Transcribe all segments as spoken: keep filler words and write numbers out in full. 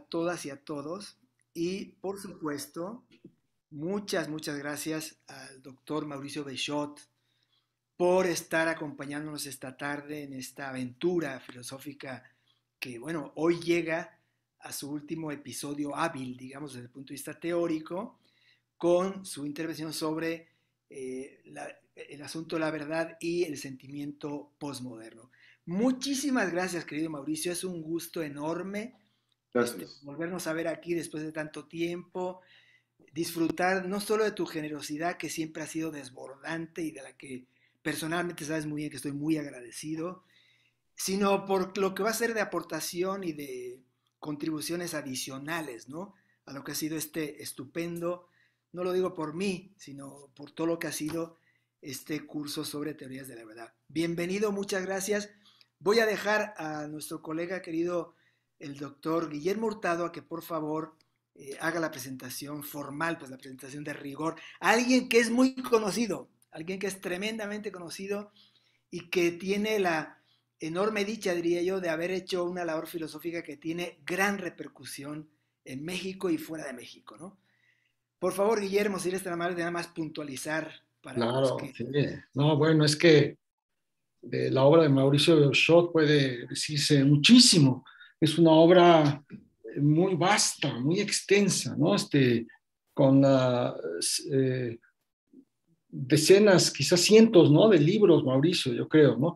todas y a todos. Y por supuesto, muchas, muchas gracias al doctor Mauricio Bechot por estar acompañándonos esta tarde en esta aventura filosófica que, bueno, hoy llega a su último episodio hábil, digamos, desde el punto de vista teórico, con su intervención sobre eh, la, el asunto de la verdad y el sentimiento posmoderno. Muchísimas gracias, querido Mauricio. Es un gusto enorme este, Gracias. volvernos a ver aquí después de tanto tiempo, disfrutar no solo de tu generosidad, que siempre ha sido desbordante y de la que personalmente sabes muy bien que estoy muy agradecido, sino por lo que va a ser de aportación y de contribuciones adicionales, ¿no? A lo que ha sido este estupendo, no lo digo por mí, sino por todo lo que ha sido este curso sobre teorías de la verdad. Bienvenido, muchas gracias. Voy a dejar a nuestro colega querido, el doctor Guillermo Hurtado, a que por favor eh, haga la presentación formal, pues la presentación de rigor. Alguien que es muy conocido, alguien que es tremendamente conocido y que tiene la enorme dicha, diría yo, de haber hecho una labor filosófica que tiene gran repercusión en México y fuera de México, ¿no? Por favor, Guillermo, si eres tan amable de nada más puntualizar para los Claro, que... sí. No, bueno, es que de la obra de Mauricio Beuchot puede decirse muchísimo. Es una obra muy vasta, muy extensa, ¿no? Este, con uh, eh, decenas, quizás cientos, ¿no? De libros, Mauricio, yo creo, ¿no?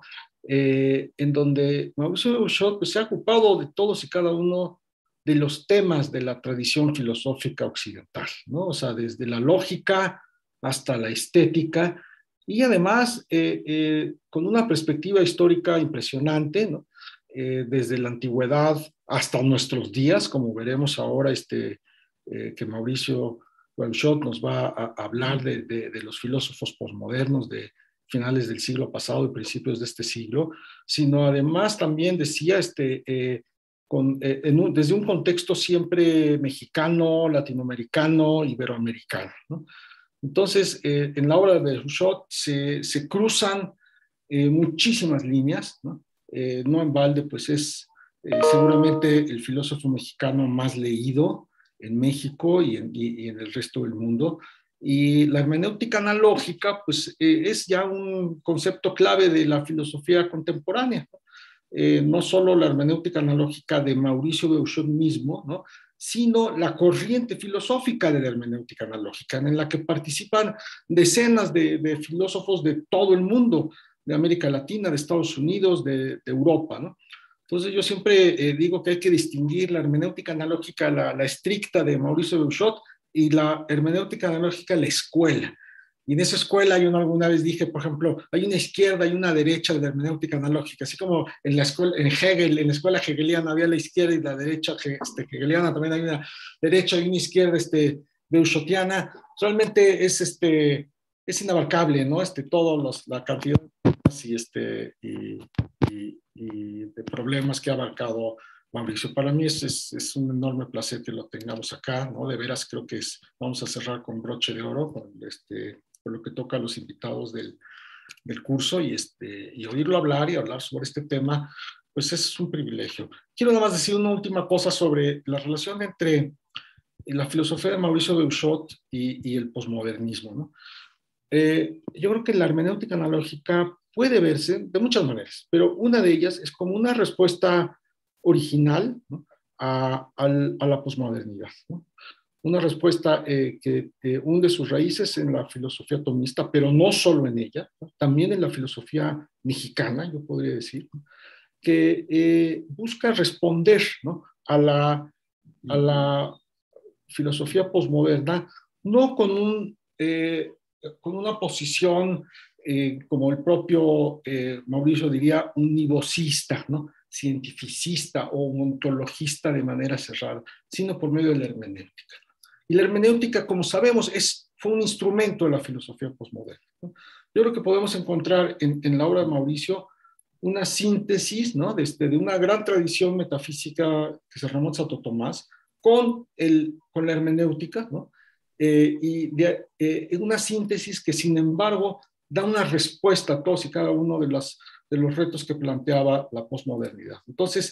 Eh, en donde Mauricio Beuchot pues, se ha ocupado de todos y cada uno de los temas de la tradición filosófica occidental, ¿no? O sea, desde la lógica hasta la estética, y además eh, eh, con una perspectiva histórica impresionante, ¿no? Eh, desde la antigüedad hasta nuestros días, como veremos ahora este, eh, que Mauricio Beuchot nos va a hablar de, de, de los filósofos posmodernos de finales del siglo pasado y principios de este siglo, sino además también decía este, eh, con, eh, en un, desde un contexto siempre mexicano, latinoamericano, iberoamericano, ¿no? Entonces, eh, en la obra de Beuchot se, se cruzan eh, muchísimas líneas, ¿no? Eh, no en balde, pues es eh, seguramente el filósofo mexicano más leído en México y en, y, y en el resto del mundo. Y la hermenéutica analógica, pues eh, es ya un concepto clave de la filosofía contemporánea, ¿no? Eh, no solo la hermenéutica analógica de Mauricio Beuchot mismo, ¿no? Sino la corriente filosófica de la hermenéutica analógica, en la que participan decenas de, de filósofos de todo el mundo, de América Latina, de Estados Unidos, de, de Europa, ¿no? Entonces yo siempre eh, digo que hay que distinguir la hermenéutica analógica, la, la estricta de Mauricio Beuchot, y la hermenéutica analógica, la escuela. Y en esa escuela yo alguna vez dije, por ejemplo, hay una izquierda y una derecha de la hermenéutica analógica, así como en la escuela, en Hegel, en la escuela hegeliana había la izquierda y la derecha este, hegeliana, también hay una derecha y una izquierda este, beuchotiana. Realmente es, este, es inabarcable, ¿no? Este, todos los, la cantidad y, este, y, y, y de problemas que ha abarcado Mauricio. Para mí es, es, es, un enorme placer que lo tengamos acá, ¿no? De veras creo que es, vamos a cerrar con broche de oro, con este, por lo que toca a los invitados del, del curso y, este, y oírlo hablar y hablar sobre este tema, pues es un privilegio. Quiero nada más decir una última cosa sobre la relación entre la filosofía de Mauricio Beuchot y, y el posmodernismo, ¿no? Eh, yo creo que la hermenéutica analógica puede verse de muchas maneras, pero una de ellas es como una respuesta original, ¿no? a, a, a, la posmodernidad, ¿no? Una respuesta eh, que eh, hunde sus raíces en la filosofía tomista, pero no solo en ella, ¿no? También en la filosofía mexicana, yo podría decir, ¿no? Que eh, busca responder, ¿no? a, la, a la filosofía posmoderna, no con, un, eh, con una posición, eh, como el propio eh, Mauricio diría, univocista, ¿no? Cientificista o ontologista de manera cerrada, sino por medio de la hermenéutica. Y la hermenéutica, como sabemos, es, fue un instrumento de la filosofía posmoderna, ¿no? Yo creo que podemos encontrar en, en la obra de Mauricio una síntesis, ¿no? Desde de una gran tradición metafísica que se remonta a Santo Tomás, con, el, con la hermenéutica, ¿no? Eh, y de, eh, una síntesis que, sin embargo, da una respuesta a todos y cada uno de, las, de los retos que planteaba la posmodernidad. Entonces,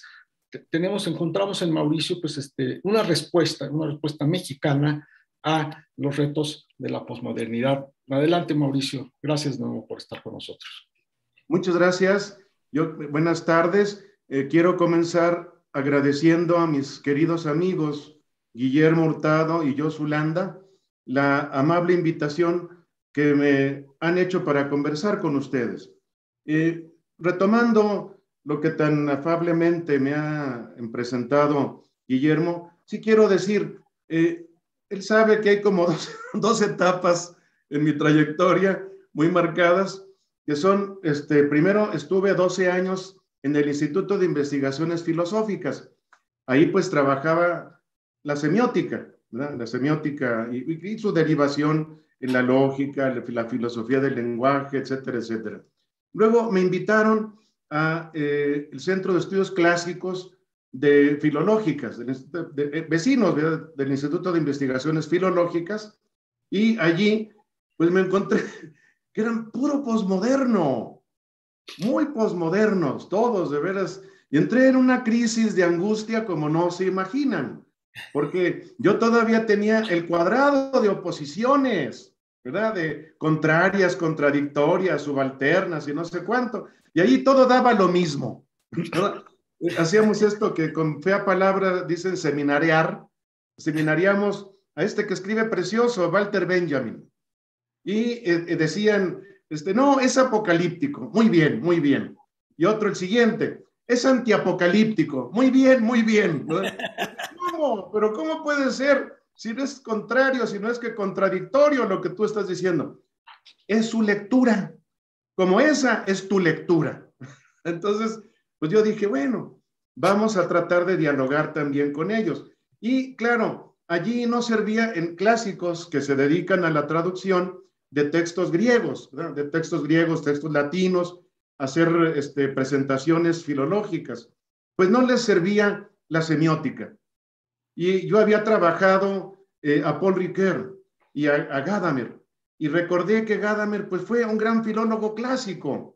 tenemos, encontramos en Mauricio pues, este, una respuesta, una respuesta mexicana a los retos de la posmodernidad. Adelante, Mauricio. Gracias de nuevo por estar con nosotros. Muchas gracias. Yo, buenas tardes. Eh, quiero comenzar agradeciendo a mis queridos amigos Guillermo Hurtado y Josu Landa la amable invitación que me han hecho para conversar con ustedes. Eh, retomando lo que tan afablemente me ha presentado Guillermo, sí quiero decir, eh, él sabe que hay como dos, dos etapas en mi trayectoria muy marcadas, que son, este, primero estuve doce años en el Instituto de Investigaciones Filosóficas. Ahí pues trabajaba la semiótica, ¿verdad? La semiótica y, y su derivación en la lógica, la filosofía del lenguaje, etcétera, etcétera. Luego me invitaron a eh, el Centro de Estudios Clásicos de Filológicas, de, de, de, vecinos, ¿verdad?, del Instituto de Investigaciones Filológicas, y allí pues me encontré que eran puro posmoderno, muy posmodernos, todos, de veras, y entré en una crisis de angustia como no se imaginan, porque yo todavía tenía el cuadrado de oposiciones, ¿verdad?, de contrarias, contradictorias, subalternas y no sé cuánto, y allí todo daba lo mismo, ¿verdad? Hacíamos esto que con fea palabra dicen seminariar, seminariamos a este que escribe precioso, Walter Benjamin, y eh, decían, este, no, es apocalíptico, muy bien, muy bien, y otro el siguiente, es antiapocalíptico, muy bien, muy bien, ¿no? ¿Cómo? Pero ¿cómo puede ser si no es contrario, si no es que contradictorio lo que tú estás diciendo? Es su lectura, como esa es tu lectura. Entonces, pues yo dije, bueno, vamos a tratar de dialogar también con ellos. Y claro, allí no servía en clásicos que se dedican a la traducción de textos griegos, ¿verdad?, de textos griegos, textos latinos, hacer este, presentaciones filológicas. Pues no les servía la semiótica. Y yo había trabajado eh, a Paul Ricoeur y a, a Gadamer, y recordé que Gadamer pues, fue un gran filólogo clásico,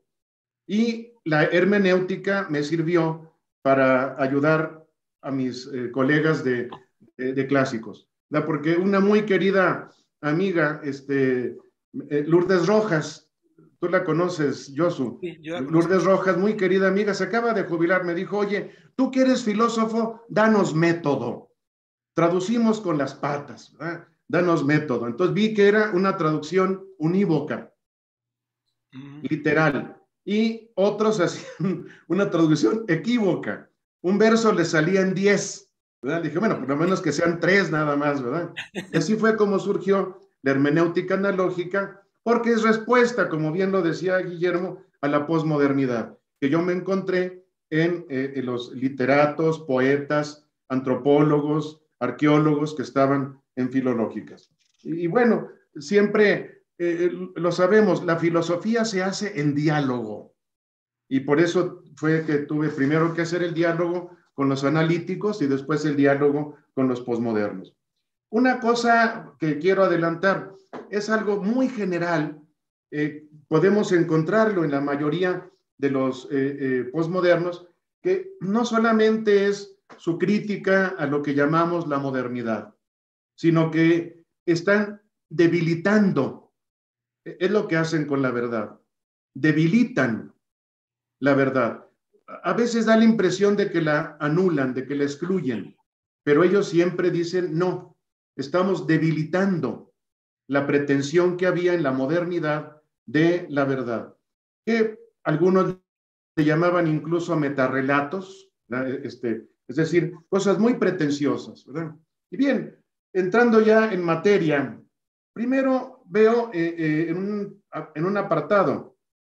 y la hermenéutica me sirvió para ayudar a mis eh, colegas de, de, de clásicos, ¿verdad? Porque una muy querida amiga, este, eh, Lourdes Rojas, tú la conoces, Josu. Sí, yo la Lourdes Rojas, muy querida amiga, se acaba de jubilar, me dijo, oye, tú que eres filósofo, danos método. Traducimos con las patas, ¿verdad? Danos método. Entonces vi que era una traducción unívoca, uh-huh, literal, y otros hacían una traducción equívoca. Un verso le salía en diez, ¿verdad? Dije, bueno, por lo menos que sean tres nada más, ¿verdad? Y así fue como surgió la hermenéutica analógica, porque es respuesta, como bien lo decía Guillermo, a la posmodernidad, que yo me encontré en, eh, en los literatos, poetas, antropólogos, arqueólogos que estaban en filológicas. Y, y bueno, siempre eh, lo sabemos, la filosofía se hace en diálogo. Y por eso fue que tuve primero que hacer el diálogo con los analíticos y después el diálogo con los posmodernos. Una cosa que quiero adelantar es algo muy general, eh, podemos encontrarlo en la mayoría de los eh, eh, posmodernos, que no solamente es su crítica a lo que llamamos la modernidad, sino que están debilitando, es lo que hacen con la verdad, debilitan la verdad. A veces da la impresión de que la anulan, de que la excluyen, pero ellos siempre dicen no, estamos debilitando la pretensión que había en la modernidad de la verdad, que algunos le llamaban incluso metarrelatos, este, es decir, cosas muy pretenciosas, ¿verdad? Y bien, entrando ya en materia, primero veo eh, eh, en, un, en un apartado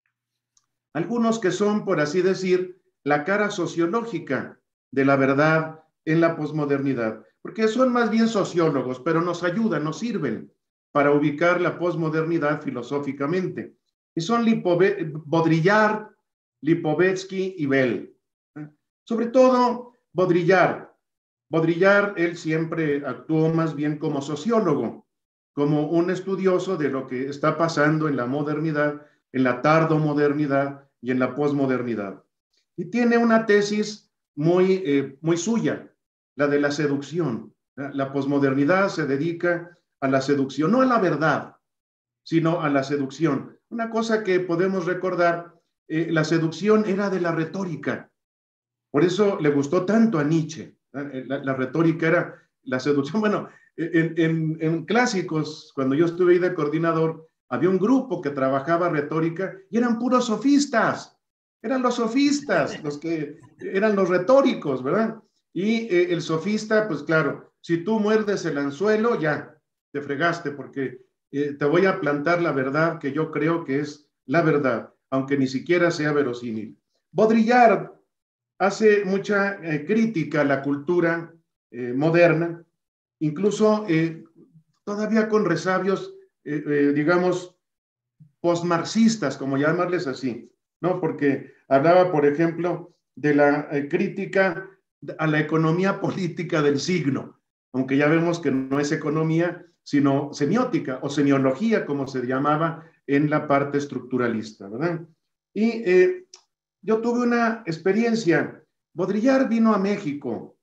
algunos que son, por así decir, la cara sociológica de la verdad en la posmodernidad, porque son más bien sociólogos, pero nos ayudan, nos sirven para ubicar la posmodernidad filosóficamente. Y son Lipove- Baudrillard, Lipovetsky y Bell. Sobre todo Baudrillard. Baudrillard, él siempre actuó más bien como sociólogo, como un estudioso de lo que está pasando en la modernidad, en la tardomodernidad y en la posmodernidad. Y tiene una tesis muy, eh, muy suya, la de la seducción. La, la posmodernidad se dedica a la seducción, no a la verdad, sino a la seducción. Una cosa que podemos recordar, eh, la seducción era de la retórica. Por eso le gustó tanto a Nietzsche. La, la retórica era la seducción. Bueno, en, en, en clásicos, cuando yo estuve ahí de coordinador, había un grupo que trabajaba retórica y eran puros sofistas. Eran los sofistas, los que eran los retóricos, ¿verdad? Y eh, el sofista, pues claro, si tú muerdes el anzuelo, ya te fregaste, porque eh, te voy a plantar la verdad que yo creo que es la verdad, aunque ni siquiera sea verosímil. Baudrillard hace mucha eh, crítica a la cultura eh, moderna, incluso eh, todavía con resabios, eh, eh, digamos, postmarxistas, como llamarles así, ¿no? Porque hablaba, por ejemplo, de la eh, crítica a la economía política del signo, aunque ya vemos que no es economía, sino semiótica o semiología, como se llamaba en la parte estructuralista, ¿verdad? Y eh, yo tuve una experiencia. Baudrillard vino a México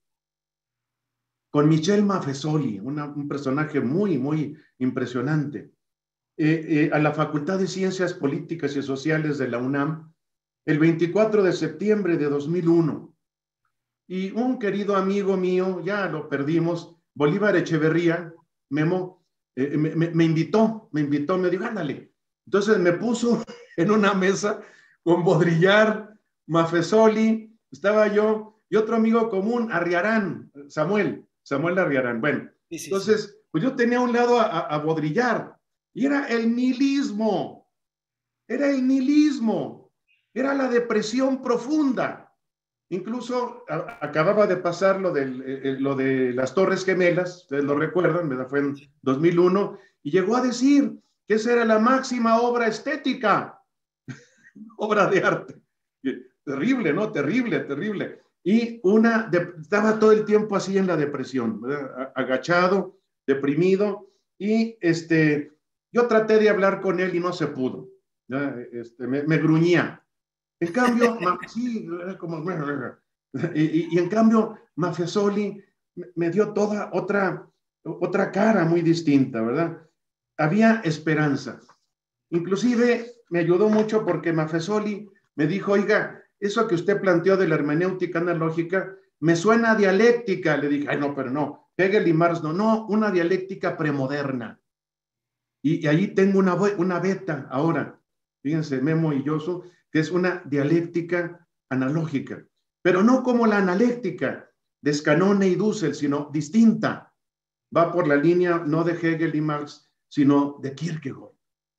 con Michel Maffesoli, una, un personaje muy, muy impresionante, eh, eh, a la Facultad de Ciencias Políticas y Sociales de la UNAM el veinticuatro de septiembre de dos mil uno. Y un querido amigo mío, ya lo perdimos, Bolívar Echeverría, Memo, eh, me, me, me invitó, me invitó, me dijo, ándale. Entonces me puso en una mesa con Baudrillard, Maffesoli, estaba yo y otro amigo común, Arriarán, Samuel, Samuel Arriarán. Bueno, sí, sí, entonces, sí. Pues yo tenía a un lado a, a Baudrillard y era el nihilismo, era el nihilismo, era la depresión profunda. Incluso a, acababa de pasar lo, del, eh, lo de las Torres Gemelas, ustedes lo recuerdan, ¿verdad? Fue en dos mil uno, y llegó a decir que esa era la máxima obra estética, obra de arte. Terrible, ¿no? Terrible, terrible. Y una, de, estaba todo el tiempo así en la depresión, ¿verdad? Agachado, deprimido, y este, yo traté de hablar con él y no se pudo, este, me, me gruñía. En cambio, sí, como, y, y en cambio, Maffesoli me dio toda otra, otra cara muy distinta, ¿verdad? Había esperanza. Inclusive me ayudó mucho porque Maffesoli me dijo, oiga, eso que usted planteó de la hermenéutica analógica me suena a dialéctica. Le dije, ay, no, pero no, Hegel y Marx no, no, una dialéctica premoderna. Y, y allí tengo una, una beta ahora, fíjense, Memo y Yoso, que es una dialéctica analógica, pero no como la analéctica de Scannone y Dussel, sino distinta. Va por la línea no de Hegel y Marx, sino de Kierkegaard.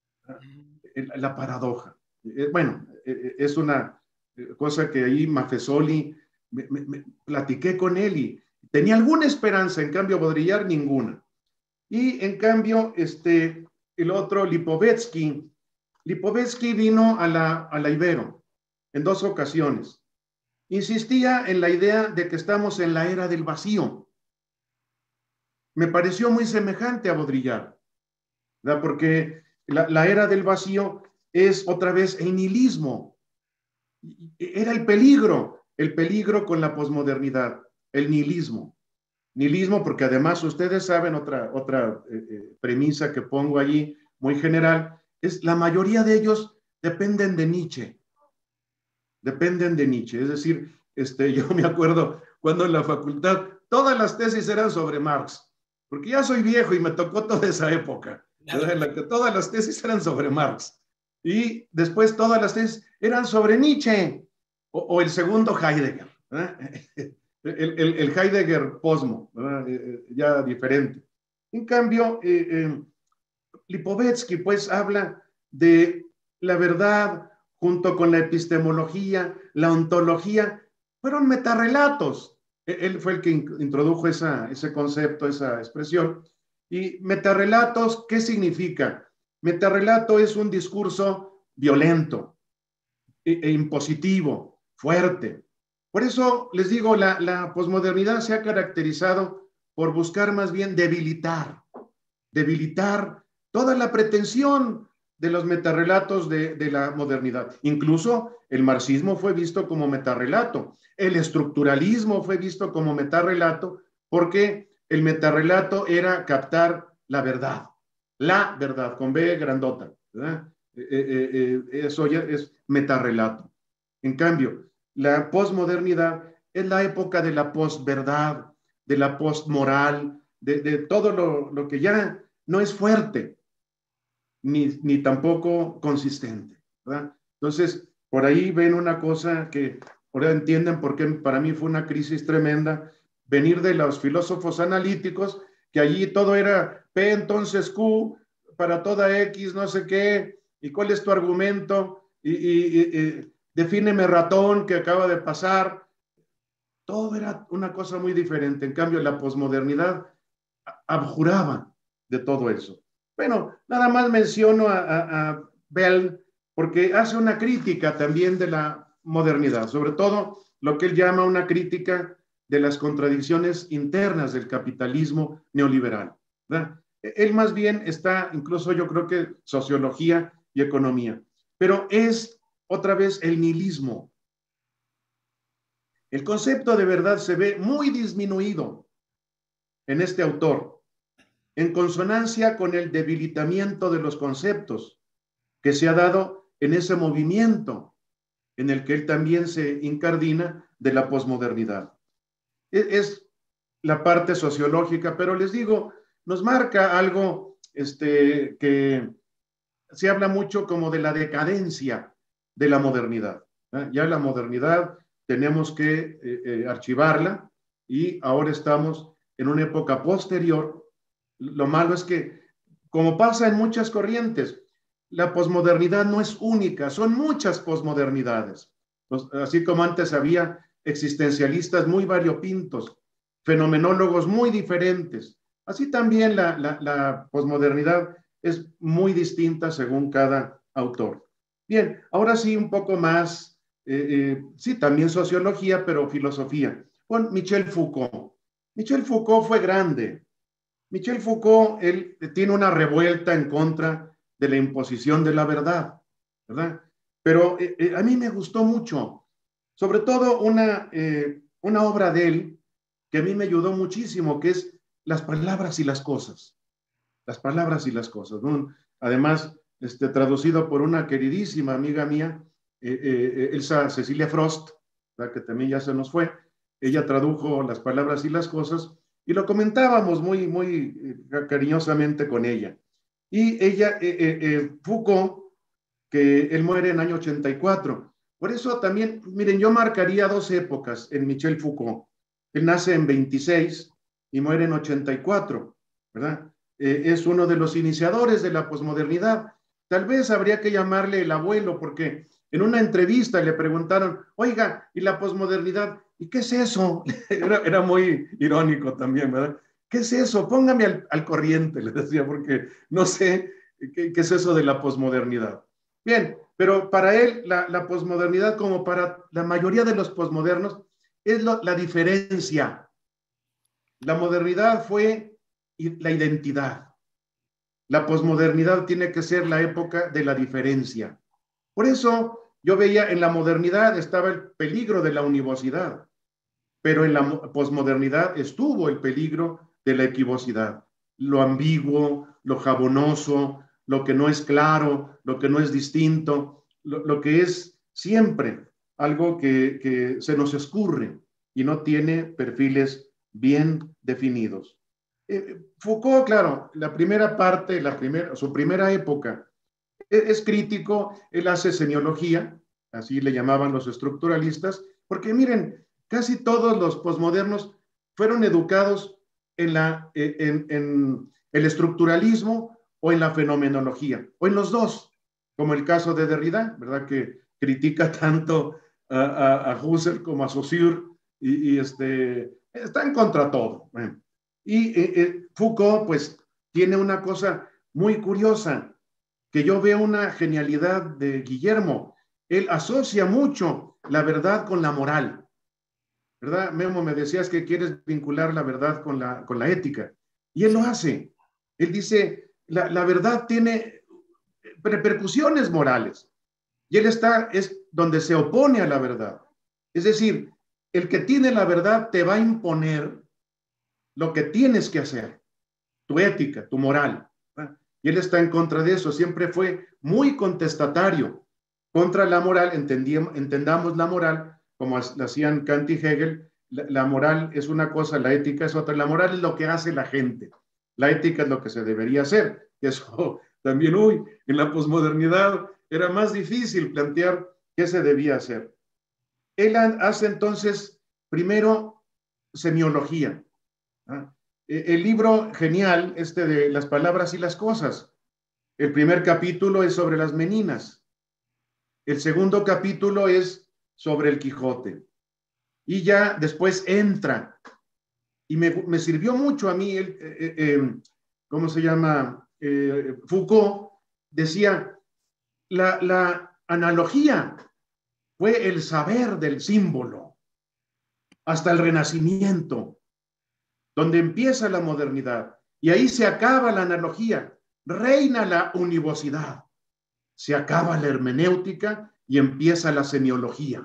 La paradoja. Bueno, es una cosa que ahí Maffesoli, me, me, me platiqué con él y tenía alguna esperanza, en cambio Baudrillard ninguna. Y en cambio, este, el otro, Lipovetsky, Lipovetsky vino a la, a la Ibero en dos ocasiones. Insistía en la idea de que estamos en la era del vacío. Me pareció muy semejante a Baudrillard, ¿verdad? Porque la, la era del vacío es otra vez el nihilismo. Era el peligro, el peligro con la posmodernidad, el nihilismo. Nihilismo, porque además ustedes saben otra, otra eh, premisa que pongo allí, muy general, es la mayoría de ellos dependen de Nietzsche. Dependen de Nietzsche. Es decir, este, yo me acuerdo cuando en la facultad todas las tesis eran sobre Marx, porque ya soy viejo y me tocó toda esa época, ¿verdad? En la que todas las tesis eran sobre Marx. Y después todas las tesis eran sobre Nietzsche o, o el segundo Heidegger, ¿verdad? El, el, el Heidegger posmo, ¿verdad? Eh, ya diferente. En cambio, eh, eh, Lipovetsky pues habla de la verdad junto con la epistemología, la ontología, fueron metarrelatos. Él fue el que introdujo esa, ese concepto, esa expresión. Y metarrelatos, ¿qué significa? Metarrelato es un discurso violento e, e impositivo, fuerte. Por eso les digo, la, la posmodernidad se ha caracterizado por buscar más bien debilitar, debilitar toda la pretensión de los metarrelatos de, de la modernidad. Incluso el marxismo fue visto como metarrelato, el estructuralismo fue visto como metarrelato, porque el metarrelato era captar la verdad, la verdad, con B grandota, ¿verdad? Eh, eh, eh, eso ya es metarrelato. En cambio, la posmodernidad es la época de la posverdad, de la postmoral, de, de todo lo, lo que ya no es fuerte, ni, ni tampoco consistente, ¿verdad? Entonces, por ahí ven una cosa que ahora entienden por qué para mí fue una crisis tremenda, venir de los filósofos analíticos, que allí todo era P entonces Q, para toda X, no sé qué, y cuál es tu argumento, y, y, y, y defíneme ratón que acaba de pasar. Todo era una cosa muy diferente. En cambio, la posmodernidad abjuraba de todo eso. Bueno, nada más menciono a, a, a Bell porque hace una crítica también de la modernidad, sobre todo lo que él llama una crítica de las contradicciones internas del capitalismo neoliberal, ¿verdad? Él más bien está, incluso yo creo que sociología y economía, pero es otra vez el nihilismo. El concepto de verdad se ve muy disminuido en este autor, en consonancia con el debilitamiento de los conceptos que se ha dado en ese movimiento en el que él también se incardina de la posmodernidad. Es la parte sociológica, pero les digo, nos marca algo este, que se habla mucho como de la decadencia de la modernidad. ¿eh? Ya la modernidad tenemos que eh, eh, archivarla y ahora estamos en una época posterior. Lo malo es que, como pasa en muchas corrientes, la posmodernidad no es única, son muchas posmodernidades. Así como antes había existencialistas muy variopintos, fenomenólogos muy diferentes, así también la, la, la posmodernidad es muy distinta según cada autor. Bien, ahora sí un poco más, eh, eh, sí, también sociología, pero filosofía. Con Michel Foucault. Michel Foucault fue grande. Michel Foucault, él tiene una revuelta en contra de la imposición de la verdad, ¿verdad? Pero eh, eh, a mí me gustó mucho, sobre todo una, eh, una obra de él que a mí me ayudó muchísimo, que es Las palabras y las cosas. Las palabras y las cosas, ¿no? Además, este, traducido por una queridísima amiga mía, eh, eh, Elsa Cecilia Frost, ¿verdad? Que también ya se nos fue. Ella tradujo Las palabras y las cosas y lo comentábamos muy, muy eh, cariñosamente con ella. Y ella, eh, eh, eh, Foucault, que él muere en el año ochenta y cuatro. Por eso también, miren, yo marcaría dos épocas en Michel Foucault. Él nace en veintiséis y muere en ochenta y cuatro, ¿verdad? Eh, es uno de los iniciadores de la posmodernidad. Tal vez habría que llamarle el abuelo, porque en una entrevista le preguntaron, oiga, ¿y la posmodernidad? ¿Y qué es eso? Era, era muy irónico también, ¿verdad? ¿Qué es eso? Póngame al, al corriente, le decía, porque no sé qué, qué es eso de la posmodernidad. Bien, pero para él la, la posmodernidad, como para la mayoría de los posmodernos, es lo, la diferencia. La modernidad fue la identidad. La posmodernidad tiene que ser la época de la diferencia. Por eso yo veía en la modernidad estaba el peligro de la univocidad, pero en la posmodernidad estuvo el peligro de la equivocidad, lo ambiguo, lo jabonoso, lo que no es claro, lo que no es distinto, lo, lo que es siempre algo que, que se nos escurre y no tiene perfiles bien definidos. Eh, Foucault, claro, la primera parte, la primera, su primera época, es, es crítico, él hace semiología, así le llamaban los estructuralistas, porque miren, casi todos los posmodernos fueron educados en, la, en, en el estructuralismo o en la fenomenología, o en los dos, como el caso de Derrida, ¿verdad? Que critica tanto a, a, a Husserl como a Saussure y, y este, está en contra todo. Bueno, y eh, eh, Foucault, pues, tiene una cosa muy curiosa, que yo veo una genialidad de Guillermo. Él asocia mucho la verdad con la moral. ¿Verdad? Memo, me decías que quieres vincular la verdad con la, con la ética. Y él lo hace. Él dice, la, la verdad tiene repercusiones morales. Y él está, es donde se opone a la verdad. Es decir, el que tiene la verdad te va a imponer lo que tienes que hacer, tu ética, tu moral. Y él está en contra de eso, siempre fue muy contestatario contra la moral. Entendamos la moral como la hacían Kant y Hegel. La, la moral es una cosa, la ética es otra. La moral es lo que hace la gente, la ética es lo que se debería hacer. Eso también, uy, en la posmodernidad era más difícil plantear qué se debía hacer. Él hace entonces, primero, semiología. ¿Ah? El libro genial, este de Las palabras y las cosas. El primer capítulo es sobre las meninas. El segundo capítulo es sobre el Quijote. Y ya después entra. Y me, me sirvió mucho a mí, el, eh, eh, ¿cómo se llama? Eh, Foucault decía, la, la analogía fue el saber del símbolo hasta el Renacimiento, donde empieza la modernidad. Y ahí se acaba la analogía, reina la univocidad, se acaba la hermenéutica y empieza la semiología.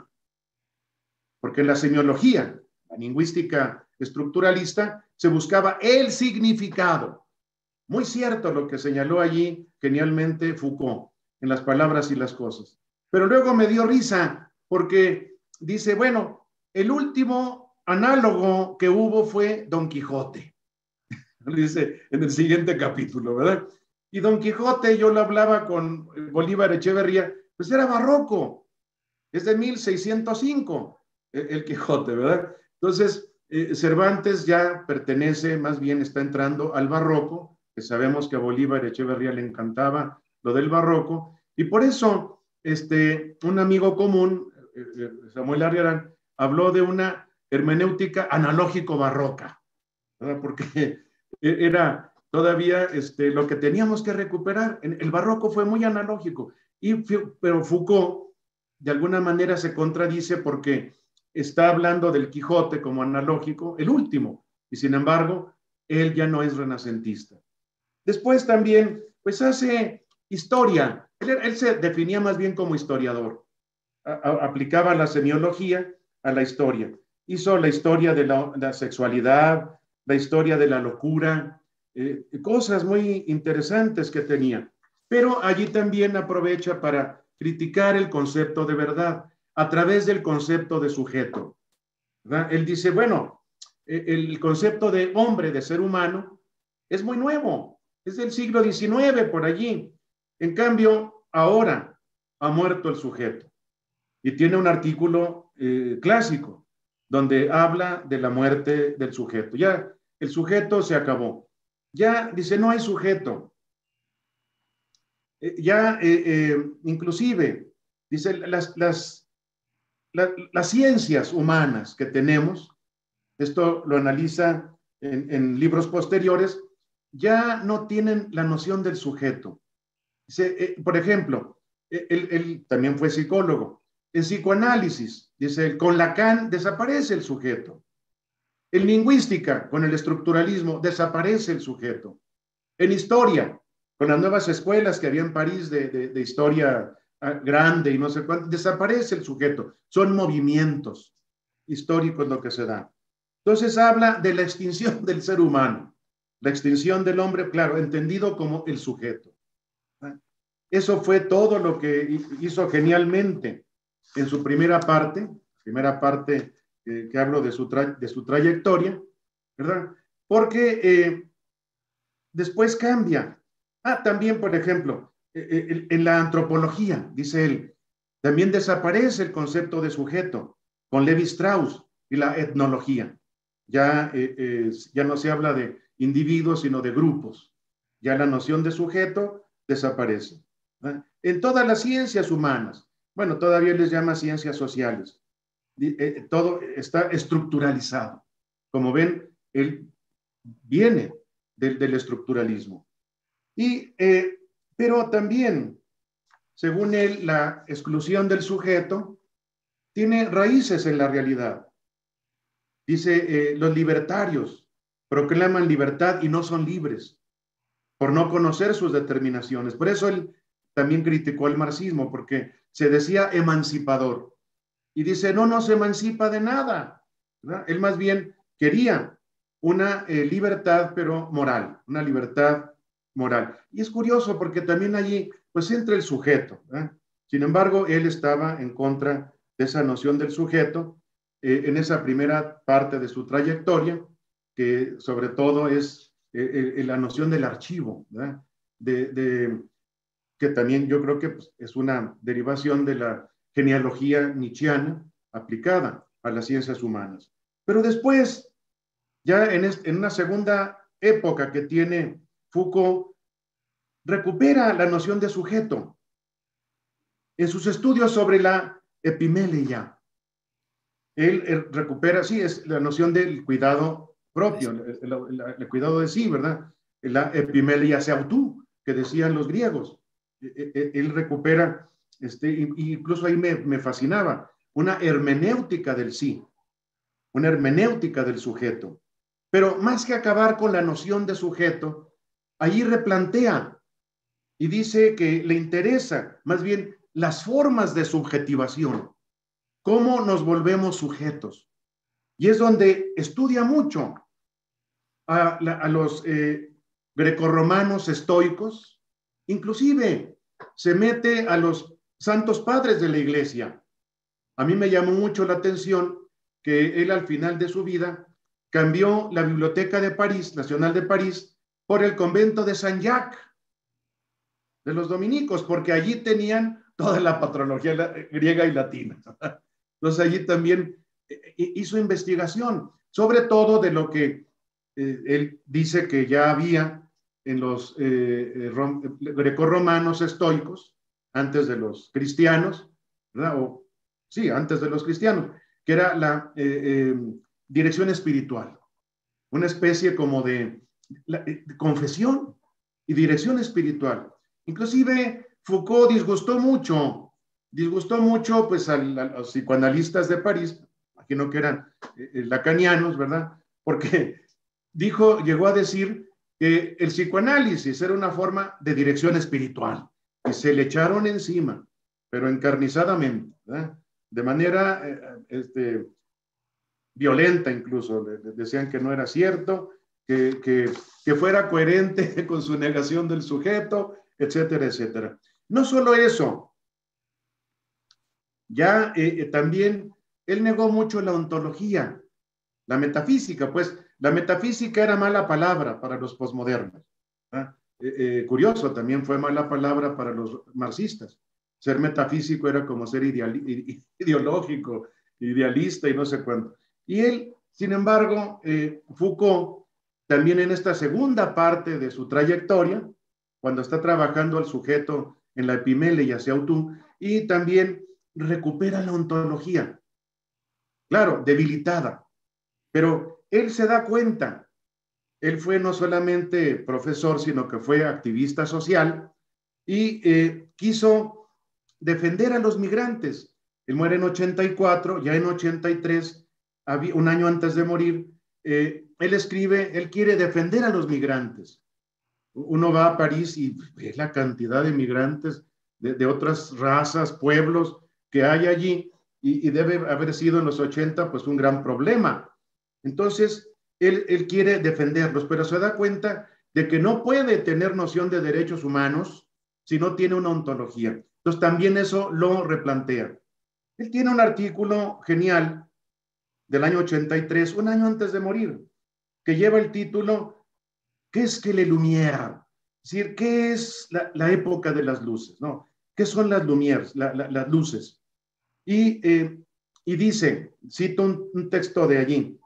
Porque en la semiología, la lingüística estructuralista, se buscaba el significado. Muy cierto lo que señaló allí genialmente Foucault en Las palabras y las cosas. Pero luego me dio risa porque dice, bueno, el último análogo que hubo fue Don Quijote. Lo dice en el siguiente capítulo, ¿verdad? Y Don Quijote, yo lo hablaba con Bolívar Echeverría, pues era barroco, es de mil seiscientos cinco el, el Quijote, ¿verdad? Entonces, eh, Cervantes ya pertenece, más bien está entrando al barroco, que sabemos que a Bolívar Echeverría le encantaba lo del barroco, y por eso este, un amigo común, eh, Samuel Arriarán, habló de una hermenéutica analógico-barroca, ¿verdad? Porque era todavía este, lo que teníamos que recuperar. El barroco fue muy analógico, y, pero Foucault de alguna manera se contradice porque está hablando del Quijote como analógico, el último, y sin embargo, él ya no es renacentista. Después también, pues hace historia. Él, él se definía más bien como historiador. A, a, aplicaba la semiología a la historia. Hizo la historia de la, la sexualidad, la historia de la locura, eh, cosas muy interesantes que tenía. Pero allí también aprovecha para criticar el concepto de verdad a través del concepto de sujeto, ¿verdad? Él dice, bueno, el concepto de hombre, de ser humano, es muy nuevo, es del siglo diecinueve por allí. En cambio, ahora ha muerto el sujeto. Y tiene un artículo eh, clásico donde habla de la muerte del sujeto. Ya el sujeto se acabó. Ya dice, no hay sujeto. Eh, ya eh, eh, inclusive, dice, las, las, la, las ciencias humanas que tenemos, esto lo analiza en, en libros posteriores, ya no tienen la noción del sujeto. Dice, eh, por ejemplo, él, él también fue psicólogo. En psicoanálisis, dice, con Lacan desaparece el sujeto. En lingüística, con el estructuralismo, desaparece el sujeto. En historia, con las nuevas escuelas que había en París de, de, de historia grande y no sé cuánto, desaparece el sujeto. Son movimientos históricos lo que se da. Entonces habla de la extinción del ser humano, la extinción del hombre, claro, entendido como el sujeto. Eso fue todo lo que hizo genialmente en su primera parte, primera parte eh, que hablo de su, tra de su trayectoria, ¿verdad? Porque eh, después cambia. Ah, también, por ejemplo, eh, en la antropología, dice él, también desaparece el concepto de sujeto con Levi Strauss y la etnología. Ya, eh, eh, ya no se habla de individuos, sino de grupos. Ya la noción de sujeto desaparece. ¿Eh? En todas las ciencias humanas, bueno, todavía les llama ciencias sociales, eh, todo está estructuralizado. Como ven, él viene del, del estructuralismo. Y, eh, pero también, según él, la exclusión del sujeto tiene raíces en la realidad. Dice, eh, los libertarios proclaman libertad y no son libres por no conocer sus determinaciones. Por eso él también criticó el marxismo porque se decía emancipador. Y dice, no, no se emancipa de nada, ¿verdad? Él más bien quería una eh, libertad, pero moral, una libertad moral. Y es curioso porque también allí, pues entra el sujeto, ¿verdad? Sin embargo, él estaba en contra de esa noción del sujeto eh, en esa primera parte de su trayectoria, que sobre todo es eh, eh, la noción del archivo, ¿verdad? De, de, que también yo creo que pues, es una derivación de la genealogía nietzscheana aplicada a las ciencias humanas. Pero después, ya en, este, en una segunda época que tiene Foucault, recupera la noción de sujeto. En sus estudios sobre la epimeleia, él, él recupera, sí, es la noción del cuidado propio, el, el, el, el cuidado de sí, ¿verdad? La epimeleia se autú, que decían los griegos. Él recupera, este, incluso ahí me, me fascinaba, una hermenéutica del sí, una hermenéutica del sujeto. Pero más que acabar con la noción de sujeto, allí replantea y dice que le interesa más bien las formas de subjetivación, cómo nos volvemos sujetos. Y es donde estudia mucho a, la, a los eh, grecorromanos estoicos, inclusive se mete a los santos padres de la iglesia. A mí me llamó mucho la atención que él al final de su vida cambió la Biblioteca de París, Nacional de París, por el convento de San Jacques, de los dominicos, porque allí tenían toda la patrología griega y latina. Entonces allí también hizo investigación, sobre todo de lo que eh, él dice que ya había en los eh, grecorromanos estoicos, antes de los cristianos, ¿verdad? O, sí, antes de los cristianos, que era la eh, eh, dirección espiritual, una especie como de, la, de confesión y dirección espiritual. Inclusive Foucault disgustó mucho, disgustó mucho pues a, a los psicoanalistas de París, imagino que eran eh, lacanianos, ¿verdad? Porque dijo, llegó a decir que el psicoanálisis era una forma de dirección espiritual y se le echaron encima, pero encarnizadamente, ¿verdad? De manera eh, este, violenta incluso, le, le decían que no era cierto, que, que, que fuera coherente con su negación del sujeto, etcétera, etcétera. No solo eso, ya eh, también él negó mucho la ontología, la metafísica, pues la metafísica era mala palabra para los posmodernos. ¿Ah? Eh, eh, curioso, también fue mala palabra para los marxistas. Ser metafísico era como ser ideal, ideológico, idealista y no sé cuánto. Y él, sin embargo, eh, Foucault, también en esta segunda parte de su trayectoria, cuando está trabajando al sujeto en la epimeleia hacia autú, y también recupera la ontología. Claro, debilitada, pero él se da cuenta. Él fue no solamente profesor, sino que fue activista social y eh, quiso defender a los migrantes. Él muere en ochenta y cuatro, ya en ochenta y tres, un año antes de morir, eh, él escribe, él quiere defender a los migrantes. Uno va a París y ve la cantidad de migrantes de, de otras razas, pueblos que hay allí, y, y debe haber sido en los ochenta pues un gran problema. Entonces, él, él quiere defenderlos, pero se da cuenta de que no puede tener noción de derechos humanos si no tiene una ontología. Entonces, también eso lo replantea. Él tiene un artículo genial del año ochenta y tres, un año antes de morir, que lleva el título ¿qué es que le Lumière? Es decir, ¿qué es la, la época de las luces? ¿No? ¿Qué son las Lumières, la, la, las luces? Y, eh, y dice, cito un, un texto de allí,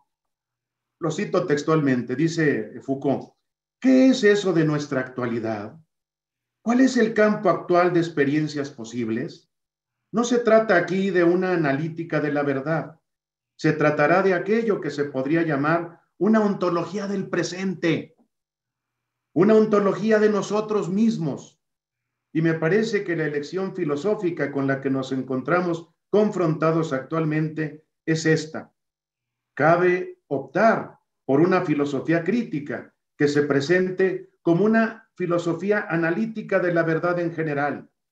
lo cito textualmente, dice Foucault, ¿qué es eso de nuestra actualidad? ¿Cuál es el campo actual de experiencias posibles? No se trata aquí de una analítica de la verdad, se tratará de aquello que se podría llamar una ontología del presente, una ontología de nosotros mismos. Y me parece que la elección filosófica con la que nos encontramos confrontados actualmente es esta. Cabe optar por una filosofía crítica que se presente como una filosofía analítica de la verdad en general,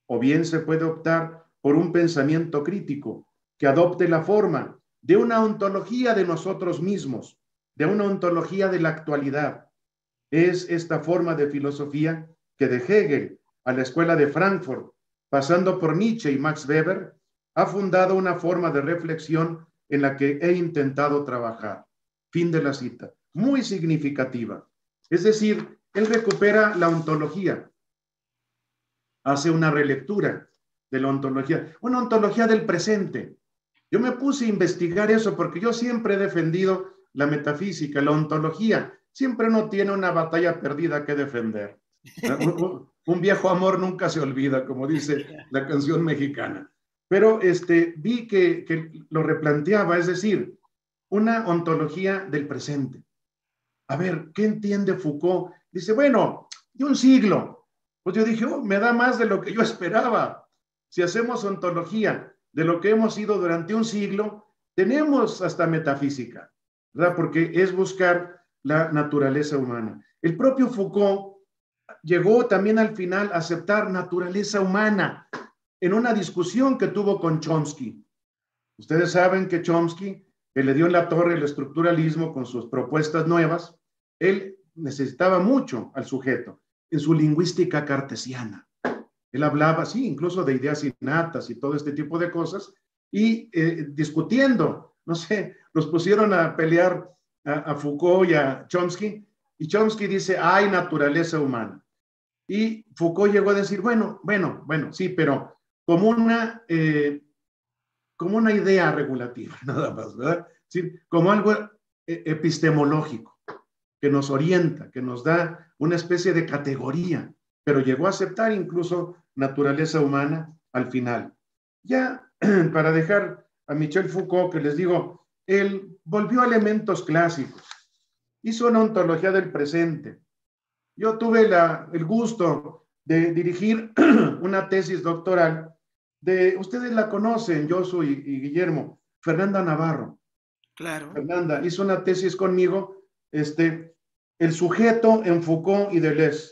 o bien se puede optar por un pensamiento crítico que adopte la forma de una ontología de nosotros mismos, de una ontología de la actualidad. Es esta forma de filosofía que de Hegel a la escuela de Frankfurt, pasando por Nietzsche y Max Weber, ha fundado una forma de reflexión en la que he intentado trabajar. Fin de la cita. Muy significativa. Es decir, él recupera la ontología, hace una relectura de la ontología, una ontología del presente. Yo me puse a investigar eso porque yo siempre he defendido la metafísica, la ontología. Siempre uno tiene una batalla perdida que defender. Un, un viejo amor nunca se olvida, como dice la canción mexicana. Pero este, vi que, que lo replanteaba, es decir, una ontología del presente. A ver, ¿qué entiende Foucault? Dice, bueno, de un siglo. Pues yo dije, oh, me da más de lo que yo esperaba. Si hacemos ontología de lo que hemos sido durante un siglo, tenemos hasta metafísica, ¿verdad? Porque es buscar la naturaleza humana. El propio Foucault llegó también al final a aceptar naturaleza humana en una discusión que tuvo con Chomsky. Ustedes saben que Chomsky, que le dio en la torre el estructuralismo con sus propuestas nuevas, él necesitaba mucho al sujeto en su lingüística cartesiana. Él hablaba, sí, incluso de ideas innatas y todo este tipo de cosas, y eh, discutiendo, no sé, los pusieron a pelear a, a Foucault y a Chomsky, y Chomsky dice, hay naturaleza humana. Y Foucault llegó a decir, bueno, bueno, bueno, sí, pero como una, eh, como una idea regulativa, nada más, ¿verdad? Sí, como algo epistemológico, que nos orienta, que nos da una especie de categoría, pero llegó a aceptar incluso naturaleza humana al final. Ya para dejar a Michel Foucault, que les digo, él volvió a elementos clásicos, hizo una ontología del presente. Yo tuve la, el gusto de dirigir una tesis doctoral de, ustedes la conocen, Josu y, y Guillermo, Fernanda Navarro. Claro. Fernanda hizo una tesis conmigo, este, el sujeto en Foucault y Deleuze,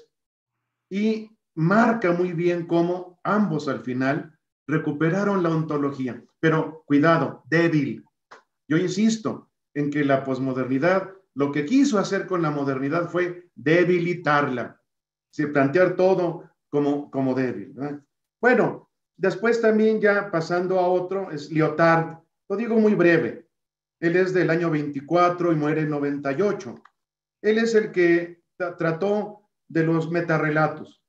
y marca muy bien cómo ambos al final recuperaron la ontología, pero cuidado, débil. Yo insisto en que la posmodernidad lo que quiso hacer con la modernidad fue debilitarla, ¿sí? Plantear todo como, como débil, ¿verdad? Bueno, después también ya pasando a otro es Lyotard, lo digo muy breve, él es del año veinticuatro y muere en noventa y ocho. Él es el que trató de los metarrelatos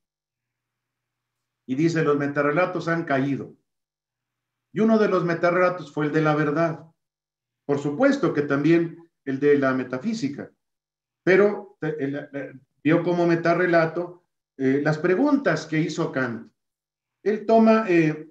y dice, los metarrelatos han caído. Y uno de los metarrelatos fue el de la verdad. Por supuesto que también el de la metafísica, pero el, el, vio como metarrelato eh, las preguntas que hizo Kant. Él toma eh,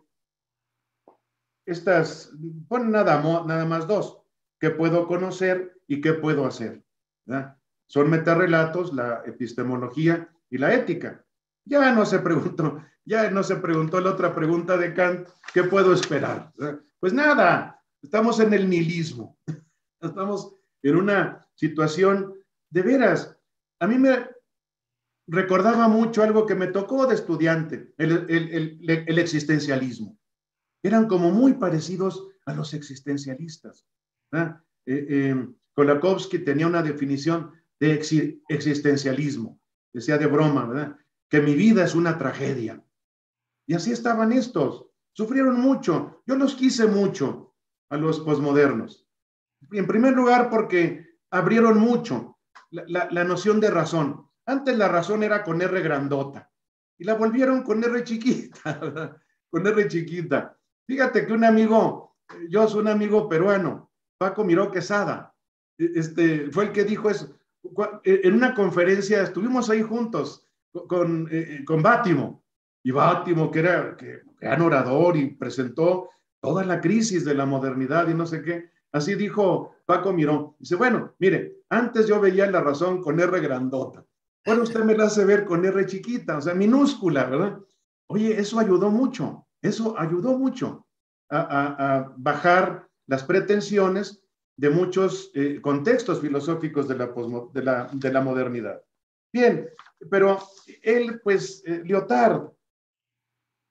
estas, pone nada, nada más dos, ¿qué puedo conocer y qué puedo hacer? ¿Verdad? Son metarrelatos, la epistemología y la ética. Ya no se preguntó, ya no se preguntó la otra pregunta de Kant, ¿qué puedo esperar? ¿Verdad? Pues nada, estamos en el nihilismo, estamos en una situación de veras. A mí me recordaba mucho algo que me tocó de estudiante, el, el, el, el existencialismo. Eran como muy parecidos a los existencialistas. Eh, eh, Kolakowski tenía una definición de ex existencialismo, decía de broma, ¿verdad? Que mi vida es una tragedia. Y así estaban estos, sufrieron mucho. Yo los quise mucho a los posmodernos. En primer lugar, porque abrieron mucho la, la, la noción de razón. Antes la razón era con R grandota y la volvieron con R chiquita, ¿verdad? Con R chiquita. Fíjate que un amigo, yo soy un amigo peruano, Paco Miró Quesada, este, fue el que dijo eso. En una conferencia estuvimos ahí juntos con, eh, con Bátimo, y Bátimo, que era que, gran orador y presentó toda la crisis de la modernidad y no sé qué. Así dijo Paco Miró. Dice, bueno, mire, antes yo veía la razón con R grandota. Ahora usted me la hace ver con R chiquita, o sea, minúscula, ¿verdad? Oye, eso ayudó mucho. Eso ayudó mucho a, a, a bajar las pretensiones de muchos eh, contextos filosóficos de la, posmo, de, la, de la modernidad. Bien, pero él, pues, eh, Lyotard,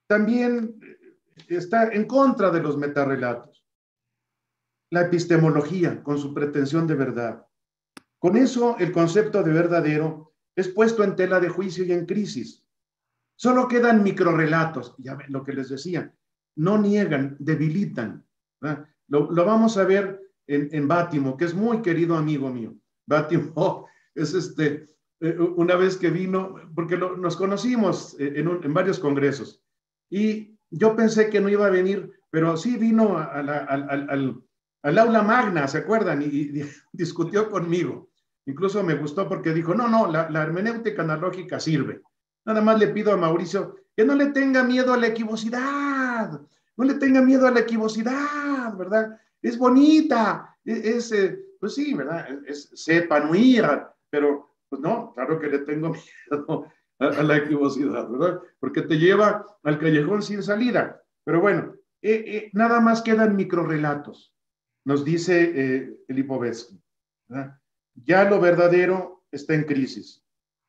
también está en contra de los metarrelatos. La epistemología, con su pretensión de verdad. Con eso, el concepto de verdadero es puesto en tela de juicio y en crisis. Solo quedan microrrelatos, ya ven lo que les decía, no niegan, debilitan. Lo, lo vamos a ver en, en Bátimo, que es muy querido amigo mío. Bátimo es este, eh, una vez que vino, porque lo, nos conocimos en, un, en varios congresos, y yo pensé que no iba a venir, pero sí vino a la, al, al, al, al aula magna, ¿se acuerdan? Y, y discutió conmigo. Incluso me gustó porque dijo, no, no, la, la hermenéutica analógica sirve. Nada más le pido a Mauricio que no le tenga miedo a la equivocidad, no le tenga miedo a la equivocidad, ¿verdad? Es bonita, es, es pues sí, ¿verdad? Es, sepa nuir, pero pues no, claro que le tengo miedo a, a la equivocidad, ¿verdad? Porque te lleva al callejón sin salida. Pero bueno, eh, eh, nada más quedan microrrelatos, nos dice eh, Lipovetsky, ¿verdad? Ya lo verdadero está en crisis.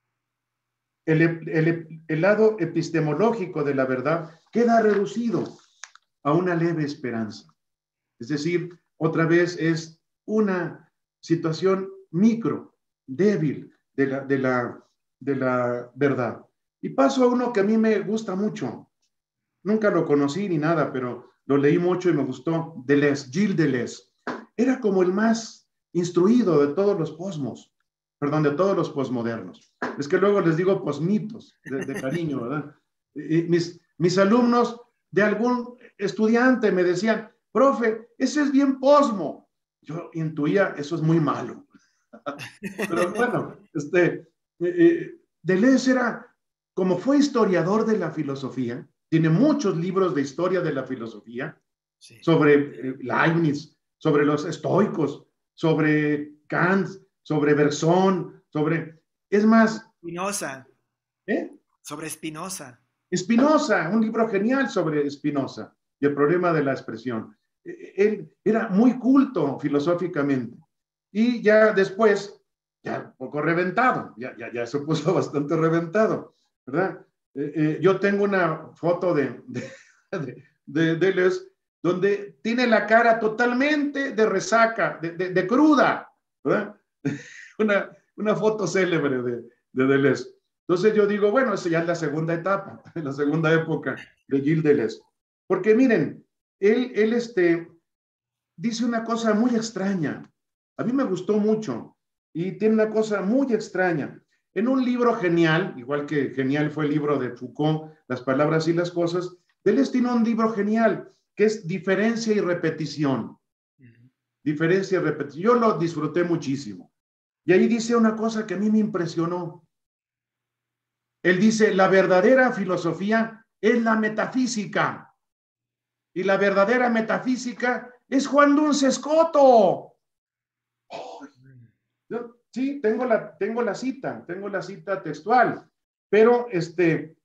El, el, el lado epistemológico de la verdad queda reducido a una leve esperanza. Es decir, otra vez es una situación micro, débil de la, de la, de la verdad. Y paso a uno que a mí me gusta mucho. Nunca lo conocí ni nada, pero lo leí mucho y me gustó. Deleuze, Gilles Deleuze. Era como el más instruido de todos los posmos, perdón, de todos los posmodernos. Es que luego les digo posmitos, de, de cariño, ¿verdad? Y mis, mis alumnos de algún estudiante me decían, profe, ese es bien posmo. Yo intuía, eso es muy malo. Pero bueno, este, eh, eh, Deleuze era, como fue historiador de la filosofía, tiene muchos libros de historia de la filosofía, sí, sobre eh, Leibniz, sobre los estoicos, sobre Kant, sobre Bersón, sobre, es más... Spinoza. ¿Eh? Sobre Spinoza. Spinoza, un libro genial sobre Spinoza y el problema de la expresión. Él era muy culto filosóficamente y ya después, ya un poco reventado, ya, ya, ya se puso bastante reventado, ¿verdad? Eh, eh, yo tengo una foto de, de, de, de Deleuze donde tiene la cara totalmente de resaca, de, de, de cruda, ¿verdad? Una, una foto célebre de, de Deleuze. Entonces yo digo, bueno, esa ya es la segunda etapa, la segunda época de Gilles Deleuze. Porque miren, él, él este, dice una cosa muy extraña. A mí me gustó mucho y tiene una cosa muy extraña. En un libro genial, igual que genial fue el libro de Foucault, Las palabras y las cosas, Deleuze tiene un libro genial que es Diferencia y repetición. Uh-huh. Diferencia y repetición. Yo lo disfruté muchísimo. Y ahí dice una cosa que a mí me impresionó. Él dice, la verdadera filosofía es la metafísica. Y la verdadera metafísica es Juan Duns Scoto. Oh, yo, sí, tengo la, tengo la cita, tengo la cita textual. Pero, este,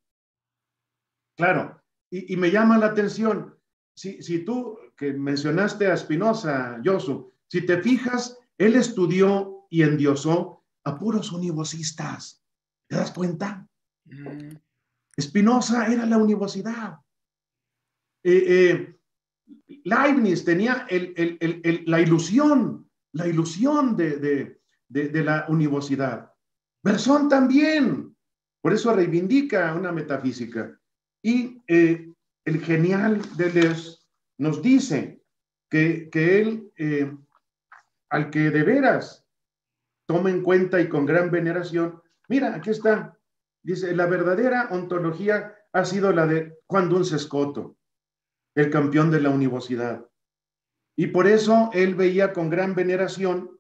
claro, y, y me llama la atención, si, si tú, que mencionaste a Spinoza, Yosu, si te fijas, él estudió y endiosó a puros univosistas. ¿Te das cuenta? Mm. Spinoza era la univocidad. Eh, eh, Leibniz tenía el, el, el, el, la ilusión, la ilusión de, de, de, de la univocidad. Bersón también. Por eso reivindica una metafísica. Y eh, el genial Deleuze nos dice que, que él, eh, al que de veras toma en cuenta y con gran veneración, mira, aquí está, dice, la verdadera ontología ha sido la de Juan Duns Scoto, el campeón de la univocidad. Y por eso él veía con gran veneración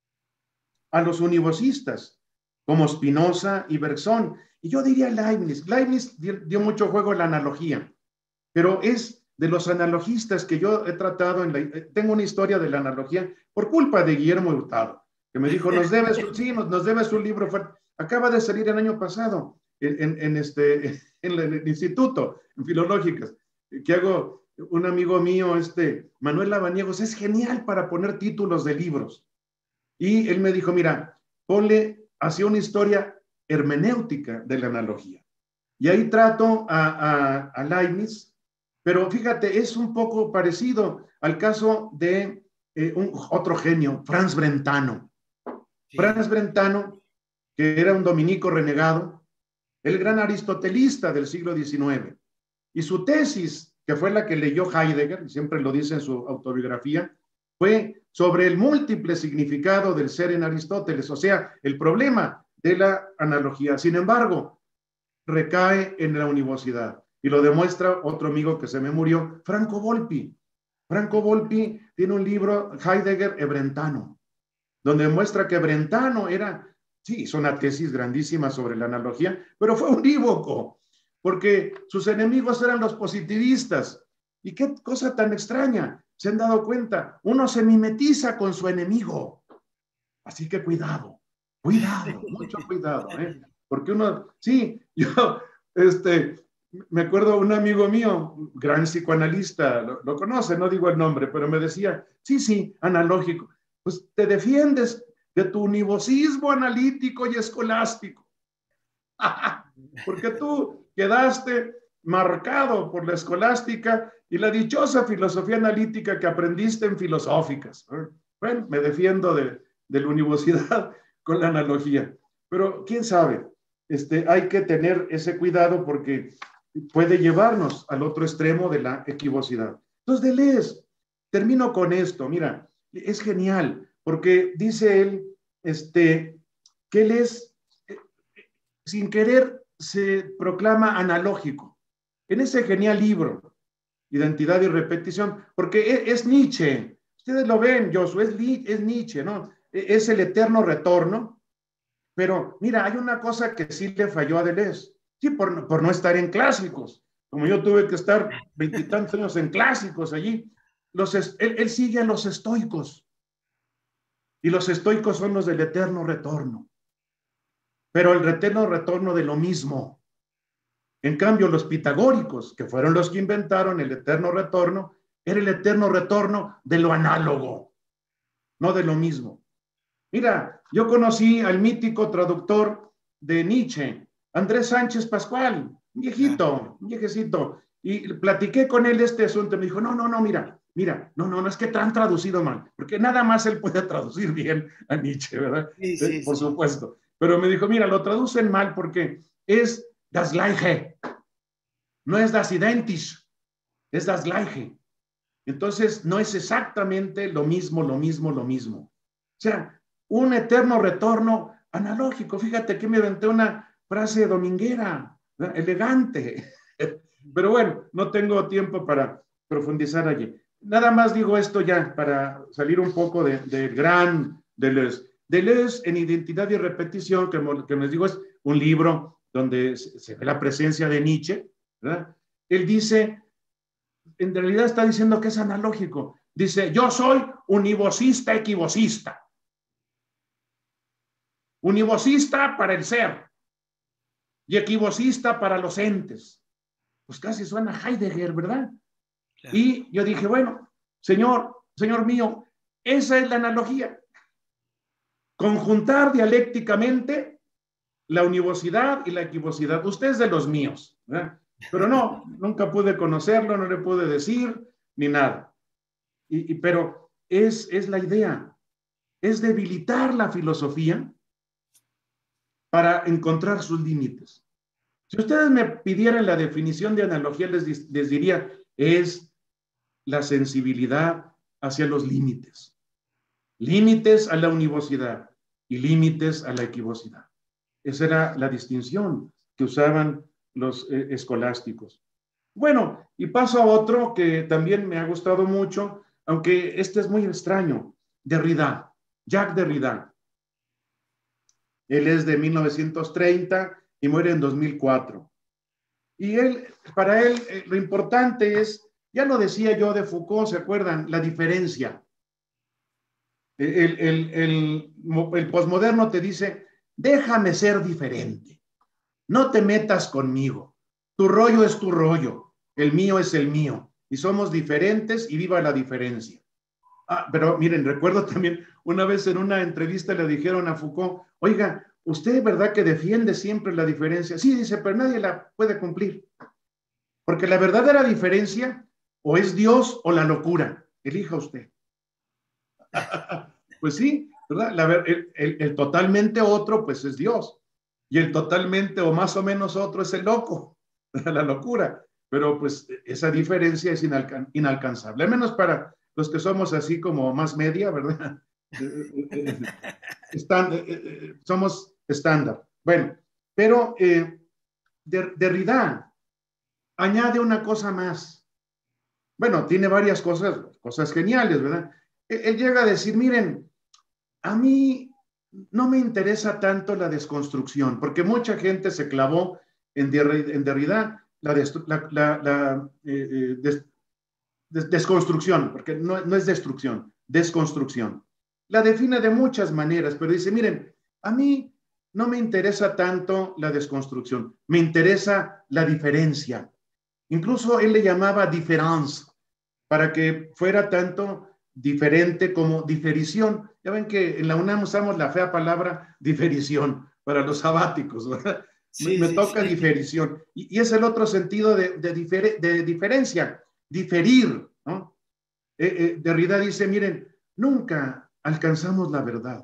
a los univosistas, como Spinoza y Bersón. Y yo diría Leibniz. Leibniz dio, dio mucho juego a la analogía, pero es de los analogistas que yo he tratado, en la, tengo una historia de la analogía por culpa de Guillermo Hurtado, que me dijo, nos debes, sí, nos, nos debes un libro, acaba de salir el año pasado en, en, en este, en el instituto, en filológicas, que hago, un amigo mío, este, Manuel Lavaniegos, es genial para poner títulos de libros. Y él me dijo, mira, ponle hacia una historia hermenéutica de la analogía. Y ahí trato a, a, a Leibniz, pero fíjate, es un poco parecido al caso de eh, un, otro genio, Franz Brentano. Sí. Franz Brentano, que era un dominico renegado, el gran aristotelista del siglo diecinueve, y su tesis, que fue la que leyó Heidegger, siempre lo dice en su autobiografía, fue sobre el múltiple significado del ser en Aristóteles, o sea, el problema de la analogía. Sin embargo, recae en la univocidad, y lo demuestra otro amigo que se me murió, Franco Volpi. Franco Volpi tiene un libro, Heidegger e Brentano, donde demuestra que Brentano era, sí, hizo una tesis grandísima sobre la analogía, pero fue unívoco, porque sus enemigos eran los positivistas. Y qué cosa tan extraña, se han dado cuenta, uno se mimetiza con su enemigo. Así que cuidado, cuidado, mucho cuidado, ¿eh? Porque uno, sí, yo, este, me acuerdo un amigo mío, gran psicoanalista, lo, lo conoce, no digo el nombre, pero me decía, sí, sí, analógico, pues te defiendes de tu univosismo analítico y escolástico, porque tú quedaste marcado por la escolástica y la dichosa filosofía analítica que aprendiste en filosóficas. Bueno, me defiendo de, de la univocidad con la analogía, pero quién sabe, este, hay que tener ese cuidado porque puede llevarnos al otro extremo de la equivocidad. Entonces, Deleuze, termino con esto, mira, es genial, porque dice él, este, que él es, eh, sin querer, se proclama analógico. En ese genial libro, Identidad y Repetición, porque es, es Nietzsche, ustedes lo ven, Josué, es, es Nietzsche, ¿no? Es el eterno retorno, pero mira, hay una cosa que sí le falló a Deleuze, sí, por, por no estar en clásicos, como yo tuve que estar veintitantos años en clásicos allí, los, él, él sigue a los estoicos, y los estoicos son los del eterno retorno, pero el eterno retorno de lo mismo. En cambio, los pitagóricos, que fueron los que inventaron el eterno retorno, era el eterno retorno de lo análogo, no de lo mismo. Mira, yo conocí al mítico traductor de Nietzsche, Andrés Sánchez Pascual, un viejito, un viejecito, y platiqué con él este asunto, me dijo, no, no, no, mira, mira, no, no, no, es que te han traducido mal, porque nada más él puede traducir bien a Nietzsche, ¿verdad? Sí, sí, eh, por sí. supuesto. Pero me dijo, mira, lo traducen mal porque es das Gleiche, no es das Identisch, es das Gleiche. Entonces, no es exactamente lo mismo, lo mismo, lo mismo. O sea, un eterno retorno analógico. Fíjate que me aventé una frase dominguera, ¿verdad? Elegante. Pero bueno, no tengo tiempo para profundizar allí. Nada más digo esto ya para salir un poco del de gran Deleuze. Deleuze en Identidad y Repetición, que, que les digo, es un libro donde se ve la presencia de Nietzsche, ¿verdad? Él dice, en realidad está diciendo que es analógico. Dice, yo soy univocista equivocista. Univocista para el ser y equivocista para los entes. Pues casi suena Heidegger, ¿verdad? Claro. Y yo dije, bueno, señor, señor mío, esa es la analogía. Conjuntar dialécticamente la univocidad y la equivocidad. Usted es de los míos, ¿verdad? Pero no, nunca pude conocerlo, no le pude decir, ni nada. Y, y, pero es, es la idea, es debilitar la filosofía para encontrar sus límites. Si ustedes me pidieran la definición de analogía, les, les diría, es la sensibilidad hacia los límites. Límites a la univocidad y límites a la equivocidad. Esa era la distinción que usaban los eh, escolásticos. Bueno, y paso a otro que también me ha gustado mucho, aunque este es muy extraño, Derrida, Jacques Derrida. Él es de mil novecientos treinta y muere en dos mil cuatro. Y él, para él, eh, lo importante es, ya lo decía yo de Foucault, ¿se acuerdan? La diferencia. El, el, el, el posmoderno te dice, déjame ser diferente, no te metas conmigo, tu rollo es tu rollo, el mío es el mío, y somos diferentes y viva la diferencia. Ah, pero miren, recuerdo también, una vez en una entrevista le dijeron a Foucault, oiga, usted, ¿verdad que defiende siempre la diferencia? Sí, dice, pero nadie la puede cumplir. Porque la verdadera diferencia o es Dios o la locura. Elija usted. Pues sí, ¿verdad? La, el, el, el totalmente otro, pues es Dios. Y el totalmente o más o menos otro es el loco, la locura. Pero pues esa diferencia es inalcan inalcanzable, al menos para los que somos así como más media, ¿verdad? Están, eh, eh, somos estándar. Bueno, pero eh, Derrida añade una cosa más. Bueno, tiene varias cosas, cosas geniales, ¿verdad? Él, él llega a decir, miren, a mí no me interesa tanto la desconstrucción, porque mucha gente se clavó en, Der, en Derrida la, la, la, la eh, des, des, desconstrucción, porque no, no es destrucción, desconstrucción. La define de muchas maneras, pero dice, miren, a mí no me interesa tanto la desconstrucción, me interesa la diferencia. Incluso él le llamaba difference, para que fuera tanto diferente como diferición. Ya ven que en la UNAM usamos la fea palabra diferición para los sabáticos, ¿verdad? Sí, me, me sí, toca sí. diferición. Y, y es el otro sentido de, de, difer, de diferencia, diferir, ¿no? Eh, eh, Derrida dice, miren, nunca alcanzamos la verdad,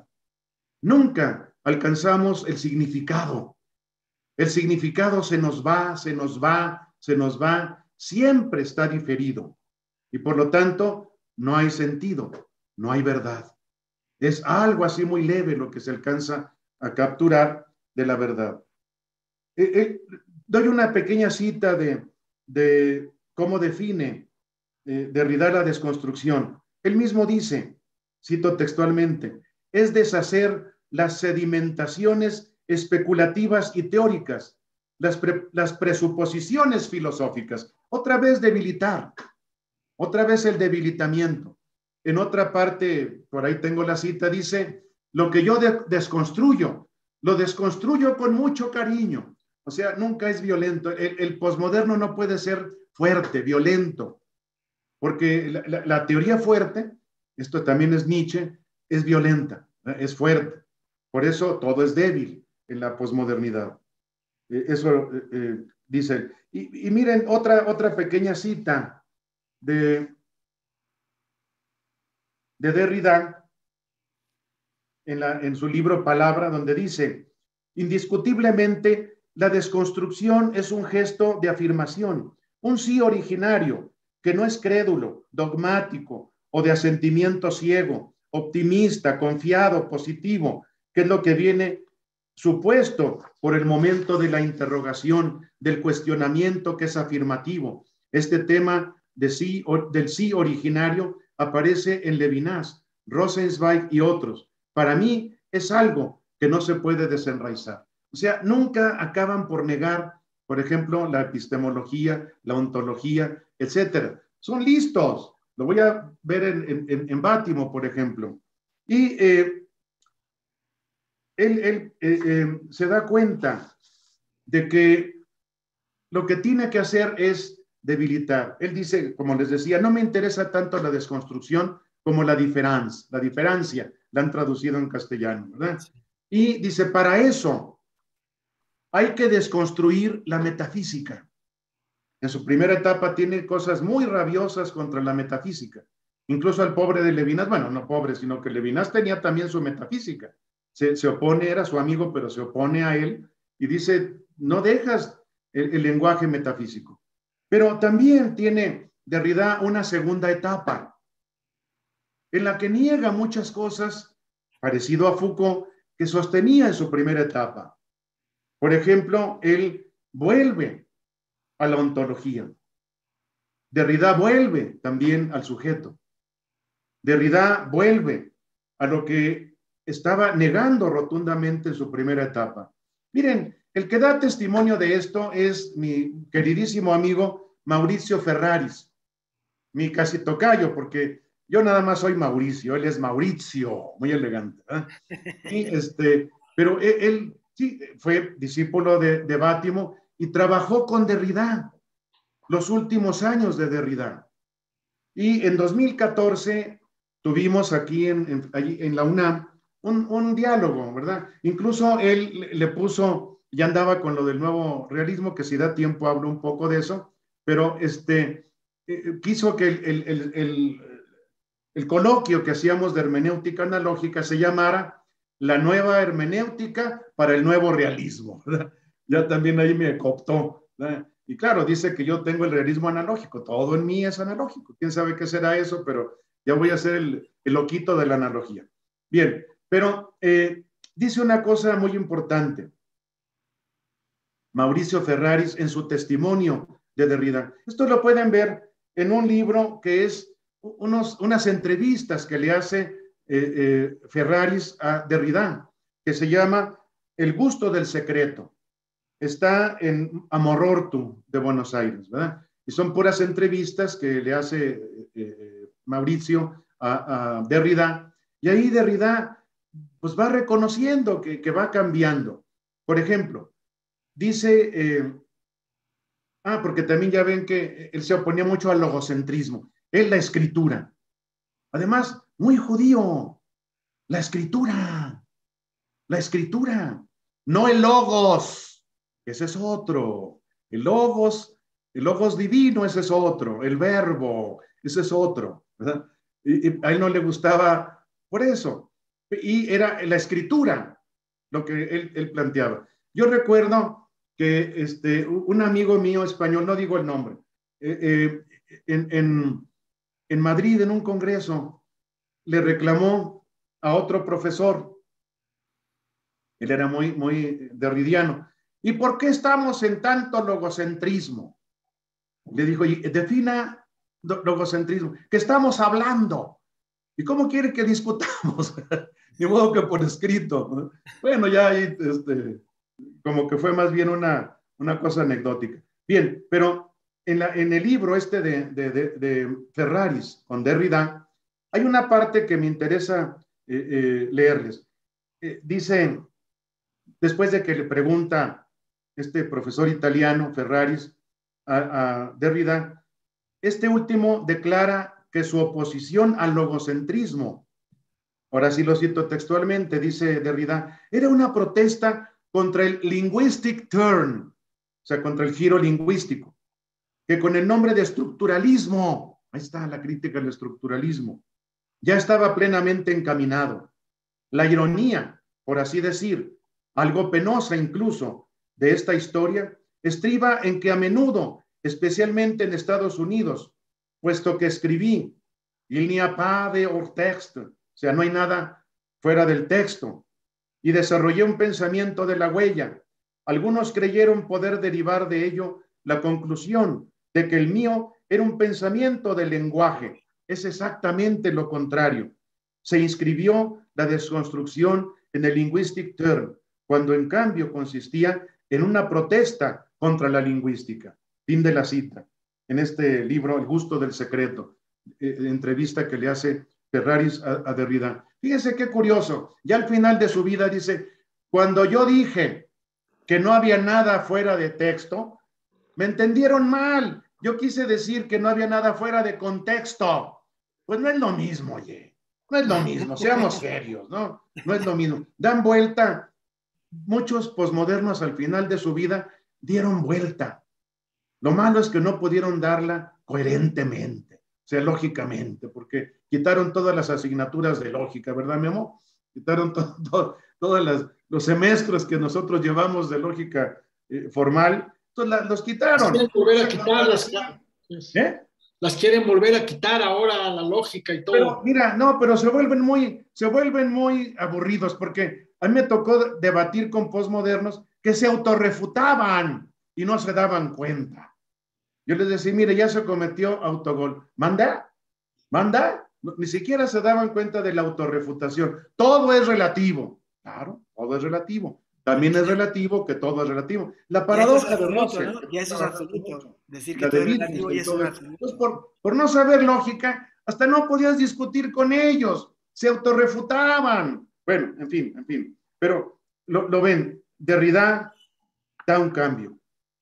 nunca alcanzamos el significado. El significado se nos va, se nos va, se nos va, siempre está diferido. Y por lo tanto, no hay sentido, no hay verdad. Es algo así muy leve lo que se alcanza a capturar de la verdad. Eh, eh, doy una pequeña cita de, de cómo define eh, Derrida la desconstrucción. Él mismo dice, cito textualmente, es deshacer las sedimentaciones especulativas y teóricas, las, pre, las presuposiciones filosóficas, otra vez debilitar. Otra vez el debilitamiento. En otra parte, por ahí tengo la cita, dice, lo que yo de desconstruyo, lo desconstruyo con mucho cariño. O sea, nunca es violento. El, el posmoderno no puede ser fuerte, violento, porque la, la, la teoría fuerte, esto también es Nietzsche, es violenta, ¿eh? Es fuerte. Por eso todo es débil en la posmodernidad. Eh, eso eh, eh, dice. Y, y miren, otra, otra pequeña cita de, de Derrida en, la, en su libro Palabra, donde dice, indiscutiblemente la desconstrucción es un gesto de afirmación, un sí originario, que no es crédulo, dogmático o de asentimiento ciego, optimista, confiado, positivo, que es lo que viene supuesto por el momento de la interrogación, del cuestionamiento que es afirmativo. Este tema de sí, del sí originario aparece en Levinas, Rosenzweig y otros. Para mí es algo que no se puede desenraizar. O sea, nunca acaban por negar, por ejemplo, la epistemología, la ontología, etcétera. Son listos. Lo voy a ver en, en, en Bátimo, por ejemplo. Y eh, él, él eh, eh, se da cuenta de que lo que tiene que hacer es debilitar. Él dice, como les decía, no me interesa tanto la desconstrucción como la diferencia, la diferencia, la han traducido en castellano, ¿verdad? Y dice, para eso hay que desconstruir la metafísica. En su primera etapa tiene cosas muy rabiosas contra la metafísica. Incluso al pobre de Levinas, bueno, no pobre, sino que Levinas tenía también su metafísica. Se, se opone, era su amigo, pero se opone a él y dice, no dejas el, el lenguaje metafísico. Pero también tiene Derrida una segunda etapa en la que niega muchas cosas, parecido a Foucault, que sostenía en su primera etapa. Por ejemplo, él vuelve a la ontología. Derrida vuelve también al sujeto. Derrida vuelve a lo que estaba negando rotundamente en su primera etapa. Miren, el que da testimonio de esto es mi queridísimo amigo Mauricio Ferraris, mi casi tocayo, porque yo nada más soy Mauricio, él es Mauricio, muy elegante. ¿eh? Y este, pero él, él sí fue discípulo de, de Bátimo y trabajó con Derrida los últimos años de Derrida. Y en dos mil catorce tuvimos aquí en, en, allí en la UNAM un, un diálogo, ¿verdad? Incluso él le puso, ya andaba con lo del nuevo realismo, que si da tiempo hablo un poco de eso, pero este, eh, quiso que el, el, el, el, el coloquio que hacíamos de hermenéutica analógica se llamara La nueva hermenéutica para el nuevo realismo, ¿verdad? Ya también ahí me cooptó, ¿verdad? Y claro, dice que yo tengo el realismo analógico, todo en mí es analógico, quién sabe qué será eso, pero ya voy a ser el, el loquito de la analogía. Bien, pero eh, dice una cosa muy importante, Mauricio Ferraris, en su testimonio de Derrida. Esto lo pueden ver en un libro que es unos, unas entrevistas que le hace eh, eh, Ferraris a Derrida, que se llama El gusto del secreto. Está en Amorortu de Buenos Aires, ¿verdad? Y son puras entrevistas que le hace eh, Mauricio a, a Derrida, y ahí Derrida pues va reconociendo que, que va cambiando. Por ejemplo, dice, eh, ah, porque también ya ven que él se oponía mucho al logocentrismo, es la escritura. Además, muy judío, la escritura, la escritura, no el logos, ese es otro. El logos, el logos divino, ese es otro. El verbo, ese es otro, ¿verdad? Y, y a él no le gustaba por eso. Y era la escritura lo que él, él planteaba. Yo recuerdo que este, un amigo mío español, no digo el nombre, eh, eh, en, en, en Madrid, en un congreso, le reclamó a otro profesor. Él era muy, muy derridiano. ¿Y por qué estamos en tanto logocentrismo? Le dijo, y defina logocentrismo. ¿Qué estamos hablando? ¿Y cómo quiere que discutamos? Ni modo que por escrito. Bueno, ya ahí, este, como que fue más bien una, una cosa anecdótica. Bien, pero en, la, en el libro este de, de, de, de Ferraris con Derrida, hay una parte que me interesa eh, eh, leerles. Eh, dice, después de que le pregunta este profesor italiano, Ferraris, a, a Derrida, este último declara que su oposición al logocentrismo, ahora sí lo cito textualmente, dice Derrida, era una protesta contra el linguistic turn, o sea, contra el giro lingüístico, que con el nombre de estructuralismo, ahí está la crítica al estructuralismo, ya estaba plenamente encaminado. La ironía, por así decir, algo penosa incluso, de esta historia, estriba en que a menudo, especialmente en Estados Unidos, puesto que escribí, il n'y a pas de hors texte, o sea, no hay nada fuera del texto, y desarrollé un pensamiento de la huella. Algunos creyeron poder derivar de ello la conclusión de que el mío era un pensamiento del lenguaje. Es exactamente lo contrario. Se inscribió la desconstrucción en el linguistic turn, cuando en cambio consistía en una protesta contra la lingüística. Fin de la cita. En este libro, El gusto del secreto, eh, entrevista que le hace Ferraris a, a Derrida. Fíjense qué curioso. Ya al final de su vida dice, cuando yo dije que no había nada fuera de texto, me entendieron mal. Yo quise decir que no había nada fuera de contexto. Pues no es lo mismo, oye. No es lo mismo, seamos serios, ¿no? No es lo mismo. Dan vuelta. Muchos posmodernos al final de su vida dieron vuelta. Lo malo es que no pudieron darla coherentemente, o sea, lógicamente, porque quitaron todas las asignaturas de lógica, ¿verdad, mi amor? Quitaron todo, todo, todos las, los semestres que nosotros llevamos de lógica eh, formal, entonces la, los quitaron. Las quieren volver a quitar, las, ¿Eh? las quieren volver a quitar ahora la lógica y todo. Pero mira, no, pero se vuelven muy, se vuelven muy aburridos, porque a mí me tocó debatir con posmodernos que se autorrefutaban y no se daban cuenta. Yo les decía, mire, ya se cometió autogol. ¿Manda? ¿Manda? No, ni siquiera se daban cuenta de la autorrefutación. Todo es relativo. Claro, todo es relativo. También es relativo que todo es relativo. La paradoja de Russell. ¿no? Ya eso es absoluto. Decir que la todo de es relativo y eso es absoluto. Entonces, por, por no saber lógica, hasta no podías discutir con ellos. Se autorrefutaban. Bueno, en fin, en fin. Pero lo, lo ven, Derrida da un cambio.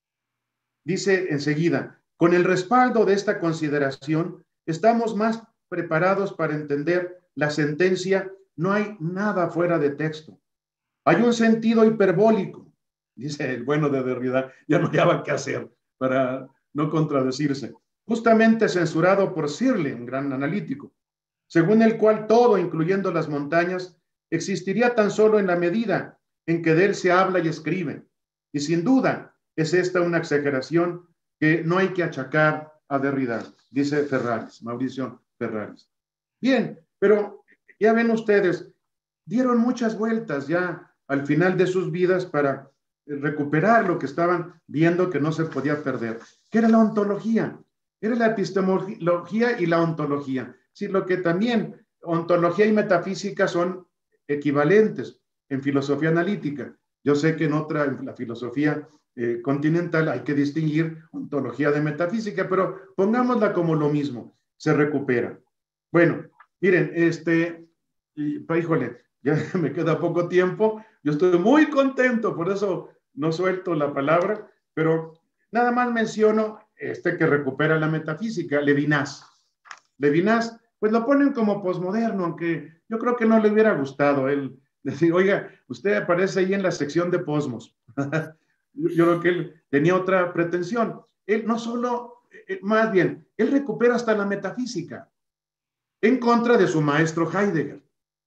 Dice enseguida, con el respaldo de esta consideración, estamos más preparados para entender la sentencia no hay nada fuera de texto. Hay un sentido hiperbólico, dice el bueno de Derrida, ya no hallaba qué hacer para no contradecirse, justamente censurado por Searle, un gran analítico, según el cual todo, incluyendo las montañas, existiría tan solo en la medida en que de él se habla y escribe. Y sin duda es esta una exageración que no hay que achacar a Derrida, dice Ferraris, Mauricio Ferraris. Bien, pero ya ven ustedes, dieron muchas vueltas ya al final de sus vidas para recuperar lo que estaban viendo que no se podía perder, que era la ontología, era la epistemología y la ontología. Sí, lo que también ontología y metafísica son equivalentes en filosofía analítica. Yo sé que en otra, en la filosofía eh, continental, hay que distinguir ontología de metafísica, pero pongámosla como lo mismo, se recupera. Bueno, miren, este, y, híjole, ya me queda poco tiempo, yo estoy muy contento, por eso no suelto la palabra, pero nada más menciono este que recupera la metafísica, Levinas. Levinas, pues lo ponen como posmoderno, aunque yo creo que no le hubiera gustado él decir, oiga, usted aparece ahí en la sección de posmos. yo, yo creo que él tenía otra pretensión. Él no solo, eh, más bien, él recupera hasta la metafísica en contra de su maestro Heidegger,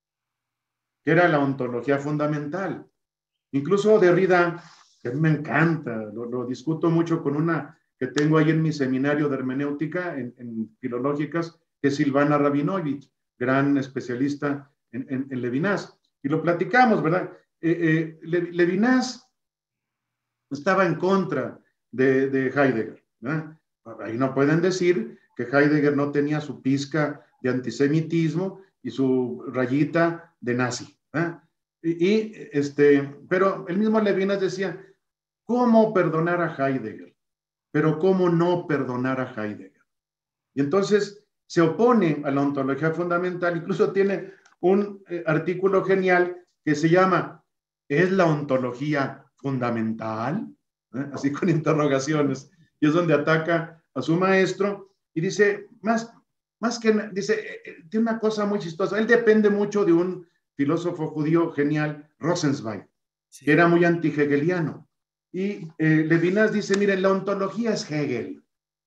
que era la ontología fundamental. Incluso Derrida, que a mí me encanta, lo, lo discuto mucho con una que tengo ahí en mi seminario de hermenéutica, en, en filológicas, que es Silvana Rabinovich, gran especialista en, en, en Levinas. Y lo platicamos, ¿verdad? Eh, eh, Le, Levinas estaba en contra de, de Heidegger, ¿verdad? Ahí no pueden decir que Heidegger no tenía su pizca de antisemitismo y su rayita de nazi, ¿verdad? Y, y, este, pero el mismo Levinas decía, ¿cómo perdonar a Heidegger? Pero ¿cómo no perdonar a Heidegger? Y entonces se opone a la ontología fundamental, incluso tiene un eh, artículo genial que se llama ¿es la ontología fundamental? ¿Eh? Así con interrogaciones. Y es donde ataca a su maestro y dice, más, más que, dice, eh, eh, tiene una cosa muy chistosa, él depende mucho de un filósofo judío genial, Rosenzweig, sí, que era muy anti-hegeliano. Y eh, Levinas dice, miren, la ontología es Hegel.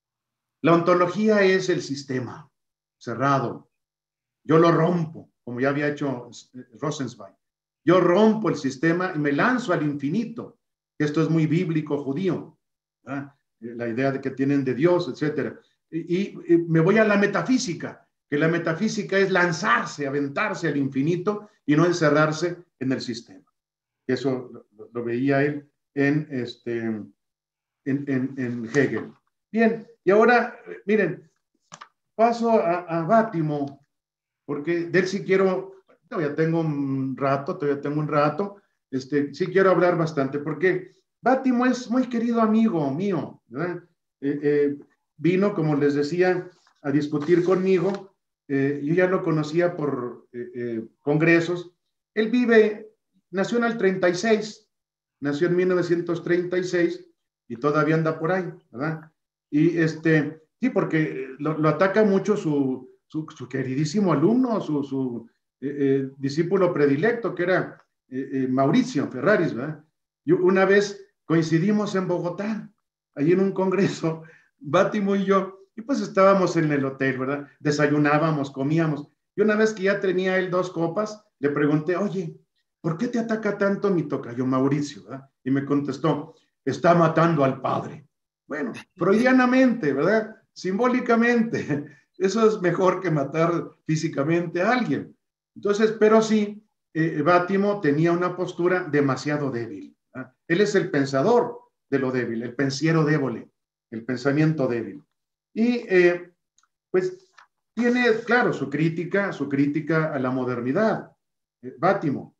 La ontología es el sistema cerrado. Yo lo rompo, como ya había hecho Rosenzweig. Yo rompo el sistema y me lanzo al infinito. Esto es muy bíblico judío, ¿verdad? La idea de que tienen de Dios, etcétera. Y, y me voy a la metafísica, que la metafísica es lanzarse, aventarse al infinito y no encerrarse en el sistema. Eso lo, lo veía él en, este, en, en, en Hegel. Bien, y ahora, miren, paso a, a Bátimo, porque de él sí quiero, todavía tengo un rato, todavía tengo un rato, este, sí quiero hablar bastante, porque Bátimo es muy querido amigo mío, ¿verdad? Eh, eh, vino, como les decía, a discutir conmigo, eh, yo ya lo conocía por eh, eh, congresos, él vive, nació en el treinta y seis, nació en mil novecientos treinta y seis y todavía anda por ahí, ¿verdad? Y este, sí, porque lo, lo ataca mucho su, su, su, queridísimo alumno, su, su eh, eh, discípulo predilecto, que era eh, eh, Mauricio Ferraris, ¿verdad? Y una vez coincidimos en Bogotá, allí en un congreso, Bátimo y yo, y pues estábamos en el hotel, ¿verdad? Desayunábamos, comíamos, y una vez que ya tenía él dos copas, le pregunté, oye, ¿por qué te ataca tanto mi tocayo Mauricio? ¿Verdad? Y me contestó, está matando al padre. Bueno, freudianamente, ¿verdad? Simbólicamente, eso es mejor que matar físicamente a alguien. Entonces, pero sí, eh, Bátimo tenía una postura demasiado débil, ¿verdad? Él es el pensador de lo débil, el pensiero débole, el pensamiento débil. Y eh, pues tiene, claro, su crítica, su crítica a la modernidad, eh, Bátimo,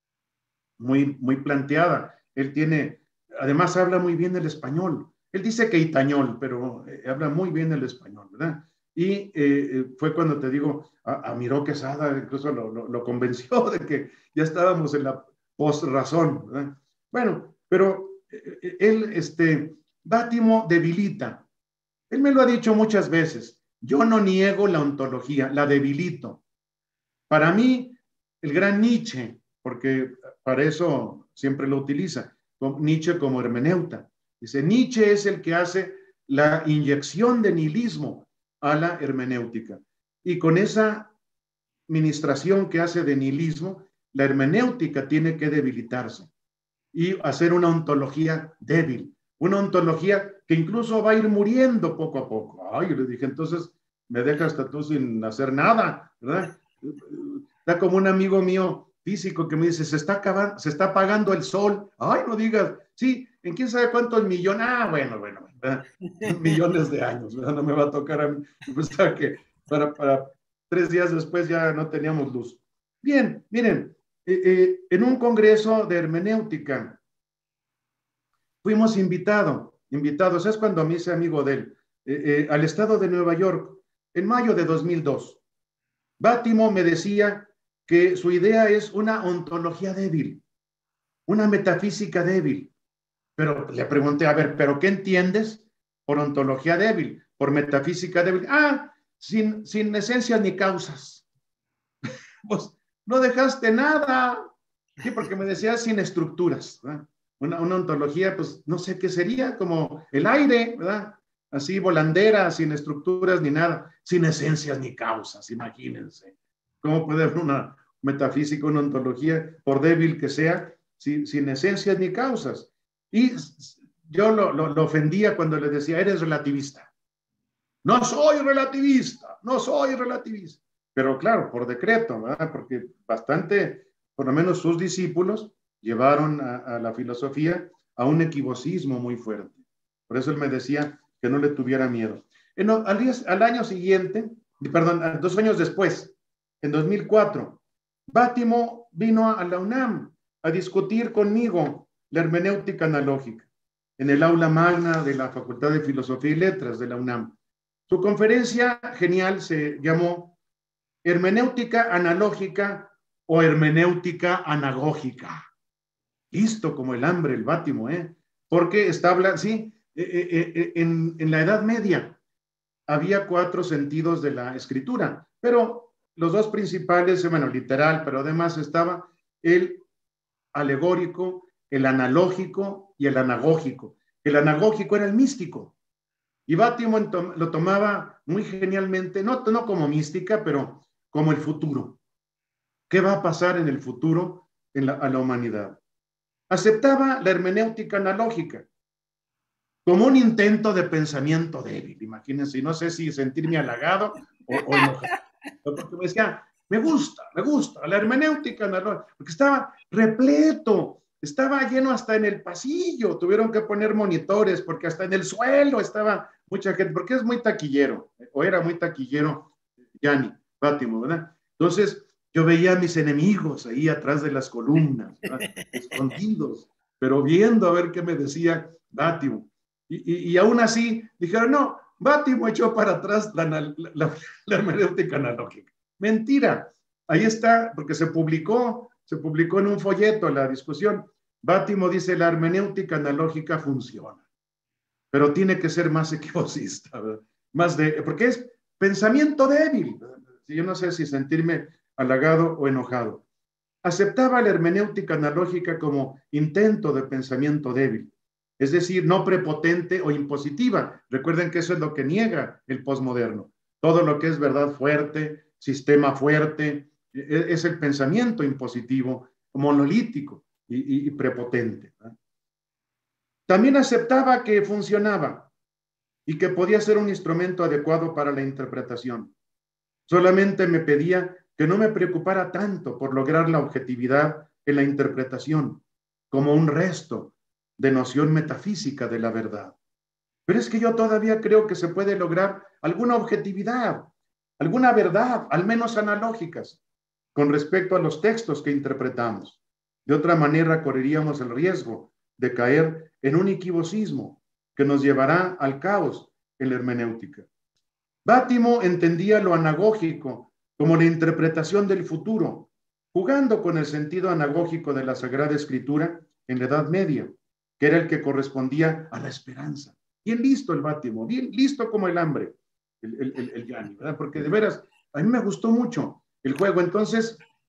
muy, muy planteada. Él tiene, además habla muy bien el español. Él dice que itañol, pero eh, habla muy bien el español, ¿verdad? Y eh, fue cuando te digo, a, a Miró Quesada incluso lo, lo, lo convenció de que ya estábamos en la post-razón, ¿verdad? Bueno, pero eh, él, este, Bátimo debilita. Él me lo ha dicho muchas veces. Yo no niego la ontología, la debilito. Para mí, el gran Nietzsche, porque para eso siempre lo utiliza, Nietzsche como hermeneuta. Dice, Nietzsche es el que hace la inyección de nihilismo a la hermenéutica. Y con esa ministración que hace de nihilismo, la hermenéutica tiene que debilitarse y hacer una ontología débil, una ontología que incluso va a ir muriendo poco a poco. Ay, yo le dije, entonces me dejas hasta tú sin hacer nada, ¿verdad? Está como un amigo mío físico que me dice, se está acabando, se está apagando el sol. Ay, no digas, sí, en quién sabe cuántos millones, ah, bueno, bueno, ¿verdad? Millones de años, ¿verdad? No me va a tocar a mí. Pues, que para, para tres días después ya no teníamos luz. Bien, miren, eh, eh, en un congreso de hermenéutica fuimos invitados, invitados, es cuando me hice amigo de él, eh, eh, al estado de Nueva York, en mayo de dos mil dos. Bátimo me decía que su idea es una ontología débil, una metafísica débil. Pero le pregunté, a ver, ¿pero qué entiendes por ontología débil, por metafísica débil? Ah, sin, sin esencias ni causas. Pues no dejaste nada. Sí, porque me decía sin estructuras, ¿verdad? Una, una ontología, pues no sé qué sería, como el aire, ¿verdad? Así volandera, sin estructuras ni nada, sin esencias ni causas, imagínense. ¿Cómo puede haber una metafísica, una ontología, por débil que sea, sin, sin esencias ni causas? Y yo lo, lo, lo ofendía cuando le decía, eres relativista. No soy relativista, no soy relativista. Pero claro, por decreto, ¿verdad? Porque bastante, por lo menos sus discípulos, llevaron a, a la filosofía a un equivocismo muy fuerte. Por eso él me decía que no le tuviera miedo. En, al, día, al año siguiente, perdón, dos años después, en dos mil cuatro, Bátimo vino a la UNAM a discutir conmigo la hermenéutica analógica en el aula magna de la Facultad de Filosofía y Letras de la UNAM. Su conferencia genial se llamó Hermenéutica analógica o hermenéutica anagógica. Listo como el hambre, el Bátimo, ¿eh? Porque está hablando, sí, eh, eh, eh, en, en la Edad Media había cuatro sentidos de la escritura, pero los dos principales, bueno, literal, pero además estaba el alegórico, el analógico y el anagógico. El anagógico era el místico. Y Bátimo lo tomaba muy genialmente, no, no como mística, pero como el futuro. ¿Qué va a pasar en el futuro en la, a la humanidad? Aceptaba la hermenéutica analógica como un intento de pensamiento débil. Imagínense, no sé si sentirme halagado o, o enojado. Porque me decía, me gusta, me gusta la hermenéutica analógica, porque estaba repleto, estaba lleno hasta en el pasillo, tuvieron que poner monitores, porque hasta en el suelo estaba mucha gente, porque es muy taquillero, o era muy taquillero, Gianni Bátimo, ¿verdad? Entonces, yo veía a mis enemigos ahí atrás de las columnas, ¿verdad? Escondidos, pero viendo a ver qué me decía Bátimo. Y, y, y aún así dijeron, no, Bátimo echó para atrás la, la, la, la hermenéutica analógica. Mentira, ahí está, porque se publicó, se publicó en un folleto la discusión. Bátimo dice, la hermenéutica analógica funciona, pero tiene que ser más equivocista, ¿verdad? Más de, porque es pensamiento débil. Yo no sé si sentirme halagado o enojado. Aceptaba la hermenéutica analógica como intento de pensamiento débil, es decir, no prepotente o impositiva. Recuerden que eso es lo que niega el posmoderno. Todo lo que es verdad fuerte, sistema fuerte, es el pensamiento impositivo, monolítico y, y, y prepotente, ¿no? También aceptaba que funcionaba y que podía ser un instrumento adecuado para la interpretación. Solamente me pedía que no me preocupara tanto por lograr la objetividad en la interpretación, como un resto de noción metafísica de la verdad. Pero es que yo todavía creo que se puede lograr alguna objetividad, alguna verdad, al menos analógicas, con respecto a los textos que interpretamos. De otra manera, correríamos el riesgo de caer en un equivocismo que nos llevará al caos en la hermenéutica. Bátimo entendía lo anagógico como la interpretación del futuro, jugando con el sentido anagógico de la Sagrada Escritura en la Edad Media, que era el que correspondía a la esperanza. Bien listo el Bátimo, bien listo como el hambre, el, el, el, el Gianni, ¿verdad? Porque de veras, a mí me gustó mucho el juego. Entonces,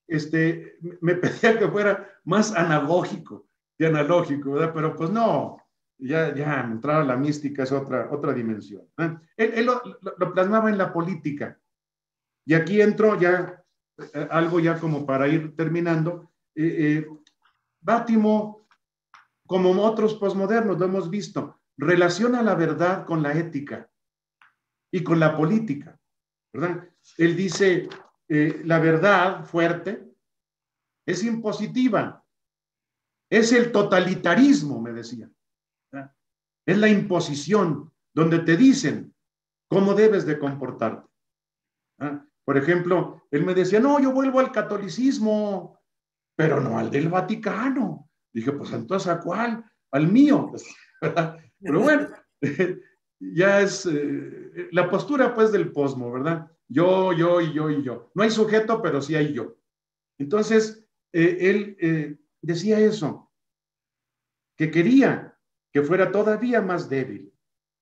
este, me pedía que fuera más anagógico que analógico, ¿verdad? Pero pues no, ya, ya entrar a la mística es otra, otra dimensión. ¿eh? Él, él lo, lo, lo plasmaba en la política. Y aquí entro ya, eh, algo ya como para ir terminando. Eh, eh, Bátimo, como otros posmodernos, lo hemos visto, relaciona la verdad con la ética y con la política, ¿verdad? Él dice, eh, la verdad fuerte es impositiva, es el totalitarismo, me decía, ¿verdad? Es la imposición, donde te dicen cómo debes de comportarte. ¿verdad? Por ejemplo, él me decía, no, yo vuelvo al catolicismo, pero no al del Vaticano. Dije, pues entonces, ¿a cuál? Al mío. ¿verdad? Pero bueno, ya es eh, la postura pues del posmo, ¿verdad? Yo, yo y yo y yo. No hay sujeto, pero sí hay yo. Entonces, eh, él eh, decía eso, que quería que fuera todavía más débil.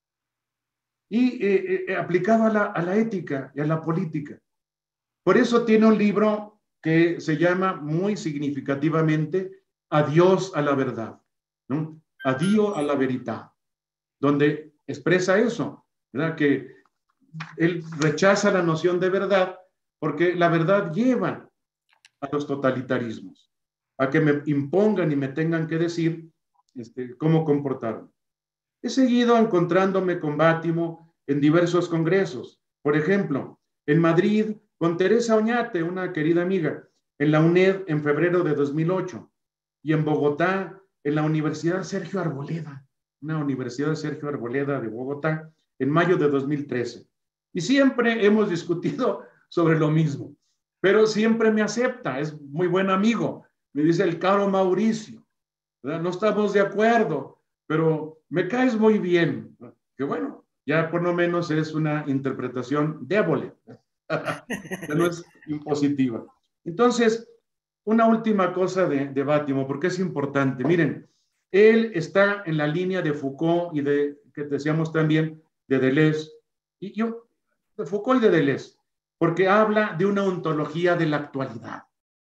Y eh, eh, aplicado a la, a la ética y a la política. Por eso tiene un libro que se llama muy significativamente Adiós a la verdad, ¿no? Adiós a la verità, donde expresa eso, ¿verdad? Que él rechaza la noción de verdad porque la verdad lleva a los totalitarismos, a que me impongan y me tengan que decir este, cómo comportarme. He seguido encontrándome con Bátimo en diversos congresos. Por ejemplo, en Madrid, con Teresa Oñate, una querida amiga, en la UNED en febrero de dos mil ocho, y en Bogotá, en la Universidad Sergio Arboleda, una Universidad Sergio Arboleda de Bogotá, en mayo de dos mil trece. Y siempre hemos discutido sobre lo mismo, pero siempre me acepta, es muy buen amigo. Me dice el caro Mauricio, ¿verdad? No estamos de acuerdo, pero me caes muy bien. Que bueno, ya por lo menos es una interpretación débil, que no es impositiva. Entonces, una última cosa de, de Bátimo, porque es importante. Miren, él está en la línea de Foucault y de, que decíamos también, de Deleuze, y yo, de Foucault y de Deleuze, porque habla de una ontología de la actualidad.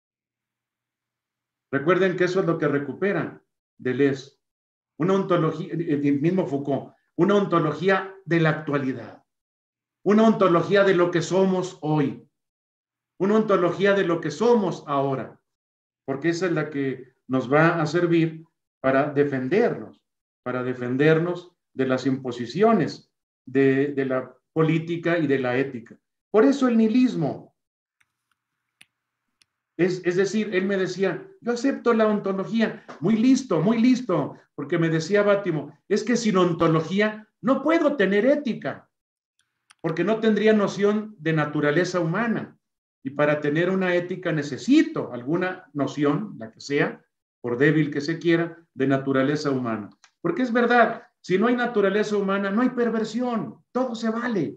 Recuerden que eso es lo que recuperan Deleuze. Una ontología, el mismo Foucault, una ontología de la actualidad, una ontología de lo que somos hoy, una ontología de lo que somos ahora, porque esa es la que nos va a servir para defendernos, para defendernos de las imposiciones de, de la política y de la ética. Por eso el nihilismo. Es, es decir, él me decía, yo acepto la ontología, muy listo, muy listo, porque me decía Bátimo, es que sin ontología no puedo tener ética, porque no tendría noción de naturaleza humana. Y para tener una ética necesito alguna noción, la que sea, por débil que se quiera, de naturaleza humana. Porque es verdad, si no hay naturaleza humana, no hay perversión, todo se vale.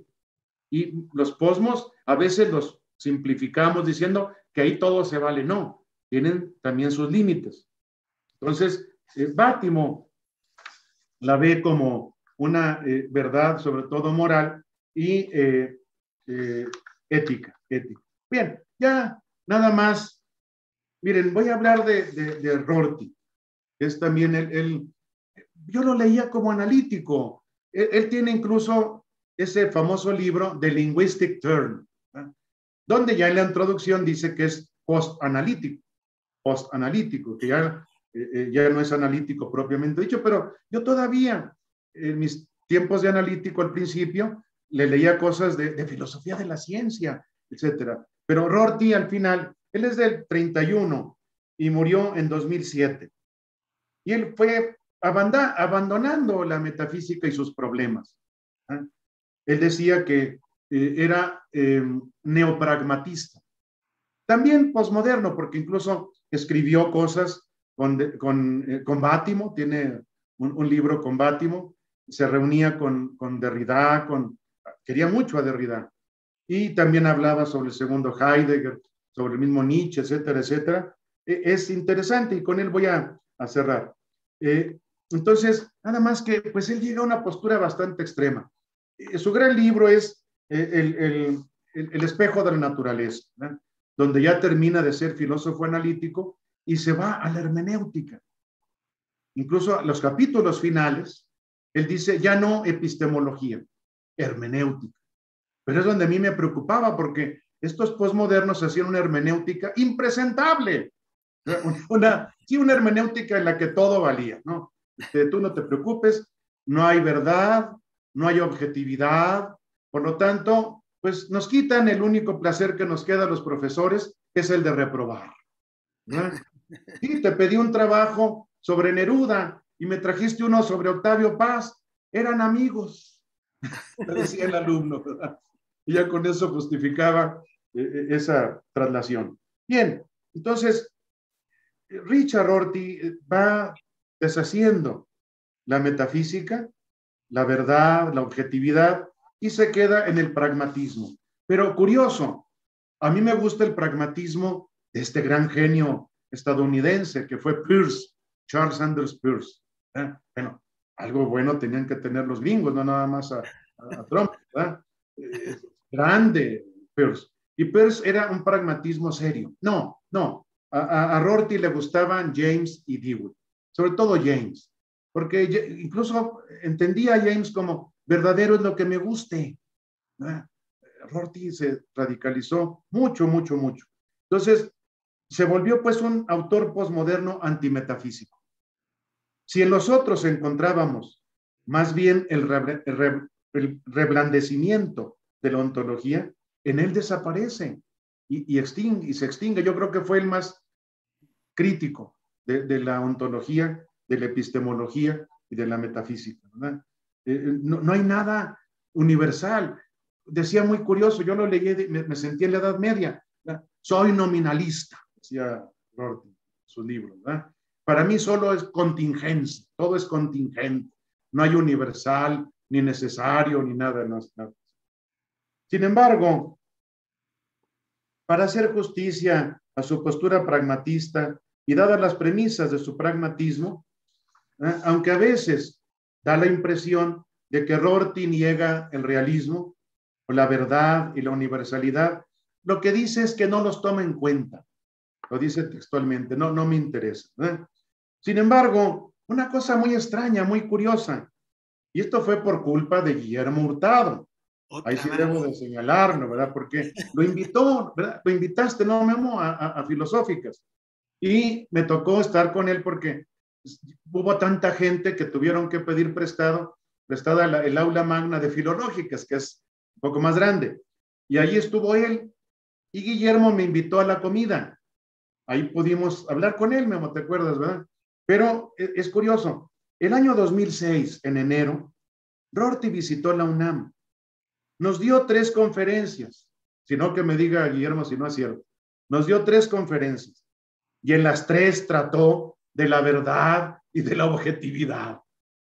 Y los posmos a veces los simplificamos diciendo que ahí todo se vale. No, tienen también sus límites. Entonces, eh, Bátimo la ve como una eh, verdad, sobre todo moral y eh, eh, ética, ética. Bien, ya nada más. Miren, voy a hablar de, de, de Rorty, que es también el, el, yo lo leía como analítico. Él, él tiene incluso ese famoso libro The Linguistic Turn, ¿eh? Donde ya en la introducción dice que es post-analítico, post-analítico, que ya, eh, ya no es analítico propiamente dicho, pero yo todavía, en mis tiempos de analítico al principio, le leía cosas de, de filosofía de la ciencia, etcétera. Pero Rorty al final, él es del treinta y uno y murió en dos mil siete. Y él fue abandonando la metafísica y sus problemas. ¿eh? Él decía que eh, era eh, neopragmatista. También posmoderno, porque incluso escribió cosas con, con, eh, con Bátimo, tiene un, un libro con Bátimo, se reunía con, con Derrida, con, quería mucho a Derrida. Y también hablaba sobre el segundo Heidegger, sobre el mismo Nietzsche, etcétera, etcétera. Eh, es interesante y con él voy a, a cerrar. Eh, entonces, nada más que, pues él llega a una postura bastante extrema. Eh, su gran libro es eh, el, el, el, el espejo de la naturaleza, ¿verdad? donde ya termina de ser filósofo analítico y se va a la hermenéutica. Incluso los capítulos finales, él dice, ya no epistemología, hermenéutica. Pero es donde a mí me preocupaba, porque estos posmodernos hacían una hermenéutica impresentable. Una, sí, una hermenéutica en la que todo valía, ¿no? Este, tú no te preocupes, no hay verdad, no hay objetividad, por lo tanto, pues nos quitan el único placer que nos queda a los profesores, que es el de reprobar, ¿no? Sí, te pedí un trabajo sobre Neruda y me trajiste uno sobre Octavio Paz, eran amigos, me decía el alumno, ¿verdad? Y ya con eso justificaba eh, esa traslación. Bien, entonces, Richard Rorty va deshaciendo la metafísica, la verdad, la objetividad, y se queda en el pragmatismo. Pero curioso, a mí me gusta el pragmatismo de este gran genio estadounidense que fue Peirce, Charles Sanders Peirce. ¿Eh? Bueno, algo bueno tenían que tener los gringos, no nada más a, a, a Trump, ¿verdad? Eh, grande Peirce. Y Peirce era un pragmatismo serio. No, no. A, a, a Rorty le gustaban James y Dewey, sobre todo James, porque incluso entendía a James como verdadero es lo que me guste. ¿Eh? Rorty se radicalizó mucho, mucho, mucho. Entonces, se volvió pues un autor posmoderno antimetafísico. Si en los otros encontrábamos más bien el, re, el, re, el reblandecimiento de la ontología, en él desaparece y, y, extingue, y se extingue. Yo creo que fue el más crítico de, de la ontología, de la epistemología y de la metafísica, ¿verdad? Eh, no, no hay nada universal. Decía muy curioso, yo lo leí, me, me sentí en la Edad Media, ¿verdad? Soy nominalista, decía Rorty en su libro, ¿verdad? Para mí solo es contingencia, todo es contingente, no hay universal, ni necesario, ni nada, nada. Sin embargo, para hacer justicia a su postura pragmatista y dadas las premisas de su pragmatismo, ¿eh? Aunque a veces da la impresión de que Rorty niega el realismo o la verdad y la universalidad, lo que dice es que no los toma en cuenta. Lo dice textualmente, no, no me interesa, ¿eh? Sin embargo, una cosa muy extraña, muy curiosa, y esto fue por culpa de Guillermo Hurtado. Ahí sí debo de señalarlo, ¿verdad? Porque lo invitó, ¿verdad? Lo invitaste, no, Memo, a, a, a Filosóficas. Y me tocó estar con él porque hubo tanta gente que tuvieron que pedir prestado, prestada la, el aula magna de Filológicas, que es un poco más grande. Y ahí estuvo él. Y Guillermo me invitó a la comida. Ahí pudimos hablar con él, Memo, ¿te acuerdas, verdad? Pero es curioso. El año dos mil seis, en enero, Rorty visitó la UNAM. Nos dio tres conferencias, si no que me diga Guillermo si no es cierto. Nos dio tres conferencias y en las tres trató de la verdad y de la objetividad.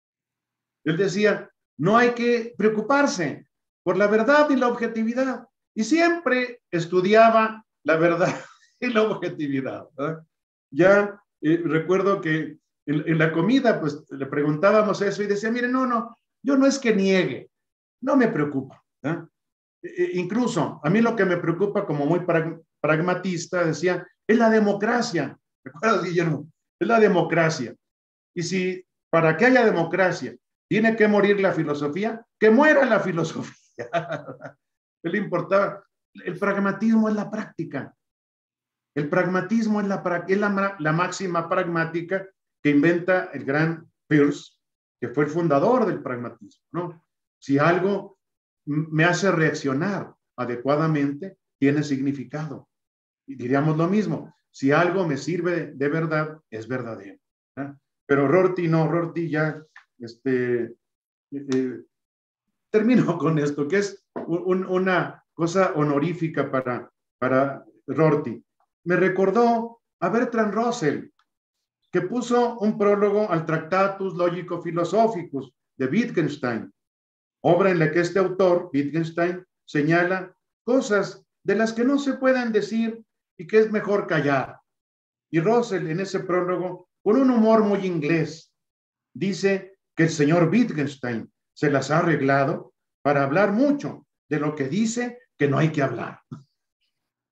Él decía, no hay que preocuparse por la verdad y la objetividad. Y siempre estudiaba la verdad y la objetividad, ¿verdad? Ya eh, recuerdo que en, en la comida pues le preguntábamos eso y decía, mire, no, no, yo no es que niegue, no me preocupa. ¿Eh? E incluso a mí lo que me preocupa como muy prag pragmatista, decía, es la democracia. ¿Recuerdas, Guillermo? Es la democracia. Y si para que haya democracia tiene que morir la filosofía, que muera la filosofía. ¿Qué le importaba? El pragmatismo es la práctica. El pragmatismo es, la, es la, la máxima pragmática que inventa el gran Peirce, que fue el fundador del pragmatismo, ¿no? Si algo me hace reaccionar adecuadamente, tiene significado. Y diríamos lo mismo, si algo me sirve de verdad, es verdadero. ¿Eh? Pero Rorty no, Rorty ya, este, eh, termino con esto, que es un, una cosa honorífica para, para Rorty. Me recordó a Bertrand Russell, que puso un prólogo al Tractatus Logico-Philosophicus de Wittgenstein, obra en la que este autor, Wittgenstein, señala cosas de las que no se pueden decir y que es mejor callar. Y Russell, en ese prólogo, con un humor muy inglés, dice que el señor Wittgenstein se las ha arreglado para hablar mucho de lo que dice que no hay que hablar.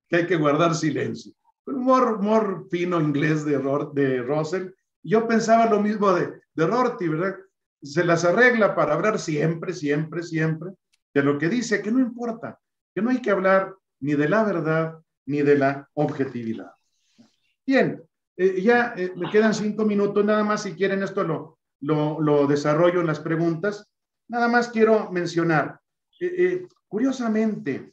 que hay que guardar silencio. Un humor, humor fino inglés de, de Russell. Yo pensaba lo mismo de, de Rorty, ¿verdad? Se las arregla para hablar siempre, siempre, siempre de lo que dice, que no importa, que no hay que hablar ni de la verdad ni de la objetividad. Bien, eh, ya eh, me quedan cinco minutos, nada más si quieren esto lo, lo, lo desarrollo en las preguntas. Nada más quiero mencionar, eh, eh, curiosamente,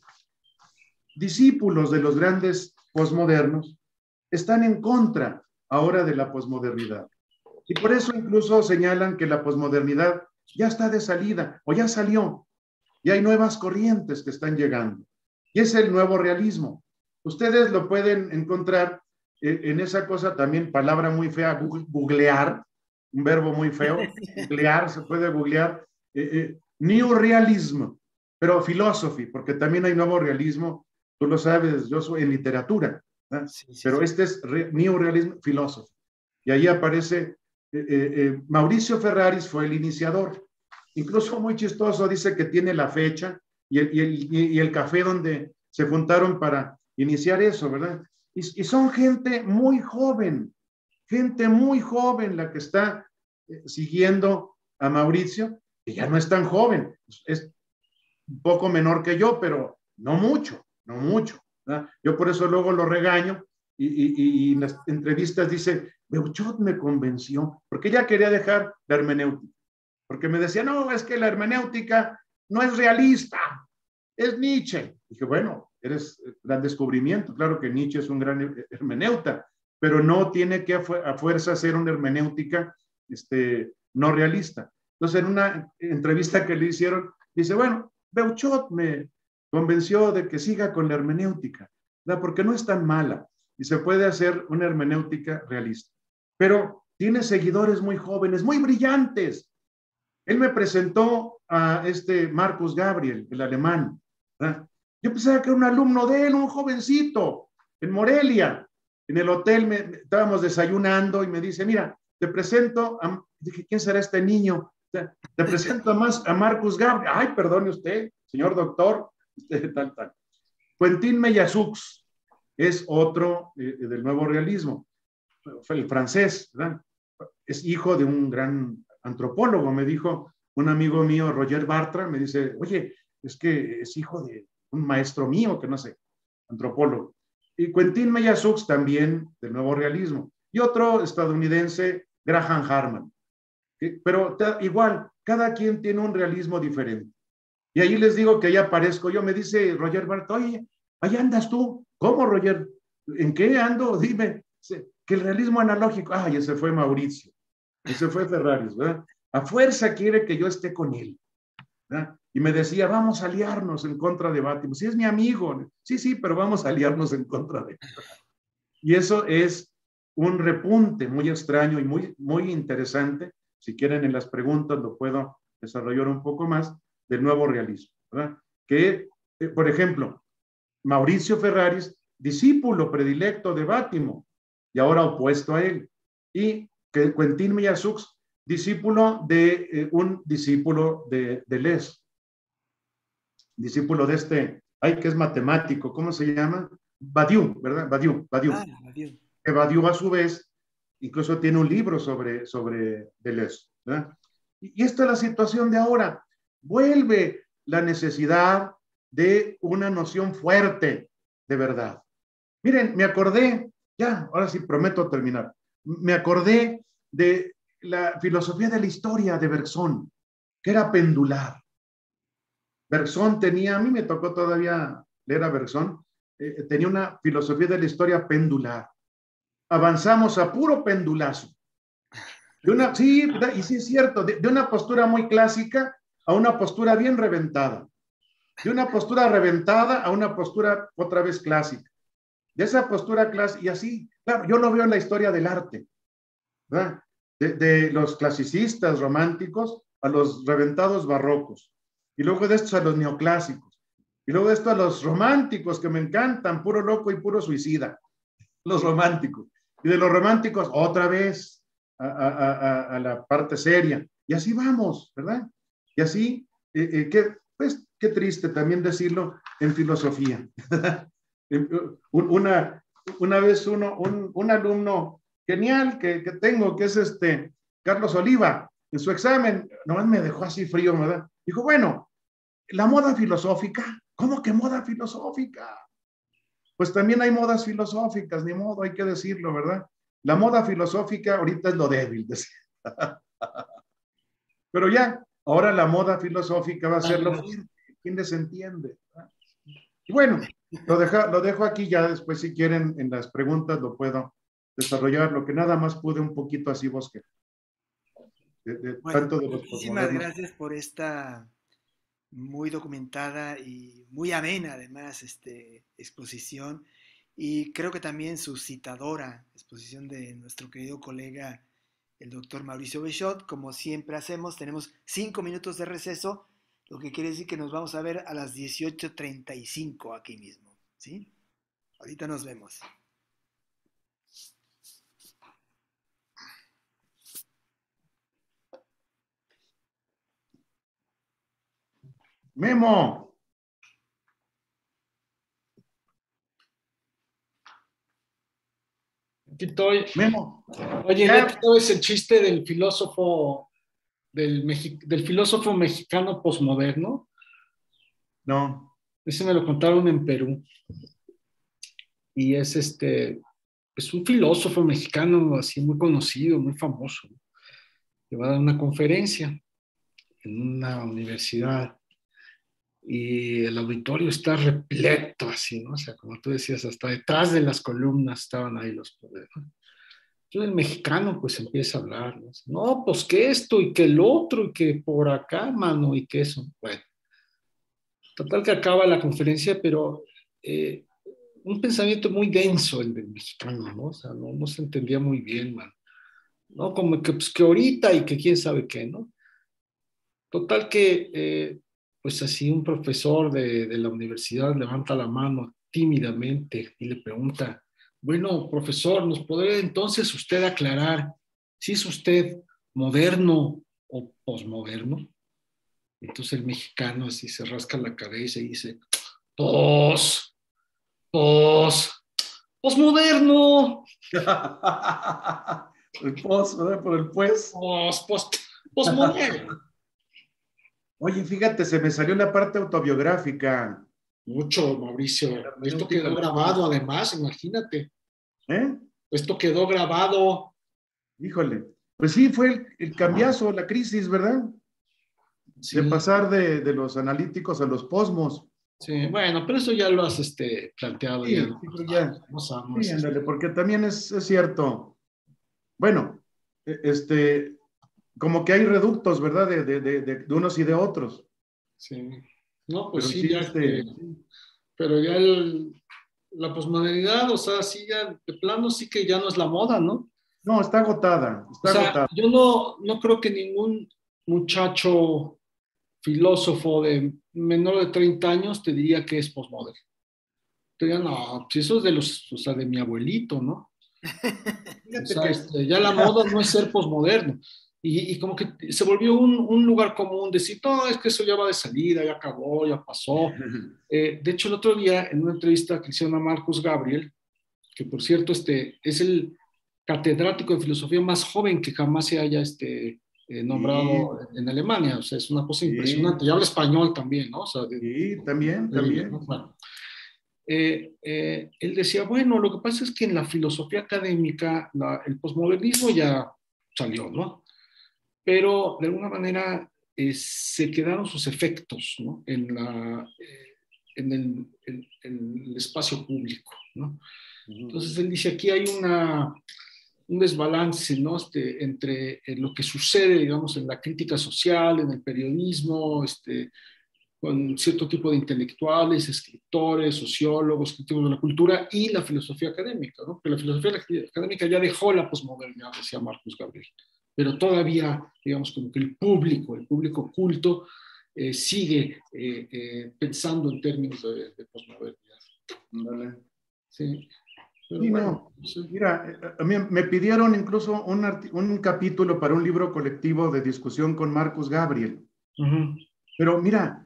discípulos de los grandes posmodernos están en contra ahora de la posmodernidad. Y por eso incluso señalan que la posmodernidad ya está de salida o ya salió. Y hay nuevas corrientes que están llegando. Y es el nuevo realismo. Ustedes lo pueden encontrar en esa cosa también, palabra muy fea, googlear, un verbo muy feo, googlear, se puede googlear, eh, eh, New Realism, pero philosophy, porque también hay nuevo realismo, tú lo sabes, yo soy en literatura, ¿eh? Sí, sí, pero sí. Este es re, New Realism Philosophy. Y ahí aparece, eh, eh, Mauricio Ferraris fue el iniciador, incluso muy chistoso, dice que tiene la fecha y el, y el, y el café donde se juntaron para iniciar eso, ¿verdad? Y, y son gente muy joven, gente muy joven la que está eh, siguiendo a Mauricio, que ya no es tan joven, es un poco menor que yo, pero no mucho, no mucho, ¿verdad? Yo por eso luego lo regaño y, y, y en las entrevistas dice, Beuchot me convenció, porque ella quería dejar la hermenéutica, porque me decía, no, es que la hermenéutica no es realista, es Nietzsche. Dije, bueno, eres gran descubrimiento, claro que Nietzsche es un gran hermeneuta, pero no tiene que a, fu a fuerza ser una hermenéutica este, no realista. Entonces, en una entrevista que le hicieron, dice, bueno, Beuchot me convenció de que siga con la hermenéutica, ¿verdad? Porque no es tan mala y se puede hacer una hermenéutica realista. Pero tiene seguidores muy jóvenes, muy brillantes. Él me presentó a este Marcus Gabriel, el alemán, ¿verdad? Yo pensaba que era un alumno de él, un jovencito, en Morelia. En el hotel me, me, estábamos desayunando y me dice, mira, te presento a... Dije, ¿quién será este niño? Te presento a, más, a Marcus Gabriel. Ay, perdone usted, señor doctor. Usted, tal, tal. Quentin Meillassoux es otro eh, del nuevo realismo. Fue el francés, ¿verdad? Es hijo de un gran antropólogo, me dijo un amigo mío, Roger Bartra, me dice, oye, es que es hijo de un maestro mío, que no sé, antropólogo. Y Quentin Meillassoux también del nuevo realismo. Y otro estadounidense, Graham Harman. Pero igual, cada quien tiene un realismo diferente. Y ahí les digo que ahí aparezco yo, me dice Roger Bartra, oye, ahí andas tú. ¿Cómo, Roger? ¿En qué ando? Dime. Que el realismo analógico, ay, ese fue Mauricio, ese fue Ferraris, ¿verdad? A fuerza quiere que yo esté con él, ¿verdad? Y me decía, vamos a aliarnos en contra de Bátimo. Sí, es mi amigo. Sí, sí, pero vamos a aliarnos en contra de él. Y eso es un repunte muy extraño y muy, muy interesante. Si quieren en las preguntas lo puedo desarrollar un poco más, del nuevo realismo, ¿verdad? Que, eh, por ejemplo, Mauricio Ferraris, discípulo predilecto de Bátimo, y ahora opuesto a él. Y que Quentin Meillassoux, discípulo de eh, un discípulo de Deleuze, discípulo de este, ay, que es matemático, ¿cómo se llama? Badiou, ¿verdad? Badiou, Badiou. Ah, Badiou. Que Badiou a su vez, incluso tiene un libro sobre, sobre Deleuze, ¿verdad? Y, y esta es la situación de ahora. Vuelve la necesidad de una noción fuerte de verdad. Miren, me acordé, ya, ahora sí prometo terminar, me acordé de la filosofía de la historia de Bergson, que era pendular. Bergson tenía, a mí me tocó todavía leer a Bergson, eh, tenía una filosofía de la historia pendular. Avanzamos a puro pendulazo. De una, sí, y sí es cierto, de, de una postura muy clásica a una postura bien reventada. De una postura reventada a una postura otra vez clásica. De esa postura clásica, y así, claro, yo lo veo en la historia del arte, ¿verdad? De, de los clasicistas románticos a los reventados barrocos, y luego de estos a los neoclásicos, y luego de esto a los románticos que me encantan, puro loco y puro suicida, los románticos, y de los románticos otra vez a, a, a, a la parte seria, y así vamos, ¿verdad? Y así, eh, eh, qué, pues, qué triste también decirlo en filosofía, ¿verdad? Una, una vez uno, un, un alumno genial que, que tengo, que es este Carlos Oliva, en su examen, nomás me dejó así frío, ¿verdad? Dijo, bueno, la moda filosófica, ¿cómo que moda filosófica? Pues también hay modas filosóficas, ni modo, hay que decirlo, ¿verdad? La moda filosófica ahorita es lo débil, decía. Pero ya, ahora la moda filosófica va a ser lo fuerte. ¿Quién les entiende? Y bueno, lo, deja, lo dejo aquí ya, después si quieren en las preguntas lo puedo desarrollar, lo que nada más pude un poquito así, Bosque. De, de, bueno, tanto de los muchísimas gracias por esta muy documentada y muy amena, además, este, exposición. Y creo que también suscitadora exposición de nuestro querido colega, el doctor Mauricio Bechod. Como siempre hacemos, tenemos cinco minutos de receso, lo que quiere decir que nos vamos a ver a las dieciocho treinta y cinco aquí mismo, ¿sí? Ahorita nos vemos. Memo. Aquí estoy. Memo. Oye, ¿no sabes el chiste del filósofo, del, Mexi del filósofo mexicano posmoderno? No. Ese me lo contaron en Perú. Y es este, es un filósofo mexicano así muy conocido, muy famoso, que va a dar una conferencia en una universidad y el auditorio está repleto así, ¿no? O sea, como tú decías, hasta detrás de las columnas estaban ahí los poderes, ¿no? Entonces el mexicano pues empieza a hablar, ¿no? No, pues que esto y que el otro y que por acá, mano, y que eso. Bueno, total que acaba la conferencia, pero eh, un pensamiento muy denso el del mexicano, ¿no? O sea, no, no se entendía muy bien, man. ¿No? Como que, pues, que ahorita y que quién sabe qué, ¿no? Total que, eh, pues así un profesor de, de la universidad levanta la mano tímidamente y le pregunta, bueno, profesor, ¿nos podría entonces usted aclarar si es usted moderno o posmoderno? Entonces el mexicano así se rasca la cabeza y dice, pos, pos, posmoderno. El pos, ¿verdad? Por el pues. Pos, pos, posmoderno. Oye, fíjate, se me salió la parte autobiográfica. Mucho, Mauricio. Esto quedó grabado, además, imagínate. ¿Eh? Esto quedó grabado. Híjole. Pues sí, fue el, el cambiazo, la crisis, ¿verdad? Sí. De pasar de, de los analíticos a los posmos. Sí, bueno, pero eso ya lo has este, planteado. Sí, ya, sí, pero ya. No sabemos, Sí, ándale, este... porque también es, es cierto. Bueno, este, como que hay reductos, ¿verdad? De, de, de, de unos y de otros. Sí. No, pues pero sí, sí, ya este... que, pero ya el, la posmodernidad, o sea, sí, ya de plano sí que ya no es la moda, ¿no? No, está agotada, está o sea, agotada. Yo no, no creo que ningún muchacho filósofo de menor de treinta años te diría que es posmoderno. Te diría, no, si eso es de los, o sea, de mi abuelito, ¿no? O sea, este, ya la moda no es ser posmoderno. Y, y como que se volvió un, un lugar común decir, no, es que eso ya va de salida, ya acabó, ya pasó. Eh, de hecho, el otro día, en una entrevista que hicieron a Marcus Gabriel, que por cierto este, es el catedrático de filosofía más joven que jamás se haya este, eh, nombrado sí. en Alemania. O sea, es una cosa sí. impresionante. Y habla español también, ¿no? O sea, de, sí, también, de, también. ¿no? Bueno, eh, eh, él decía, bueno, lo que pasa es que en la filosofía académica la, el posmodernismo ya salió, ¿no? Pero de alguna manera eh, se quedaron sus efectos, ¿no? En, la, eh, en, el, en, en el espacio público, ¿no? Entonces él dice, aquí hay una, un desbalance, ¿no? Este, entre lo que sucede, digamos, en la crítica social, en el periodismo, este, con cierto tipo de intelectuales, escritores, sociólogos, críticos de la cultura y la filosofía académica, ¿no? Porque la filosofía académica ya dejó la posmodernidad, decía Marcus Gabriel, pero todavía, digamos, como que el público, el público culto, eh, sigue eh, eh, pensando en términos de, de posmodernidad. Vale. Sí. Pero sí, bueno, no. Sí. Mira, a mí me pidieron incluso un, un capítulo para un libro colectivo de discusión con Marcus Gabriel. Uh-huh. Pero mira,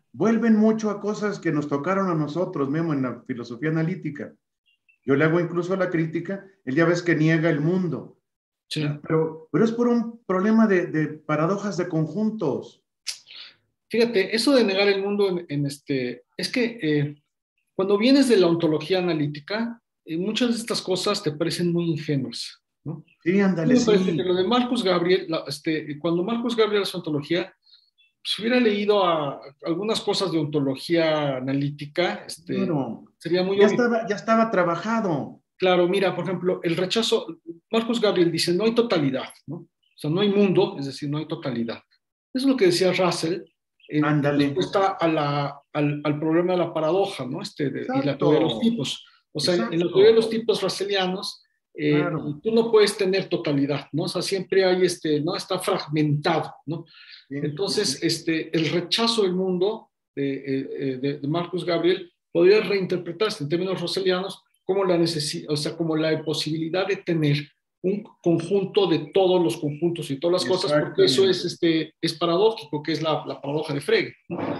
vuelven mucho a cosas que nos tocaron a nosotros, Memo, en la filosofía analítica. Yo le hago incluso la crítica, él ya ves que niega el mundo, Sí. pero, pero es por un problema de, de paradojas de conjuntos. Fíjate, eso de negar el mundo en, en este, es que eh, cuando vienes de la ontología analítica, eh, muchas de estas cosas te parecen muy ingenuas, ¿no? Sí, ándale, Me parece sí. que lo de Marcus Gabriel, la, este, cuando Marcus Gabriel hace ontología, si hubiera leído a, algunas cosas de ontología analítica, este, Claro. sería muy Ya obvio. estaba, ya estaba trabajado. Claro, mira, por ejemplo, el rechazo, Marcus Gabriel dice, no hay totalidad, ¿no? O sea, no hay mundo, es decir, no hay totalidad. Eso es lo que decía Russell en, en Ándale. respuesta a la, al, al problema de la paradoja, ¿no? Este, de, y la teoría de los Exacto. tipos. O sea, en la Exacto. teoría de los tipos russellianos, eh, Claro. tú no puedes tener totalidad, ¿no? O sea, siempre hay, este, ¿no? Está fragmentado, ¿no? Sí, Entonces, sí, sí. este, el rechazo del mundo de, eh, de, de Marcus Gabriel podría reinterpretarse en términos russellianos como la necesidad, o sea, como la posibilidad de tener un conjunto de todos los conjuntos y todas las cosas, porque eso es, este, es paradójico, que es la, la paradoja de Frege.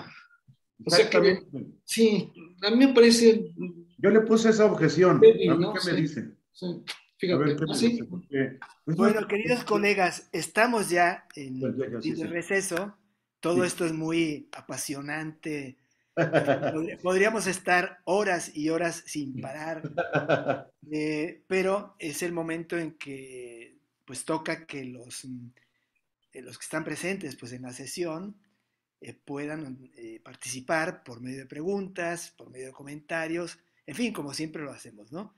O sea que, sí, a mí me parece... Yo le puse esa objeción. Baby, A ver ¿no? qué sí, me dice. Sí. A ver Fíjate, qué me ¿así? dice. Porque, pues, Bueno, no, queridos colegas, estamos ya en pues, ya, ya, sí, el sí. receso. Todo Sí. esto es muy apasionante. Podríamos estar horas y horas sin parar, eh, pero es el momento en que pues toca que los, eh, los que están presentes pues, en la sesión eh, puedan eh, participar por medio de preguntas, por medio de comentarios, en fin, como siempre lo hacemos, ¿no?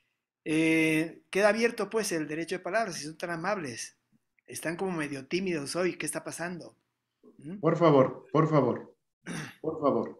Eh, queda abierto pues el derecho de palabra, si son tan amables. Están como medio tímidos hoy, ¿qué está pasando? ¿Mm? Por favor, por favor, por favor.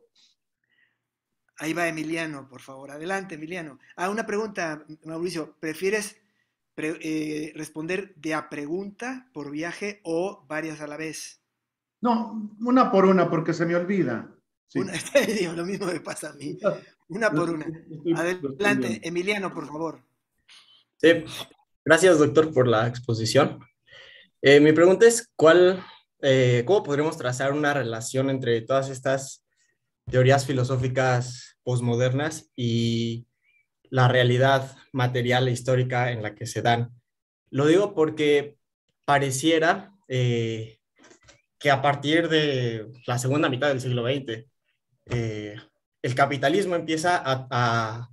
Ahí va Emiliano, por favor. Adelante, Emiliano. Ah, una pregunta, Mauricio. ¿Prefieres pre- eh, responder de a pregunta por viaje o varias a la vez? No, una por una, porque se me olvida. Una, Sí. digo, lo mismo me pasa a mí. Una Lo por estoy, una. lo estoy Adelante, respondiendo. Emiliano, por favor. Sí, gracias doctor por la exposición. Eh, mi pregunta es, ¿cuál, eh, cómo podríamos trazar una relación entre todas estas teorías filosóficas posmodernas y la realidad material e histórica en la que se dan? Lo digo porque pareciera eh, que a partir de la segunda mitad del siglo veinte, eh, el capitalismo empieza a, a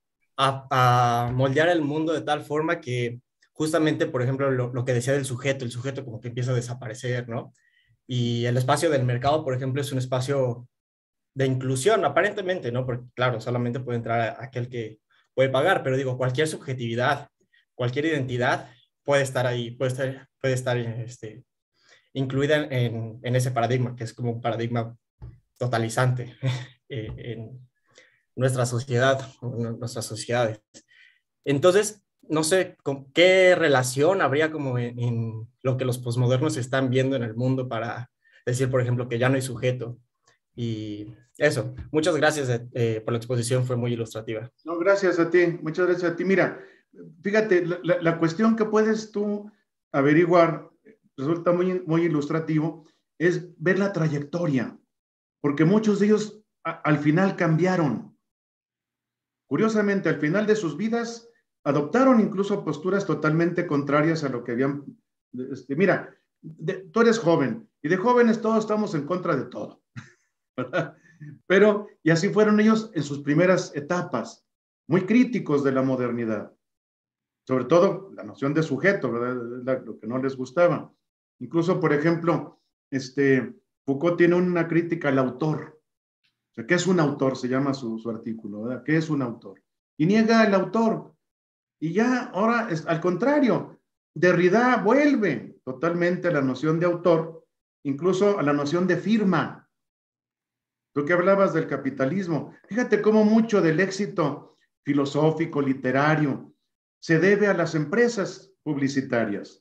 a, a moldear el mundo de tal forma que justamente, por ejemplo, lo, lo que decía del sujeto, el sujeto como que empieza a desaparecer, ¿no? Y el espacio del mercado, por ejemplo, es un espacio de inclusión, aparentemente, ¿no? Porque, claro, solamente puede entrar aquel que puede pagar, pero digo, cualquier subjetividad, cualquier identidad puede estar ahí, puede estar, puede estar este, incluida en, en ese paradigma, que es como un paradigma totalizante en nuestra sociedad, en nuestras sociedades. Entonces, no sé con qué relación habría como en, en lo que los posmodernos están viendo en el mundo para decir, por ejemplo, que ya no hay sujeto. Y eso, muchas gracias eh, por la exposición, fue muy ilustrativa. No, gracias a ti, muchas gracias a ti. Mira, fíjate, la, la, la cuestión que puedes tú averiguar, resulta muy, muy ilustrativo, es ver la trayectoria, porque muchos de ellos a, al final cambiaron. Curiosamente, al final de sus vidas, adoptaron incluso posturas totalmente contrarias a lo que habían... Este, mira, de, tú eres joven, y de jóvenes todos estamos en contra de todo, ¿verdad? Pero, y así fueron ellos en sus primeras etapas, muy críticos de la modernidad, sobre todo la noción de sujeto, ¿verdad? Lo que no les gustaba. Incluso, por ejemplo, este, Foucault tiene una crítica al autor. O sea, ¿qué es un autor? Se llama su, su artículo, ¿verdad? ¿Qué es un autor? Y niega al autor. Y ya, ahora, es, al contrario, Derrida vuelve totalmente a la noción de autor, incluso a la noción de firma. Tú que hablabas del capitalismo, fíjate cómo mucho del éxito filosófico, literario, se debe a las empresas publicitarias,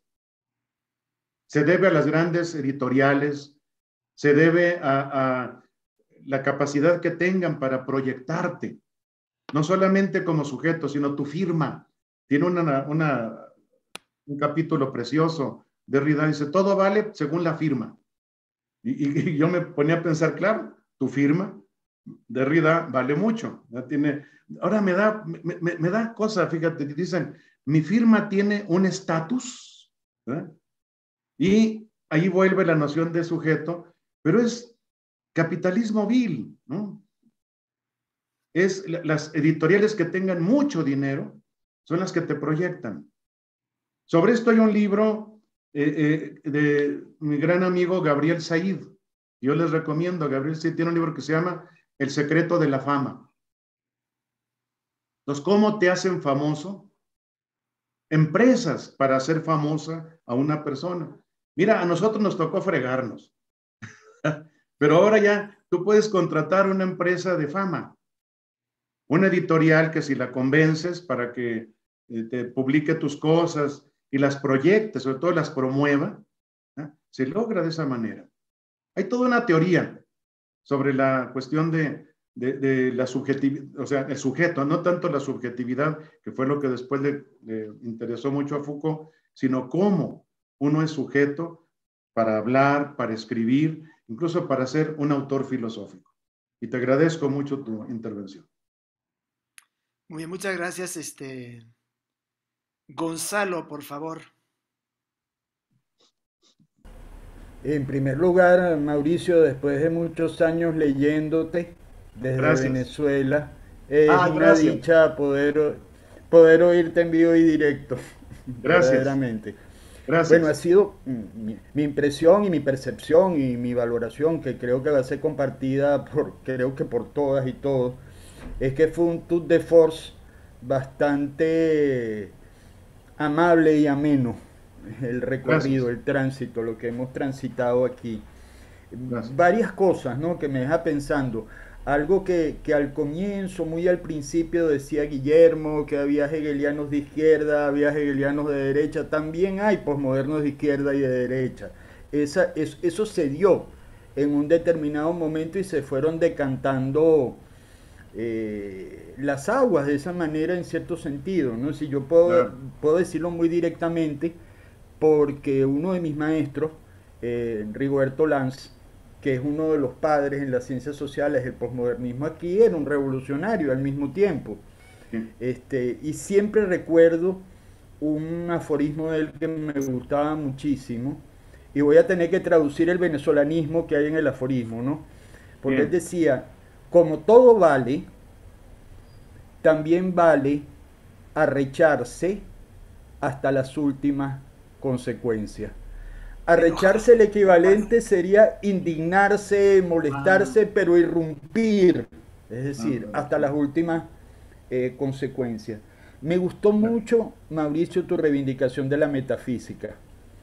se debe a las grandes editoriales, se debe a, a la capacidad que tengan para proyectarte, no solamente como sujeto, sino tu firma. Tiene una, una, un capítulo precioso. Derrida dice, todo vale según la firma. Y, y, y yo me ponía a pensar, claro, tu firma, Derrida, vale mucho. Ya tiene, ahora me da, me, me, me da cosa, fíjate, dicen, mi firma tiene un estatus, ¿eh? Y ahí vuelve la noción de sujeto, pero es capitalismo vil, ¿no? Es las editoriales que tengan mucho dinero son las que te proyectan. Sobre esto hay un libro eh, eh, de mi gran amigo Gabriel Said. Yo les recomiendo, Gabriel Said tiene un libro que se llama El secreto de la fama. Entonces, ¿cómo te hacen famoso? Empresas para hacer famosa a una persona. Mira, a nosotros nos tocó fregarnos, pero ahora ya tú puedes contratar una empresa de fama, una editorial que si la convences para que eh, te publique tus cosas y las proyecte, sobre todo las promueva, ¿eh? Se logra de esa manera. Hay toda una teoría sobre la cuestión de, de, de la subjetividad, o sea, el sujeto, no tanto la subjetividad, que fue lo que después le, le interesó mucho a Foucault, sino cómo uno es sujeto para hablar, para escribir, incluso para ser un autor filosófico. Y te agradezco mucho tu intervención. Muy bien, muchas gracias. Este, Gonzalo, por favor. En primer lugar, Mauricio, después de muchos años leyéndote desde Gracias. Venezuela, es Ah, una gracias. dicha poder, poder oírte en vivo y directo. Gracias. Verdaderamente. Gracias. Bueno, ha sido mi, mi impresión y mi percepción y mi valoración, que creo que va a ser compartida por, creo que por todas y todos, es que fue un tour de force bastante amable y ameno, el recorrido, Gracias. el tránsito, lo que hemos transitado aquí. Gracias. Varias cosas, ¿no?, que me deja pensando. Algo que, que al comienzo, muy al principio, decía Guillermo, que había hegelianos de izquierda, había hegelianos de derecha. También hay posmodernos de izquierda y de derecha. Esa, es, eso se dio en un determinado momento y se fueron decantando eh, las aguas de esa manera, en cierto sentido, ¿no? Si yo puedo, Claro. puedo decirlo muy directamente, porque uno de mis maestros, eh, Rigoberto Lanz, que es uno de los padres en las ciencias sociales del posmodernismo aquí, era un revolucionario al mismo tiempo. Sí. Este, y siempre recuerdo un aforismo de él que me gustaba muchísimo, y voy a tener que traducir el venezolanismo que hay en el aforismo, ¿no? Porque Bien. él decía, como todo vale, también vale arrecharse hasta las últimas consecuencias. Arrecharse, el equivalente sería indignarse, molestarse, pero irrumpir, es decir, hasta las últimas eh, consecuencias. Me gustó mucho, Mauricio, tu reivindicación de la metafísica.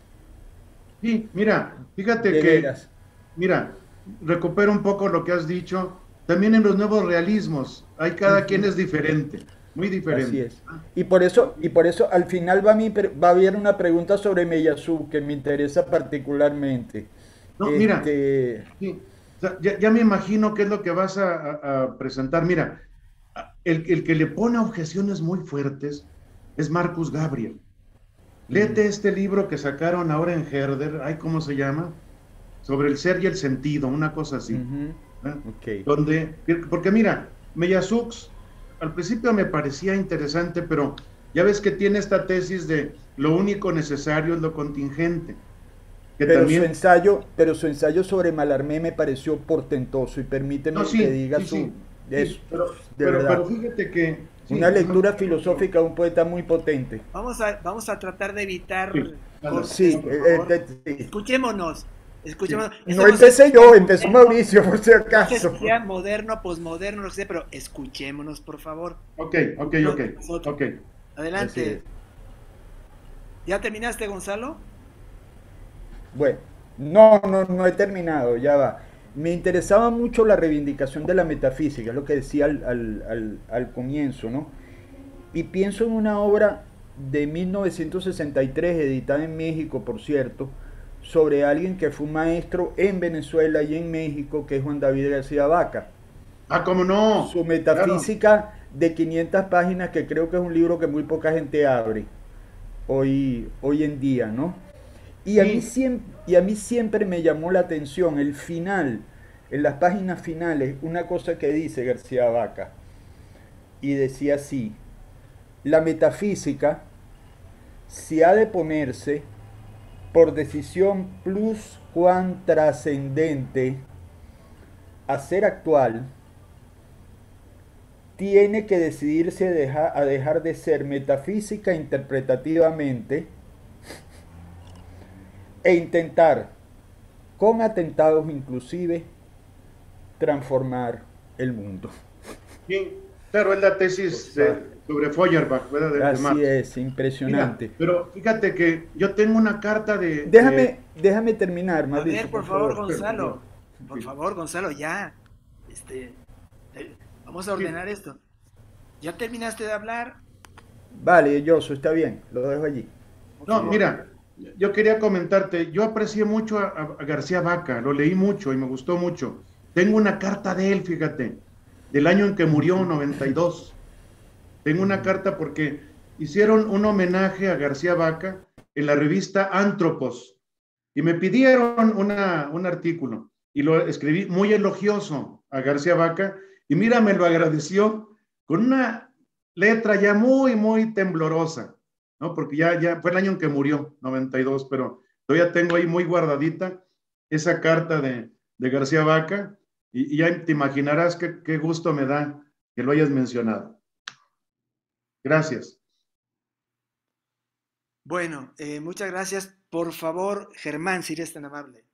Sí, mira, fíjate De que, veras. mira, recupero un poco lo que has dicho. También en los nuevos realismos, hay cada Ujú. quien es diferente, muy diferente. Así es. Y por eso, y por eso al final va a, mi, va a haber una pregunta sobre Meyasu que me interesa particularmente. No, mira, Este, sí, o sea, ya, ya me imagino qué es lo que vas a, a- a presentar. Mira, el, el que le pone objeciones muy fuertes es Marcus Gabriel. Léete este libro que sacaron ahora en Herder, ay, ¿cómo se llama? Sobre el ser y el sentido, una cosa así. ujú, ¿eh? ok. Donde, porque mira, Meyasux al principio me parecía interesante, pero ya ves que tiene esta tesis de lo único necesario es lo contingente. Que Pero también, su ensayo, pero su ensayo sobre Mallarmé me pareció portentoso, y permíteme no, sí, que diga sí, su, sí, eso, sí, pero, de pero, verdad, pero fíjate que sí, una lectura no, filosófica de un poeta muy potente. Vamos a, vamos a tratar de evitar sí, cortes, Sí, por eh, favor. eh, eh, sí. Escuchémonos. Escuchémonos. Esto No no sé empecé si yo, sea empezó moderno, Mauricio, por si no sé acaso. si sea moderno, posmoderno, no sé, pero escuchémonos, por favor. ok, ok, No, ok, nosotros. ok. Así Adelante. es. ¿Ya terminaste, Gonzalo? Bueno, no, no, no he terminado, ya va. Me interesaba mucho la reivindicación de la metafísica, es lo que decía al, al, al, al comienzo, ¿no? Y pienso en una obra de mil novecientos sesenta y tres, editada en México, por cierto, sobre alguien que fue un maestro en Venezuela y en México, que es Juan David García Vaca. Ah, ¿cómo no? Su Claro. metafísica de quinientas páginas, que creo que es un libro que muy poca gente abre hoy, hoy en día, ¿no? Y a, Sí. mí siempre, y a mí siempre me llamó la atención el final en las páginas finales una cosa que dice García Vaca, y decía así: la metafísica, si ha de ponerse por decisión plus cuan trascendente a ser actual, tiene que decidirse deja, a dejar de ser metafísica interpretativamente e intentar, con atentados inclusive, transformar el mundo. Sí, claro, es la tesis de, sobre Feuerbach, ¿verdad? De, Así de Marx. es, impresionante. Mira, pero fíjate que yo tengo una carta de... Déjame, de... déjame terminar, A Mauricio, ver, por, por favor, favor. Gonzalo. Por favor, Gonzalo, ya. Este, eh, vamos a ordenar sí. esto. ¿Ya terminaste de hablar? Vale, Yoso, está bien, lo dejo allí. No, mira, yo quería comentarte, yo aprecié mucho a, a García Vaca, lo leí mucho y me gustó mucho. Tengo una carta de él, fíjate, del año en que murió, noventa y dos. Tengo una carta porque hicieron un homenaje a García Vaca en la revista Antropos y me pidieron una, un artículo y lo escribí muy elogioso a García Vaca y mira, me lo agradeció con una letra ya muy, muy temblorosa, ¿no? Porque ya, ya fue el año en que murió, noventa y dos, pero todavía tengo ahí muy guardadita esa carta de, de García Vaca y, y ya te imaginarás qué, qué gusto me da que lo hayas mencionado. Gracias. Bueno, eh, muchas gracias. Por favor, Germán, si eres tan amable.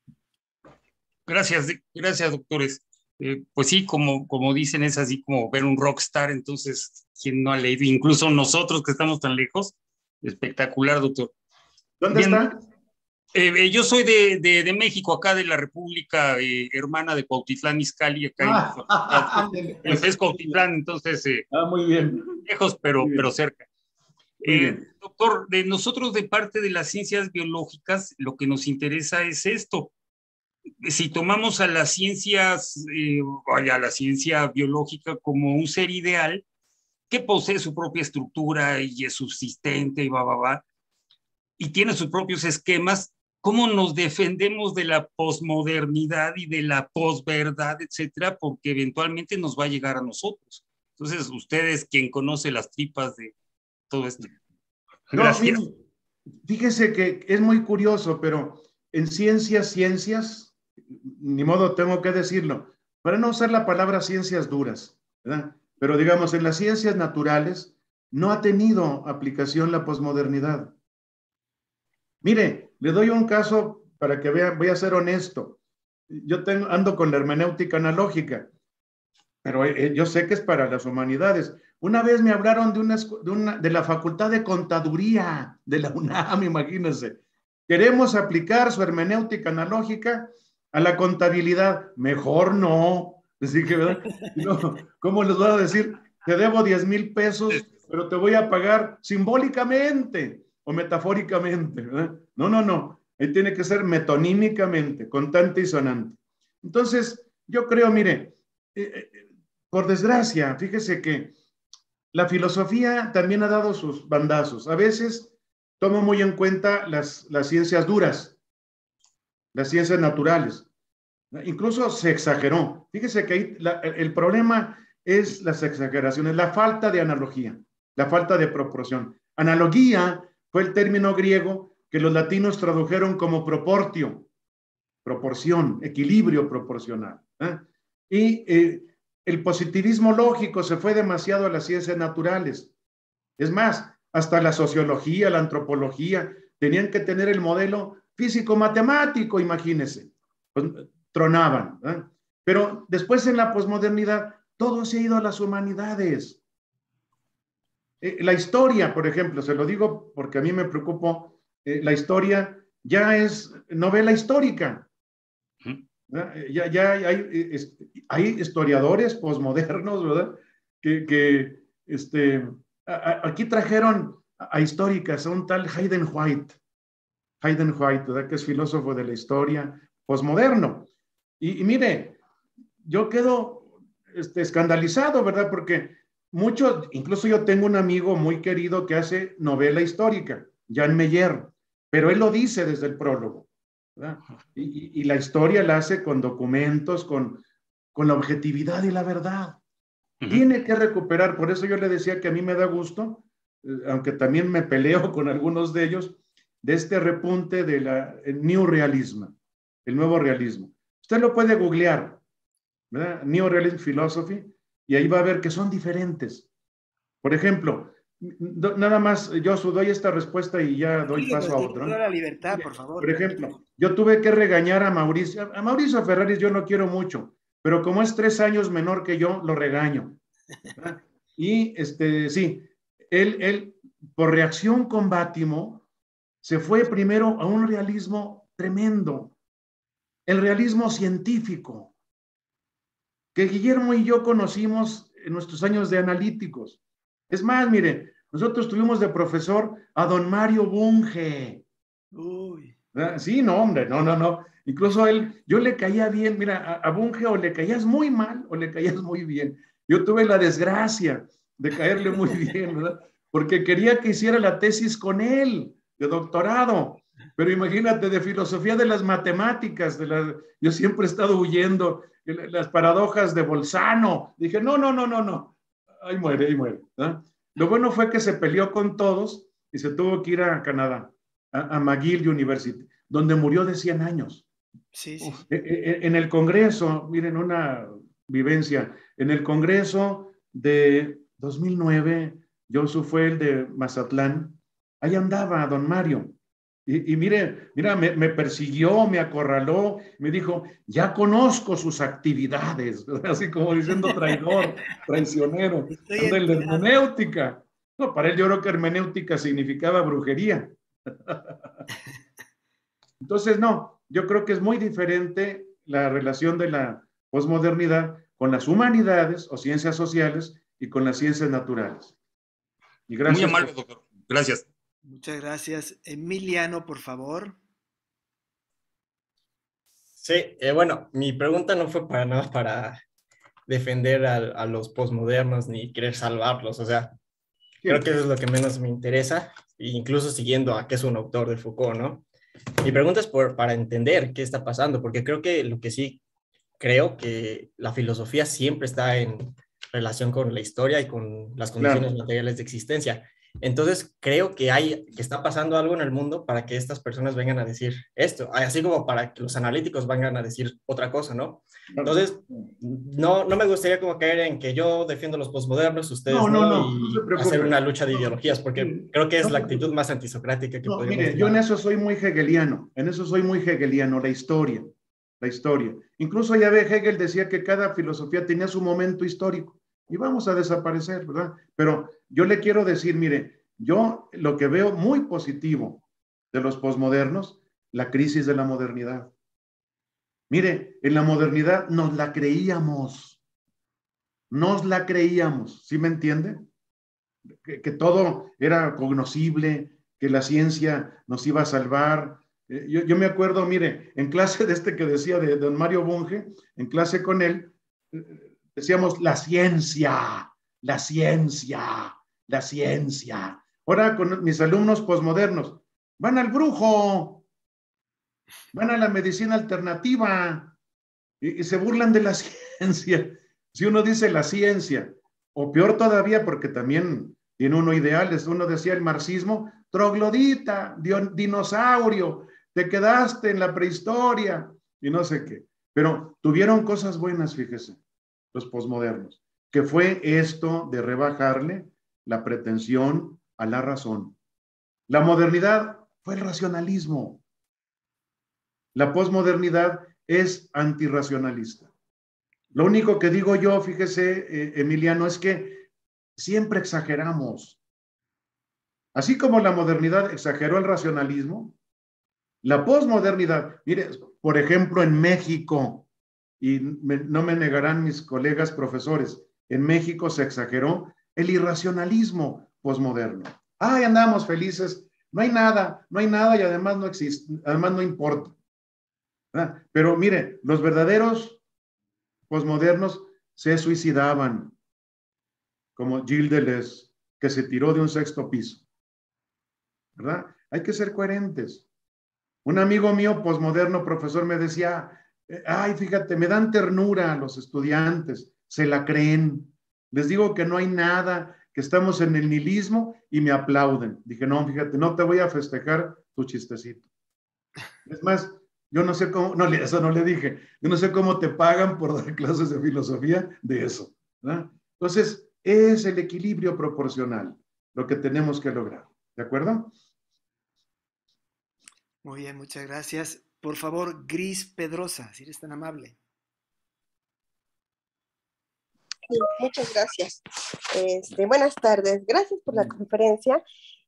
Gracias, gracias, doctores. Eh, pues sí, como, como dicen, es así como ver un rockstar, entonces, ¿quién no ha leído? Incluso nosotros que estamos tan lejos, espectacular, doctor. ¿Dónde Bien, está? Eh, eh, yo soy de, de, de México, acá de la República eh, hermana de Cuautitlán Izcalli, acá ah, en, en, es Cuautitlán, entonces, eh, ah, muy bien. lejos, pero, muy bien. pero cerca. Muy eh, bien. Doctor, de nosotros de parte de las ciencias biológicas, lo que nos interesa es esto. Si tomamos a las ciencias, eh, vaya, a la ciencia biológica como un ser ideal que posee su propia estructura y es subsistente y va, va, va, y tiene sus propios esquemas, ¿cómo nos defendemos de la posmodernidad y de la posverdad, etcétera? Porque eventualmente nos va a llegar a nosotros. Entonces, usted es quien conoce las tripas de todo esto. Gracias. No, fíjese que es muy curioso, pero en ciencias, ciencias, ni modo, tengo que decirlo, para no usar la palabra ciencias duras, ¿verdad? Pero digamos, en las ciencias naturales no ha tenido aplicación la posmodernidad. Mire, le doy un caso para que vean, voy a ser honesto. Yo tengo, ando con la hermenéutica analógica, pero eh, yo sé que es para las humanidades. Una vez me hablaron de, una, de, una, de la Facultad de Contaduría de la UNAM, imagínense. Queremos aplicar su hermenéutica analógica a la contabilidad. Mejor no. Así que, ¿verdad? No, ¿cómo les voy a decir? Te debo diez mil pesos, pero te voy a pagar simbólicamente o metafóricamente, ¿verdad? No, no, no. Ahí tiene que ser metonímicamente, contante y sonante. Entonces, yo creo, mire, eh, eh, por desgracia, fíjese que la filosofía también ha dado sus bandazos. A veces tomo muy en cuenta las, las ciencias duras, las ciencias naturales. Incluso se exageró. Fíjese que ahí la, el problema es las exageraciones, la falta de analogía, la falta de proporción. Analogía fue el término griego que los latinos tradujeron como proportio, proporción, equilibrio proporcional. ¿eh? Y eh, el positivismo lógico se fue demasiado a las ciencias naturales. Es más, hasta la sociología, la antropología, tenían que tener el modelo físico-matemático, imagínense. Pues, tronaban. ¿eh? Pero después en la posmodernidad, todo se ha ido a las humanidades. Eh, la historia, por ejemplo, se lo digo porque a mí me preocupó, eh, la historia ya es novela histórica. ¿eh? Ya, ya hay, es, hay historiadores posmodernos, ¿verdad? Que, que este, a, a, aquí trajeron a, a históricas, a un tal Hayden White, Hayden White, ¿verdad? Que es filósofo de la historia posmoderno. Y, y mire, yo quedo este, escandalizado, ¿verdad? Porque muchos, incluso yo tengo un amigo muy querido que hace novela histórica, Jan Meyer, pero él lo dice desde el prólogo. ¿verdad? Y, y, y la historia la hace con documentos, con, con la objetividad y la verdad. Uh-huh. Tiene que recuperar, por eso yo le decía que a mí me da gusto, eh, aunque también me peleo con algunos de ellos, de este repunte del New Realism, el nuevo realismo. Usted lo puede googlear, ¿verdad? New Realism Philosophy, y ahí va a ver que son diferentes. Por ejemplo, nada más, yo doy esta respuesta y ya doy sí, paso a otra. La libertad, por favor. Por ejemplo, yo tuve que regañar a Mauricio. A Mauricio Ferraris yo lo quiero mucho, pero como es tres años menor que yo, lo regaño. ¿Verdad? Y este, sí, él, él, por reacción con Bátimo, se fue primero a un realismo tremendo, el realismo científico, que Guillermo y yo conocimos en nuestros años de analíticos. Es más, mire, nosotros tuvimos de profesor a don Mario Bunge. Uy. Sí, no, hombre, no, no, no. Incluso a él, yo le caía bien, mira, a, a Bunge o le caías muy mal o le caías muy bien. Yo tuve la desgracia de caerle muy bien, ¿verdad? Porque quería que hiciera la tesis con él, de doctorado. Pero imagínate, de filosofía de las matemáticas, de la, yo siempre he estado huyendo, las paradojas de Bolzano. Dije, no, no, no, no, no. Ahí muere, ahí muere. ¿Eh? Lo bueno fue que se peleó con todos y se tuvo que ir a Canadá, a, a McGill University, donde murió de cien años. Sí, sí. En el Congreso, miren, una vivencia, en el Congreso de dos mil nueve, Josu fue el de Mazatlán, ahí andaba don Mario. Y, y mire, mira, me, me persiguió, me acorraló, me dijo, ya conozco sus actividades, así como diciendo traidor, traicionero, anda en la hermenéutica. No, para él yo creo que hermenéutica significaba brujería. Entonces, no, yo creo que es muy diferente la relación de la posmodernidad con las humanidades o ciencias sociales y con las ciencias naturales. Y gracias. Muy amable, doctor. Gracias. Muchas gracias. Emiliano, por favor. Sí, eh, bueno, mi pregunta no fue para nada para defender a, a los posmodernos ni querer salvarlos, o sea, sí. Creo que eso es lo que menos me interesa, incluso siguiendo a que es un autor de Foucault, ¿no? Mi pregunta es por, para entender qué está pasando, porque creo que lo que sí creo que la filosofía siempre está en relación con la historia y con las condiciones claro. materiales de existencia. Entonces, creo que hay, que está pasando algo en el mundo para que estas personas vengan a decir esto, así como para que los analíticos vengan a decir otra cosa, ¿no? Entonces, no, no me gustaría como caer en que yo defiendo los posmodernos, ustedes no, no, no, no, no hacer una lucha de ideologías, porque no, creo que es no, la actitud más antisocrática que no, podemos mire, yo en eso soy muy hegeliano, en eso soy muy hegeliano, la historia, la historia. Incluso ya ve, Hegel decía que cada filosofía tenía su momento histórico. Y vamos a desaparecer, ¿verdad? Pero yo le quiero decir, mire, yo lo que veo muy positivo de los posmodernos, la crisis de la modernidad. Mire, en la modernidad nos la creíamos, nos la creíamos, ¿sí me entiende? Que, que todo era cognoscible, que la ciencia nos iba a salvar. Eh, yo, yo me acuerdo, mire, en clase de este que decía de don Mario Bunge, en clase con él, eh, decíamos la ciencia, la ciencia, la ciencia. Ahora con mis alumnos posmodernos, van al brujo, van a la medicina alternativa y, y se burlan de la ciencia. Si uno dice la ciencia, o peor todavía, porque también tiene uno ideales, uno decía el marxismo, troglodita, dinosaurio, te quedaste en la prehistoria y no sé qué. Pero tuvieron cosas buenas, fíjese, los posmodernos, que fue esto de rebajarle la pretensión a la razón. La modernidad fue el racionalismo. La posmodernidad es antirracionalista. Lo único que digo yo, fíjese, eh, Emiliano, es que siempre exageramos. Así como la modernidad exageró el racionalismo, la posmodernidad, mire, por ejemplo, en México, y me, no me negarán mis colegas profesores, en México se exageró el irracionalismo posmoderno. Ay, andamos felices, no hay nada, no hay nada y además no existe, además no importa. ¿Verdad? Pero mire, los verdaderos posmodernos se suicidaban, como Gilles Deleuze, que se tiró de un sexto piso. ¿Verdad? Hay que ser coherentes. Un amigo mío, posmoderno, profesor, me decía, ay, fíjate, me dan ternura a los estudiantes, se la creen. Les digo que no hay nada, que estamos en el nihilismo y me aplauden. Dije, no, fíjate, no te voy a festejar tu chistecito. Es más, yo no sé cómo, no, eso no le dije, yo no sé cómo te pagan por dar clases de filosofía de eso, ¿verdad? Entonces, es el equilibrio proporcional lo que tenemos que lograr, ¿de acuerdo? Muy bien, muchas gracias. Por favor, Gris Pedrosa, si eres tan amable. Sí, muchas gracias. Este, buenas tardes, gracias por la conferencia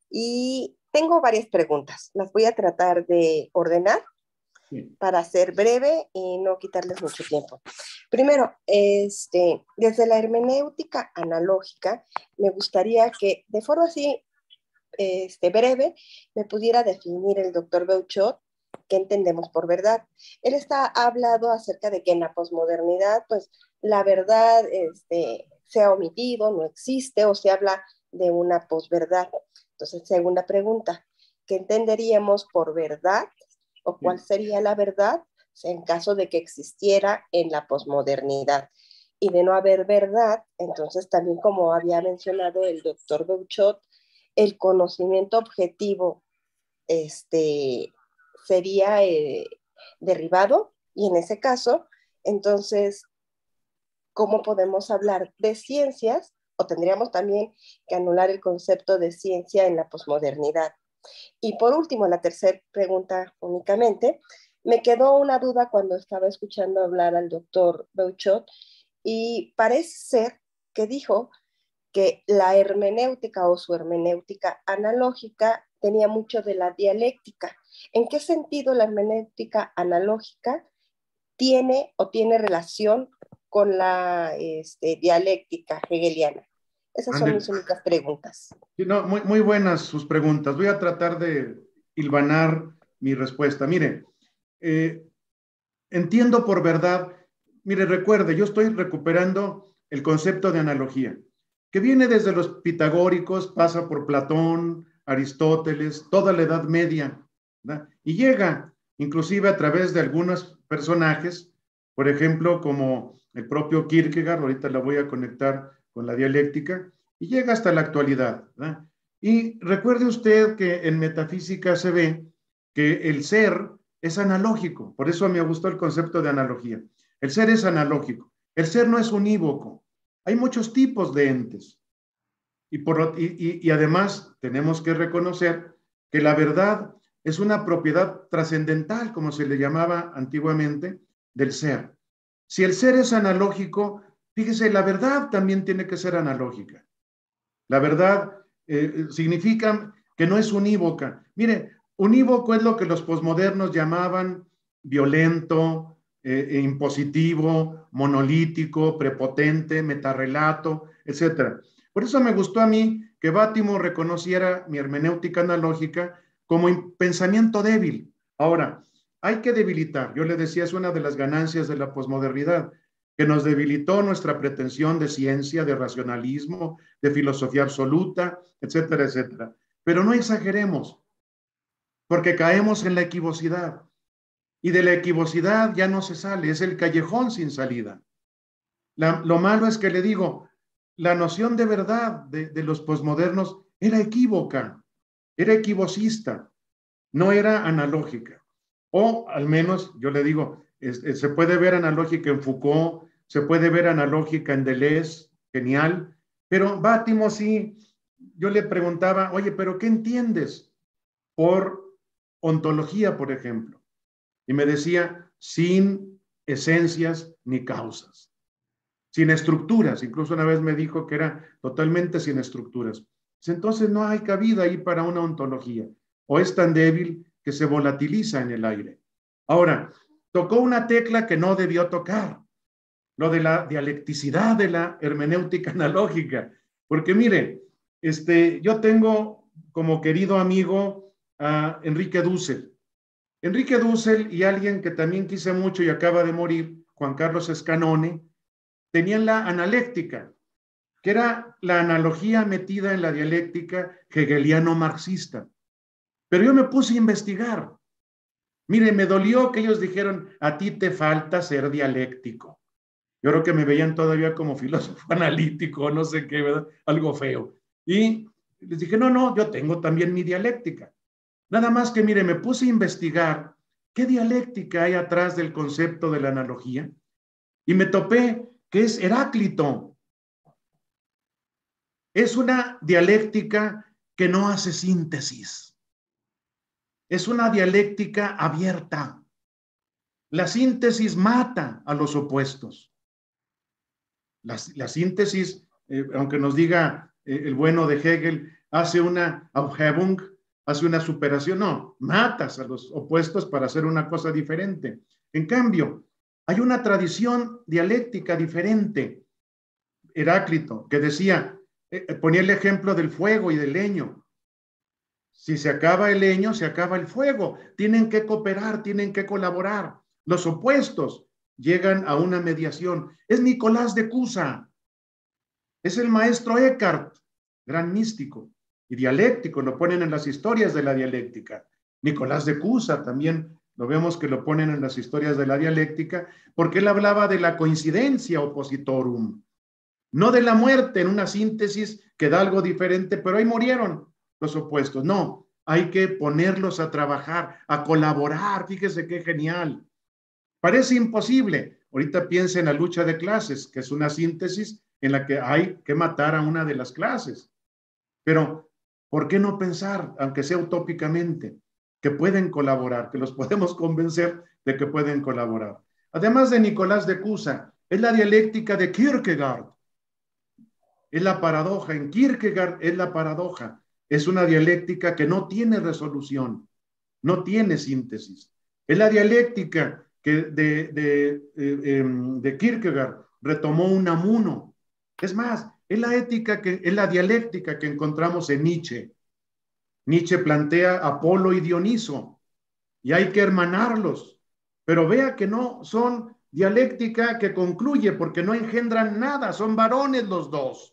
y tengo varias preguntas. Las voy a tratar de ordenar sí. para ser breve y no quitarles mucho tiempo. Primero, este, desde la hermenéutica analógica, me gustaría que de forma así este, breve me pudiera definir el doctor Beuchot qué entendemos por verdad. Él está ha hablado acerca de que en la posmodernidad, pues, la verdad este, se ha omitido, no existe, o se habla de una posverdad. Entonces, segunda pregunta, ¿qué entenderíamos por verdad? ¿O cuál sería la verdad en caso de que existiera en la posmodernidad? Y de no haber verdad, entonces también como había mencionado el doctor Beuchot, el conocimiento objetivo este, sería eh, derribado, y en ese caso, entonces, ¿cómo podemos hablar de ciencias? O tendríamos también que anular el concepto de ciencia en la posmodernidad. Y por último, la tercera pregunta únicamente, me quedó una duda cuando estaba escuchando hablar al doctor Beuchot, y parece ser que dijo que la hermenéutica o su hermenéutica analógica tenía mucho de la dialéctica. ¿En qué sentido la hermenéutica analógica tiene o tiene relación con la este, dialéctica hegeliana? Esas son mis únicas preguntas. Sí, no, muy, muy buenas sus preguntas. Voy a tratar de hilvanar mi respuesta. Mire, eh, entiendo por verdad, mire, recuerde, yo estoy recuperando el concepto de analogía, que viene desde los pitagóricos, pasa por Platón, Aristóteles, toda la Edad Media, ¿verdad? Y llega inclusive a través de algunos personajes, por ejemplo, como el propio Kierkegaard, ahorita la voy a conectar con la dialéctica, y llega hasta la actualidad, ¿verdad? Y recuerde usted que en metafísica se ve que el ser es analógico, por eso me gustó el concepto de analogía. El ser es analógico, el ser no es unívoco. Hay muchos tipos de entes y, por, y, y, y además tenemos que reconocer que la verdad es una propiedad trascendental, como se le llamaba antiguamente, del ser. Si el ser es analógico, fíjese, la verdad también tiene que ser analógica. La verdad eh, significa que no es unívoca. Mire, unívoco es lo que los posmodernos llamaban violento, eh, impositivo, monolítico, prepotente, metarrelato, etcétera. Por eso me gustó a mí que Bátimo reconociera mi hermenéutica analógica como pensamiento débil. Ahora, hay que debilitar, yo le decía, es una de las ganancias de la posmodernidad, que nos debilitó nuestra pretensión de ciencia, de racionalismo, de filosofía absoluta, etcétera, etcétera. Pero no exageremos, porque caemos en la equivocidad. Y de la equivocidad ya no se sale, es el callejón sin salida. La, lo malo es que le digo, la noción de verdad de, de los posmodernos era equívoca, era equivocista, no era analógica. O al menos, yo le digo, es, es, se puede ver analógica en Foucault, se puede ver analógica en Deleuze, genial, pero Bátimo sí, yo le preguntaba, oye, pero ¿qué entiendes por ontología, por ejemplo? Y me decía, sin esencias ni causas, sin estructuras. Incluso una vez me dijo que era totalmente sin estructuras. Entonces no hay cabida ahí para una ontología. O es tan débil que se volatiliza en el aire. Ahora, tocó una tecla que no debió tocar, lo de la dialecticidad de la hermenéutica analógica. Porque mire, este, yo tengo como querido amigo a Enrique Dussel. Enrique Dussel y alguien que también quise mucho y acaba de morir, Juan Carlos Escanone, tenían la analéctica, que era la analogía metida en la dialéctica hegeliano-marxista. Pero yo me puse a investigar Mire, me dolió que ellos dijeron, a ti te falta ser dialéctico. Yo creo que me veían todavía como filósofo analítico, no sé qué, ¿verdad? Algo feo. Y les dije, no, no, yo tengo también mi dialéctica. Nada más que, mire, me puse a investigar qué dialéctica hay atrás del concepto de la analogía y me topé que es Heráclito. Es una dialéctica que no hace síntesis. Es una dialéctica abierta. La síntesis mata a los opuestos. La, la síntesis, eh, aunque nos diga eh, el bueno de Hegel, hace una Aufhebung, hace una superación. No, matas a los opuestos para hacer una cosa diferente. En cambio, hay una tradición dialéctica diferente. Heráclito, que decía, eh, ponía el ejemplo del fuego y del leño. Si se acaba el leño, se acaba el fuego. Tienen que cooperar, tienen que colaborar. Los opuestos llegan a una mediación. Es Nicolás de Cusa, es el maestro Eckhart, gran místico y dialéctico, lo ponen en las historias de la dialéctica. Nicolás de Cusa también lo vemos que lo ponen en las historias de la dialéctica, porque él hablaba de la coincidencia oppositorum, no de la muerte en una síntesis que da algo diferente, pero ahí murieron los opuestos. No, hay que ponerlos a trabajar, a colaborar. Fíjese qué genial. Parece imposible. Ahorita piensa en la lucha de clases, que es una síntesis en la que hay que matar a una de las clases. Pero, ¿por qué no pensar, aunque sea utópicamente, que pueden colaborar, que los podemos convencer de que pueden colaborar? Además de Nicolás de Cusa, es la dialéctica de Kierkegaard. Es la paradoja. En Kierkegaard es la paradoja. Es una dialéctica que no tiene resolución, no tiene síntesis. Es la dialéctica que de, de, de, de Kierkegaard retomó Unamuno. Es más, es la, ética que, es la dialéctica que encontramos en Nietzsche. Nietzsche plantea Apolo y Dioniso, y hay que hermanarlos. Pero vea que no son dialéctica que concluye, porque no engendran nada, son varones los dos.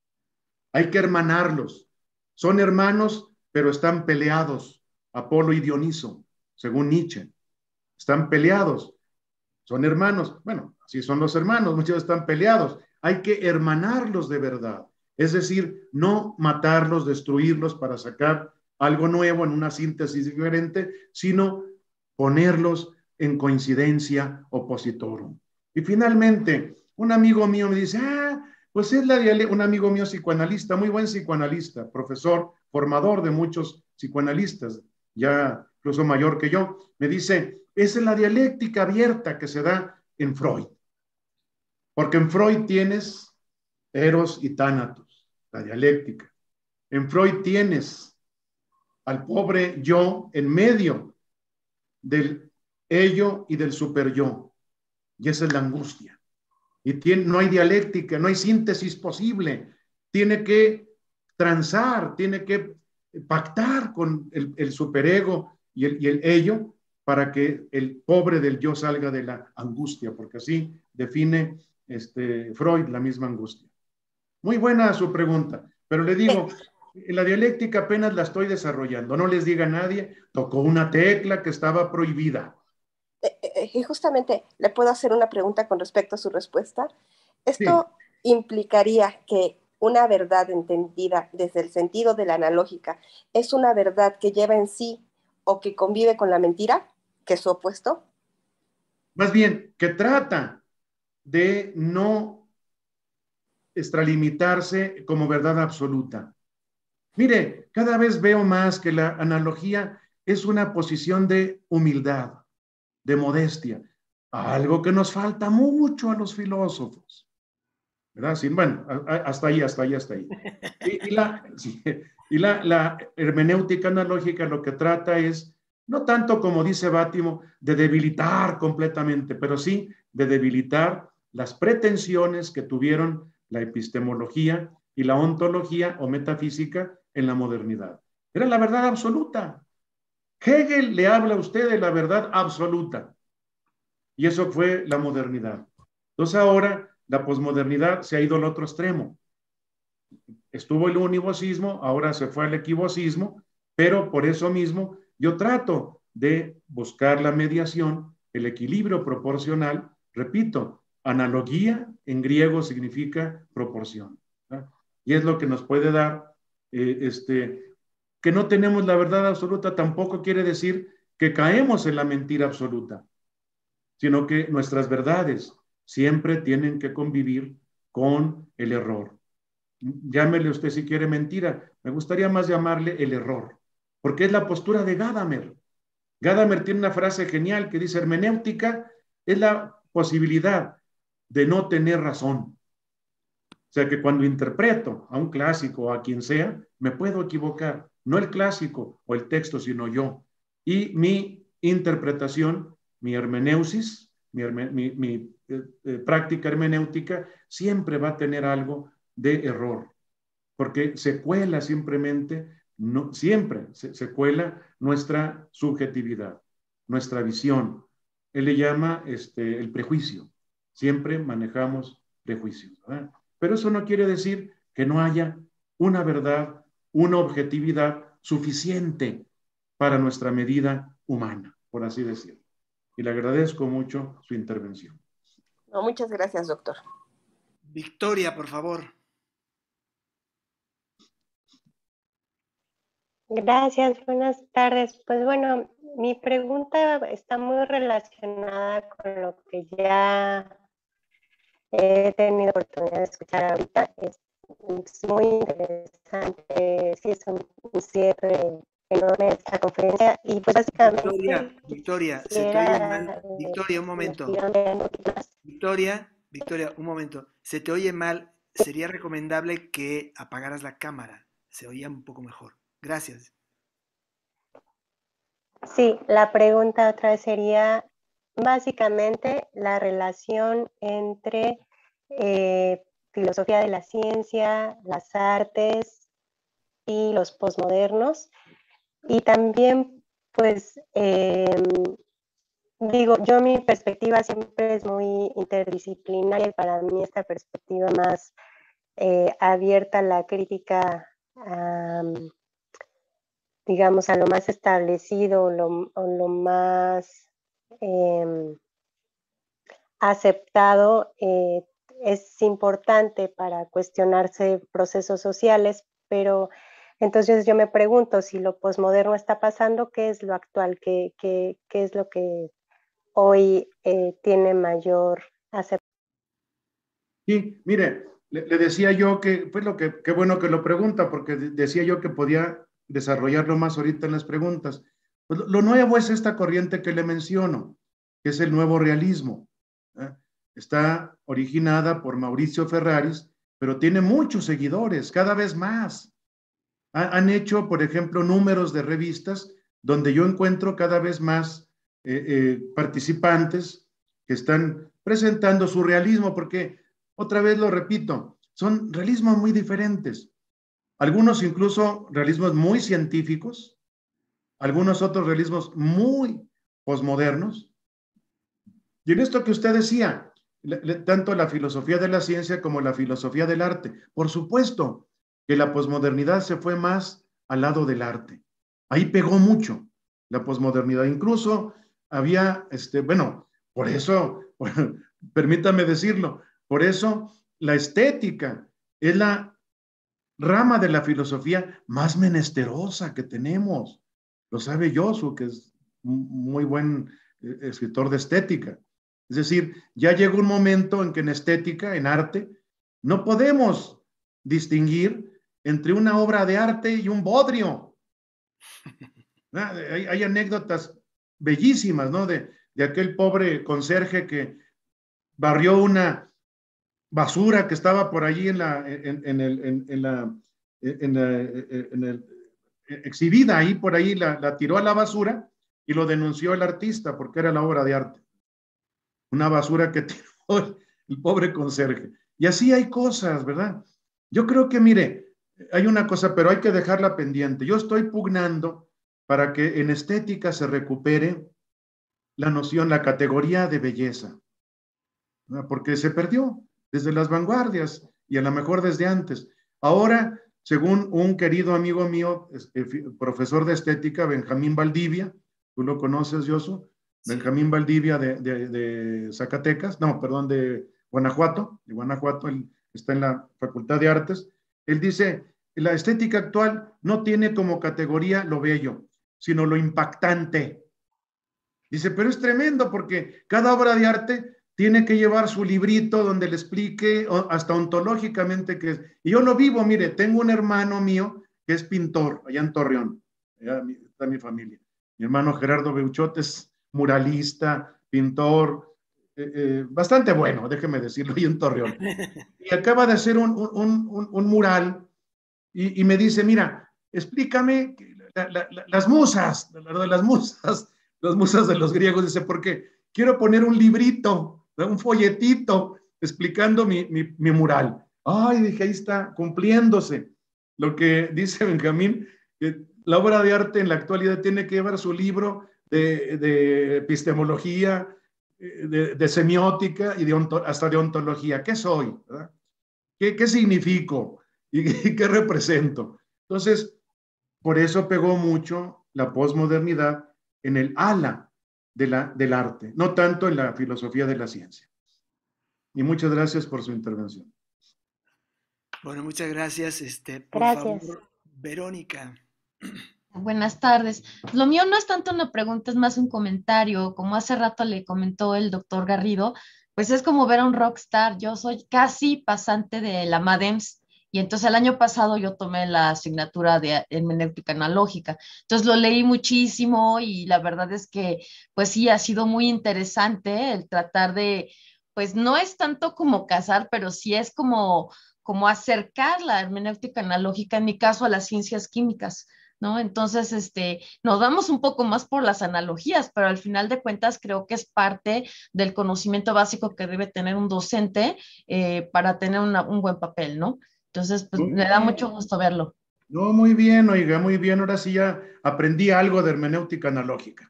Hay que hermanarlos. Son hermanos, pero están peleados, Apolo y Dioniso, según Nietzsche. Están peleados, son hermanos. Bueno, así son los hermanos, muchos están peleados. Hay que hermanarlos de verdad. Es decir, no matarlos, destruirlos para sacar algo nuevo en una síntesis diferente, sino ponerlos en coincidencia oppositorum. Y finalmente, un amigo mío me dice, ah, pues es la dialéctica, un amigo mío psicoanalista, muy buen psicoanalista, profesor, formador de muchos psicoanalistas, ya incluso mayor que yo, me dice, esa es la dialéctica abierta que se da en Freud. Porque en Freud tienes Eros y Tánatos, la dialéctica. En Freud tienes al pobre yo en medio del ello y del superyo. Y esa es la angustia. Y tiene, no hay dialéctica, no hay síntesis posible. Tiene que transar, tiene que pactar con el, el superego y el, y el ello para que el pobre del yo salga de la angustia, porque así define este, Freud la misma angustia. Muy buena su pregunta, pero le digo, la dialéctica apenas la estoy desarrollando, no les diga a nadie, tocó una tecla que estaba prohibida. Y justamente, ¿le puedo hacer una pregunta con respecto a su respuesta? ¿Esto sí implicaría que una verdad entendida desde el sentido de la analógica es una verdad que lleva en sí o que convive con la mentira, que es su opuesto? Más bien, que trata de no extralimitarse como verdad absoluta. Mire, cada vez veo más que la analogía es una posición de humildad, de modestia, algo que nos falta mucho a los filósofos, ¿verdad? Sí, bueno, hasta ahí, hasta ahí, hasta ahí. Y, y, la, sí, y la, la hermenéutica analógica lo que trata es, no tanto como dice Bátimo, de debilitar completamente, pero sí de debilitar las pretensiones que tuvieron la epistemología y la ontología o metafísica en la modernidad. Era la verdad absoluta. Hegel le habla a usted de la verdad absoluta. Y eso fue la modernidad. Entonces ahora la posmodernidad se ha ido al otro extremo. Estuvo el univocísmo, ahora se fue al equivocismo, pero por eso mismo yo trato de buscar la mediación, el equilibrio proporcional. Repito, analogía en griego significa proporción, ¿verdad? Y es lo que nos puede dar, eh, este, que no tenemos la verdad absoluta, tampoco quiere decir que caemos en la mentira absoluta, sino que nuestras verdades siempre tienen que convivir con el error. Llámele usted si quiere mentira, me gustaría más llamarle el error, porque es la postura de Gadamer. Gadamer tiene una frase genial que dice: hermenéutica es la posibilidad de no tener razón. O sea que cuando interpreto a un clásico o a quien sea, me puedo equivocar, no el clásico o el texto, sino yo. Y mi interpretación, mi hermeneusis, mi, mi, mi eh, eh, práctica hermenéutica, siempre va a tener algo de error, porque se cuela simplemente, no, siempre se, se cuela nuestra subjetividad, nuestra visión. Él le llama este, el prejuicio. Siempre manejamos prejuicios, ¿verdad? Pero eso no quiere decir que no haya una verdad, una objetividad suficiente para nuestra medida humana, por así decirlo. Y le agradezco mucho su intervención. No, muchas gracias, doctor. Victoria, por favor. Gracias, buenas tardes. Pues bueno, mi pregunta está muy relacionada con lo que ya he tenido oportunidad de escuchar ahorita. Es, es muy interesante, sí, es un, un cierre enorme de esta conferencia. Y pues básicamente... Victoria, Victoria, se te oye mal. Victoria, un momento. Victoria, Victoria, un momento. Se te oye mal. Sería recomendable que apagaras la cámara. Se oía un poco mejor. Gracias. Sí, la pregunta otra vez sería básicamente la relación entre eh, filosofía de la ciencia, las artes y los posmodernos. Y también, pues, eh, digo, yo mi perspectiva siempre es muy interdisciplinaria y para mí esta perspectiva más eh, abierta a la crítica um, digamos, a lo más establecido o lo, o lo más eh, aceptado, eh, es importante para cuestionarse procesos sociales, pero entonces yo me pregunto si lo posmoderno está pasando, ¿qué es lo actual? ¿Qué, qué, qué es lo que hoy eh, tiene mayor aceptación? Sí, mire, le, le decía yo que, pues lo que, qué bueno que lo pregunta, porque decía yo que podía desarrollarlo más ahorita en las preguntas. Pues lo, lo nuevo es esta corriente que le menciono, que es el nuevo realismo, ¿eh? Está originada por Mauricio Ferraris, pero tiene muchos seguidores, cada vez más. Ha, han hecho, por ejemplo, números de revistas donde yo encuentro cada vez más eh, eh, participantes que están presentando su realismo, porque, otra vez lo repito, son realismos muy diferentes. Algunos incluso realismos muy científicos, algunos otros realismos muy posmodernos. Y en esto que usted decía, le, le, tanto la filosofía de la ciencia como la filosofía del arte, por supuesto que la posmodernidad se fue más al lado del arte. Ahí pegó mucho la posmodernidad. Incluso había, este, bueno, por eso, bueno, permítame decirlo, por eso la estética es la rama de la filosofía más menesterosa que tenemos. Lo sabe Josu, que es un muy buen escritor de estética. Es decir, ya llegó un momento en que en estética, en arte, no podemos distinguir entre una obra de arte y un bodrio. Hay, hay anécdotas bellísimas, ¿no? De, de aquel pobre conserje que barrió una basura que estaba por allí en la, en, en el, en, en la, en la en el, exhibida ahí por ahí, la, la tiró a la basura y lo denunció el artista porque era la obra de arte. Una basura que tiró el, el pobre conserje. Y así hay cosas, ¿verdad? Yo creo que, mire, hay una cosa, pero hay que dejarla pendiente. Yo estoy pugnando para que en estética se recupere la noción, la categoría de belleza, ¿no? Porque se perdió desde las vanguardias y a lo mejor desde antes. Ahora, según un querido amigo mío, profesor de estética, Benjamín Valdivia, ¿Tú lo conoces, Yosu? Sí. Benjamín Valdivia de, de, de Zacatecas, no, perdón, de Guanajuato, de Guanajuato, él está en la Facultad de Artes. Él dice, la estética actual no tiene como categoría lo bello, sino lo impactante. Dice, pero es tremendo porque cada obra de arte tiene que llevar su librito donde le explique hasta ontológicamente qué es. Y yo lo vivo, mire, tengo un hermano mío que es pintor allá en Torreón, allá está mi familia. Mi hermano Gerardo Beuchot es muralista, pintor, eh, eh, bastante bueno, déjeme decirlo, ahí en Torreón. Y acaba de hacer un, un, un, un mural y, y me dice, mira, explícame la, la, la, las musas, la, las musas, las musas de los griegos, dice, porque quiero poner un librito, un folletito explicando mi, mi, mi mural. Ay, dije, ahí está, cumpliéndose. Lo que dice Benjamín, que la obra de arte en la actualidad tiene que llevar su libro de, de epistemología, de, de semiótica y de onto, hasta de ontología. ¿Qué soy? ¿Verdad? ¿Qué, qué significo? ¿Y qué, qué represento? Entonces, por eso pegó mucho la posmodernidad en el ala de la, del arte, no tanto en la filosofía de la ciencia. Y muchas gracias por su intervención. Bueno, muchas gracias. Este, por Gracias. favor, Verónica. Buenas tardes. Lo mío no es tanto una pregunta, es más un comentario. Como hace rato le comentó el doctor Garrido, pues es como ver a un rockstar. Yo soy casi pasante de la MADEMS y entonces el año pasado yo tomé la asignatura de hermenéutica analógica. Entonces lo leí muchísimo y la verdad es que pues sí, ha sido muy interesante el tratar de, pues no es tanto como cazar, pero sí es como, como acercar la hermenéutica analógica, en mi caso, a las ciencias químicas, ¿no? Entonces, este, nos vamos un poco más por las analogías, pero al final de cuentas creo que es parte del conocimiento básico que debe tener un docente eh, para tener una, un buen papel, ¿no? Entonces, pues me da mucho gusto verlo. No, muy bien, oiga, muy bien. Ahora sí ya aprendí algo de hermenéutica analógica.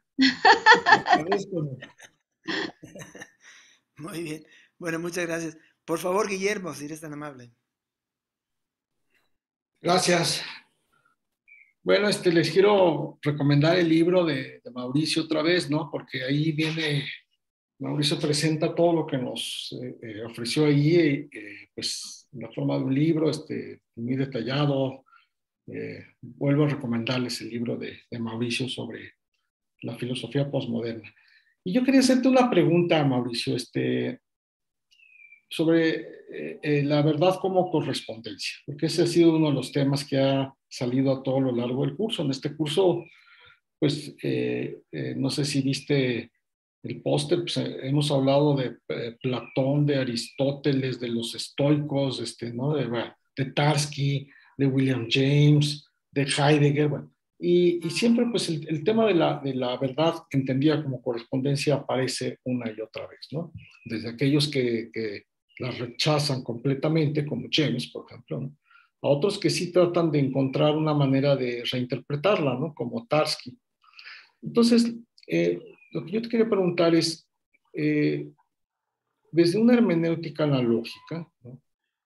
Muy bien. Bueno, muchas gracias. Por favor, Guillermo, si eres tan amable. Gracias. Bueno, este, les quiero recomendar el libro de, de Mauricio otra vez, ¿no? Porque ahí viene, Mauricio presenta todo lo que nos eh, eh, ofreció ahí, eh, pues en la forma de un libro, este, muy detallado. Eh, vuelvo a recomendarles el libro de, de Mauricio sobre la filosofía posmoderna. Y yo quería hacerte una pregunta, Mauricio, este, sobre eh, eh, la verdad como correspondencia, porque ese ha sido uno de los temas que ha salido a todo lo largo del curso. En este curso, pues, eh, eh, no sé si viste el póster, pues, eh, hemos hablado de eh, Platón, de Aristóteles, de los estoicos, este, ¿no? de, bueno, de Tarski, de William James, de Heidegger, bueno, y, y siempre pues el, el tema de la, de la verdad entendida como correspondencia aparece una y otra vez, ¿no? Desde aquellos que, que la rechazan completamente, como James, por ejemplo, ¿no? A otros que sí tratan de encontrar una manera de reinterpretarla, ¿no? Como Tarski. Entonces, eh, lo que yo te quería preguntar es, eh, desde una hermenéutica analógica, ¿no?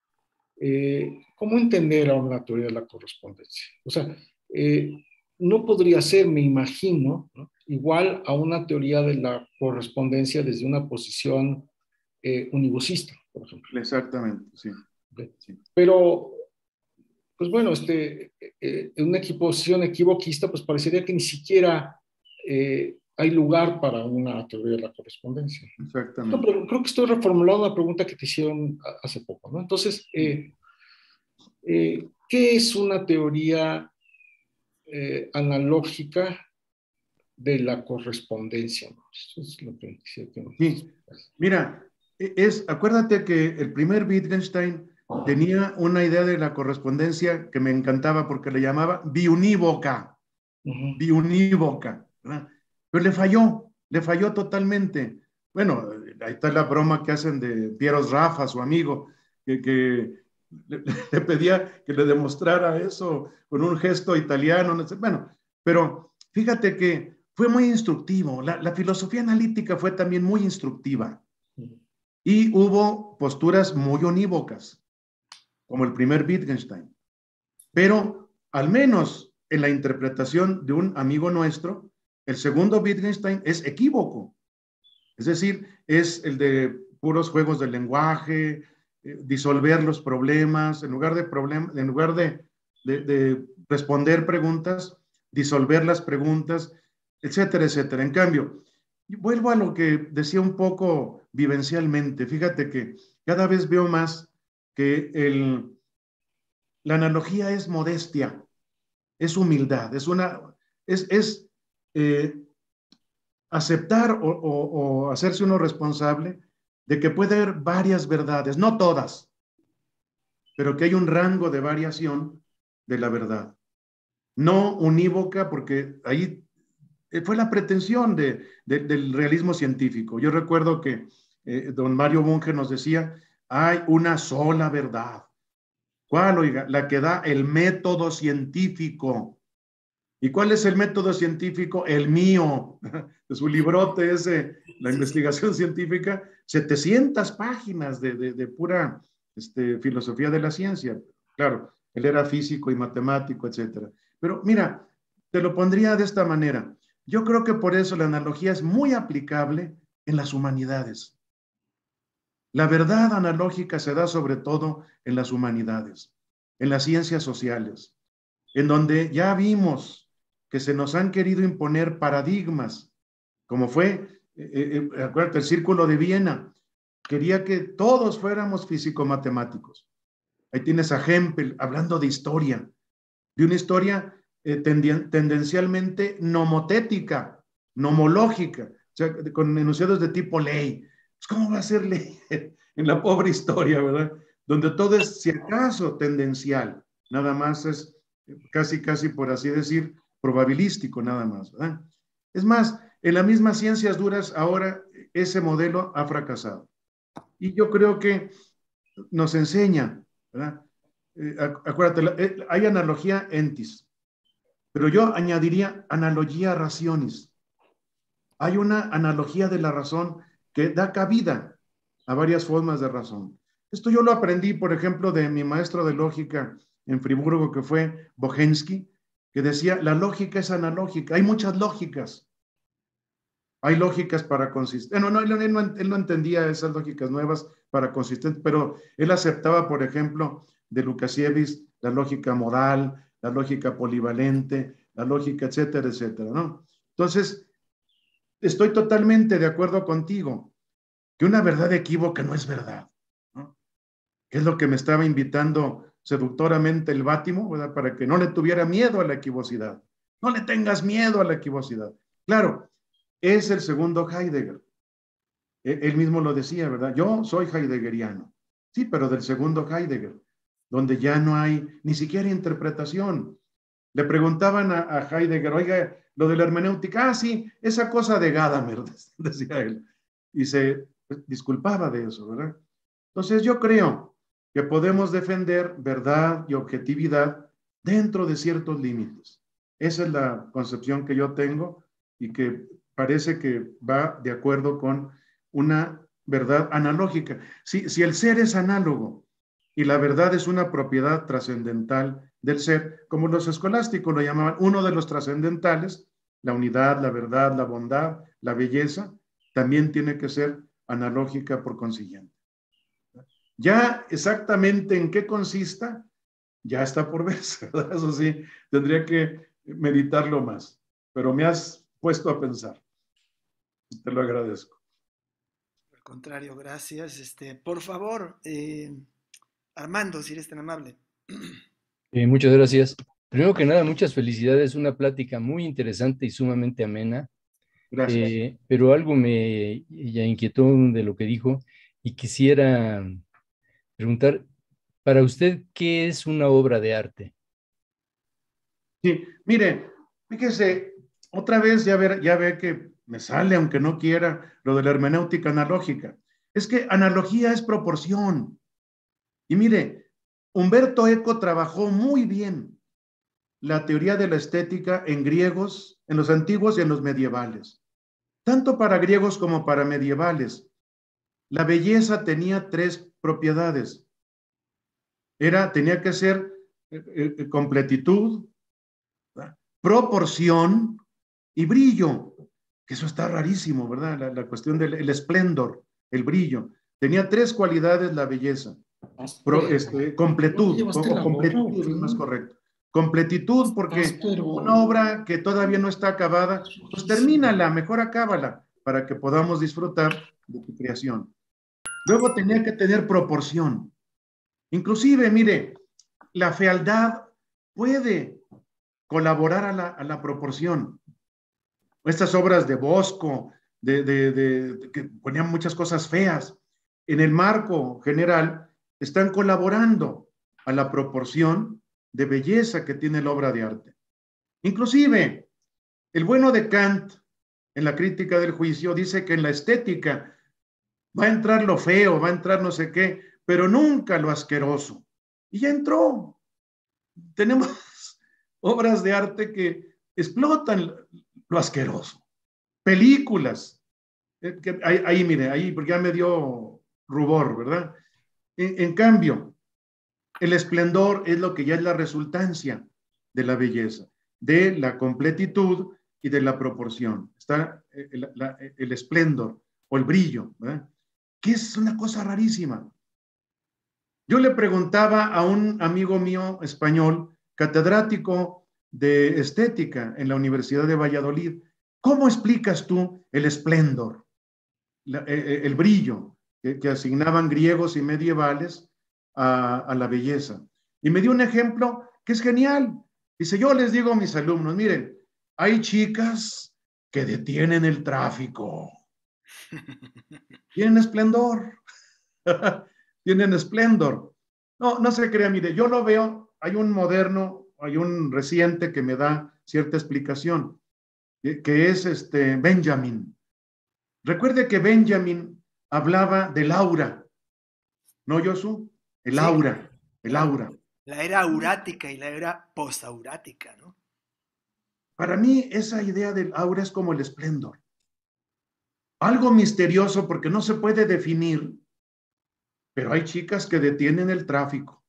Eh, ¿cómo entender a una teoría de la correspondencia? O sea, eh, no podría ser, me imagino, ¿no? igual a una teoría de la correspondencia desde una posición eh, univocista, por ejemplo. Exactamente, sí. sí. Pero, pues bueno, este, eh, en una posición equivoquista, pues parecería que ni siquiera eh, hay lugar para una teoría de la correspondencia. Exactamente. No, pero creo que estoy reformulando una pregunta que te hicieron hace poco, ¿no? Entonces, eh, eh, ¿qué es una teoría eh, analógica de la correspondencia? Eso es lo que quisiera que me... Sí. Mira, es, acuérdate que el primer Wittgenstein tenía una idea de la correspondencia que me encantaba porque le llamaba biunívoca. Uh-huh. Biunívoca, ¿verdad? Pero le falló, le falló totalmente. Bueno, ahí está la broma que hacen de Pieros Rafa, su amigo, que, que le, le pedía que le demostrara eso con un gesto italiano, no sé. Bueno, pero fíjate que fue muy instructivo. La, la filosofía analítica fue también muy instructiva. Y hubo posturas muy unívocas, como el primer Wittgenstein. Pero al menos en la interpretación de un amigo nuestro, El segundo Wittgenstein es equívoco. Es decir, es el de puros juegos de lenguaje, eh, disolver los problemas, en lugar de, problem, en lugar de, de, de responder preguntas, disolver las preguntas, etcétera, etcétera. En cambio, vuelvo a lo que decía un poco vivencialmente. Fíjate que cada vez veo más que el, la analogía es modestia, es humildad, es una, es, es eh, aceptar o, o, o hacerse uno responsable de que puede haber varias verdades, no todas, pero que hay un rango de variación de la verdad. No unívoca, porque ahí fue la pretensión de, de, del realismo científico. Yo recuerdo que eh, don Mario Bunge nos decía, hay una sola verdad. ¿Cuál, oiga? La que da el método científico. ¿Y cuál es el método científico? El mío. De su librote ese, la investigación científica, setecientas páginas de, de, de pura este, filosofía de la ciencia. Claro, él era físico y matemático, etcétera. Pero mira, te lo pondría de esta manera. Yo creo que por eso la analogía es muy aplicable en las humanidades. La verdad analógica se da sobre todo en las humanidades, en las ciencias sociales, en donde ya vimos que se nos han querido imponer paradigmas, como fue, eh, eh, acuérdate, el Círculo de Viena, quería que todos fuéramos físico-matemáticos. Ahí tienes a Hempel hablando de historia, de una historia eh, tenden, tendencialmente nomotética, nomológica, o sea, con enunciados de tipo ley. Pues, ¿cómo va a ser ley en la pobre historia, verdad? Donde todo es, si acaso, tendencial, nada más es casi, casi por así decir, probabilístico, nada más, ¿verdad? Es más, en las mismas ciencias duras ahora ese modelo ha fracasado. Y yo creo que nos enseña, ¿verdad? Eh, acuérdate, hay analogía entis, pero yo añadiría analogía rationis. Hay una analogía de la razón que da cabida a varias formas de razón. Esto yo lo aprendí, por ejemplo, de mi maestro de lógica en Friburgo, que fue Bohensky, que decía, la lógica es analógica. Hay muchas lógicas. Hay lógicas para consistentes. No, no, él, no, él no entendía esas lógicas nuevas para consistentes, pero él aceptaba, por ejemplo, de Lukasiewicz, la lógica modal, la lógica polivalente, la lógica, etcétera, etcétera, ¿no? Entonces, estoy totalmente de acuerdo contigo que una verdad equívoca no es verdad, ¿no? Que es lo que me estaba invitando seductoramente el Bátimo, ¿verdad? Para que no le tuviera miedo a la equivocidad. No le tengas miedo a la equivocidad. Claro, es el segundo Heidegger. Él mismo lo decía, ¿verdad? Yo soy heideggeriano. Sí, pero del segundo Heidegger, donde ya no hay ni siquiera interpretación. Le preguntaban a, a Heidegger, oiga, lo de la hermenéutica, ah, sí, esa cosa de Gadamer, decía él. Y se disculpaba de eso, ¿verdad? Entonces yo creo que podemos defender verdad y objetividad dentro de ciertos límites. Esa es la concepción que yo tengo y que parece que va de acuerdo con una verdad analógica. Si, si el ser es análogo y la verdad es una propiedad trascendental del ser, como los escolásticos lo llamaban, uno de los trascendentales, la unidad, la verdad, la bondad, la belleza, también tiene que ser analógica por consiguiente. Ya exactamente en qué consista, ya está por verse, ¿verdad? Eso sí, tendría que meditarlo más, pero me has puesto a pensar. Te lo agradezco. Al contrario, gracias. Este, por favor, eh, Armando, si eres tan amable. Eh, muchas gracias. Primero que nada, muchas felicidades. Una plática muy interesante y sumamente amena. Gracias. Eh, pero algo me ya inquietó de lo que dijo y quisiera preguntar, para usted, ¿qué es una obra de arte? Sí, mire, fíjese, otra vez ya ve, ya ve que me sale, aunque no quiera, lo de la hermenéutica analógica. Es que analogía es proporción. Y mire, Humberto Eco trabajó muy bien la teoría de la estética en griegos, en los antiguos y en los medievales. Tanto para griegos como para medievales, la belleza tenía tres propiedades. Era, tenía que ser eh, eh, completitud, ¿verdad? Proporción y brillo, que eso está rarísimo, ¿verdad? La, la cuestión del el esplendor, el brillo. Tenía tres cualidades la belleza. Pro, este, completud, o, o completitud es más correcto. Completitud, porque una obra que todavía no está acabada, pues termínala, mejor acábala, para que podamos disfrutar de tu creación. Luego tenía que tener proporción. Inclusive, mire, la fealdad puede colaborar a la, a la proporción. Estas obras de Bosco, de, de, de, de, que ponían muchas cosas feas, en el marco general, están colaborando a la proporción de belleza que tiene la obra de arte. Inclusive, el bueno de Kant, en la crítica del juicio, dice que en la estética va a entrar lo feo, va a entrar no sé qué, pero nunca lo asqueroso. Y ya entró. Tenemos obras de arte que explotan lo asqueroso. Películas. Eh, que ahí, ahí, mire, ahí, porque ya me dio rubor, ¿verdad? En, en cambio, el esplendor es lo que ya es la resultancia de la belleza, de la completitud y de la proporción. Está el, la, el esplendor o el brillo, ¿verdad? Que es una cosa rarísima. Yo le preguntaba a un amigo mío español, catedrático de estética en la Universidad de Valladolid, ¿cómo explicas tú el esplendor, la, el, el brillo que, que asignaban griegos y medievales a, a la belleza? Y me dio un ejemplo que es genial. Dice, yo les digo a mis alumnos, miren, hay chicas que detienen el tráfico. Tienen esplendor. Tienen esplendor. No, no se crea, mire, yo lo veo, hay un moderno, hay un reciente que me da cierta explicación, que, que es este Benjamin. Recuerde que Benjamin hablaba del aura, ¿no, Josu? El sí, aura, el aura. La era aurática y la era postaurática, ¿no? Para mí esa idea del aura es como el esplendor. Algo misterioso porque no se puede definir, pero hay chicas que detienen el tráfico.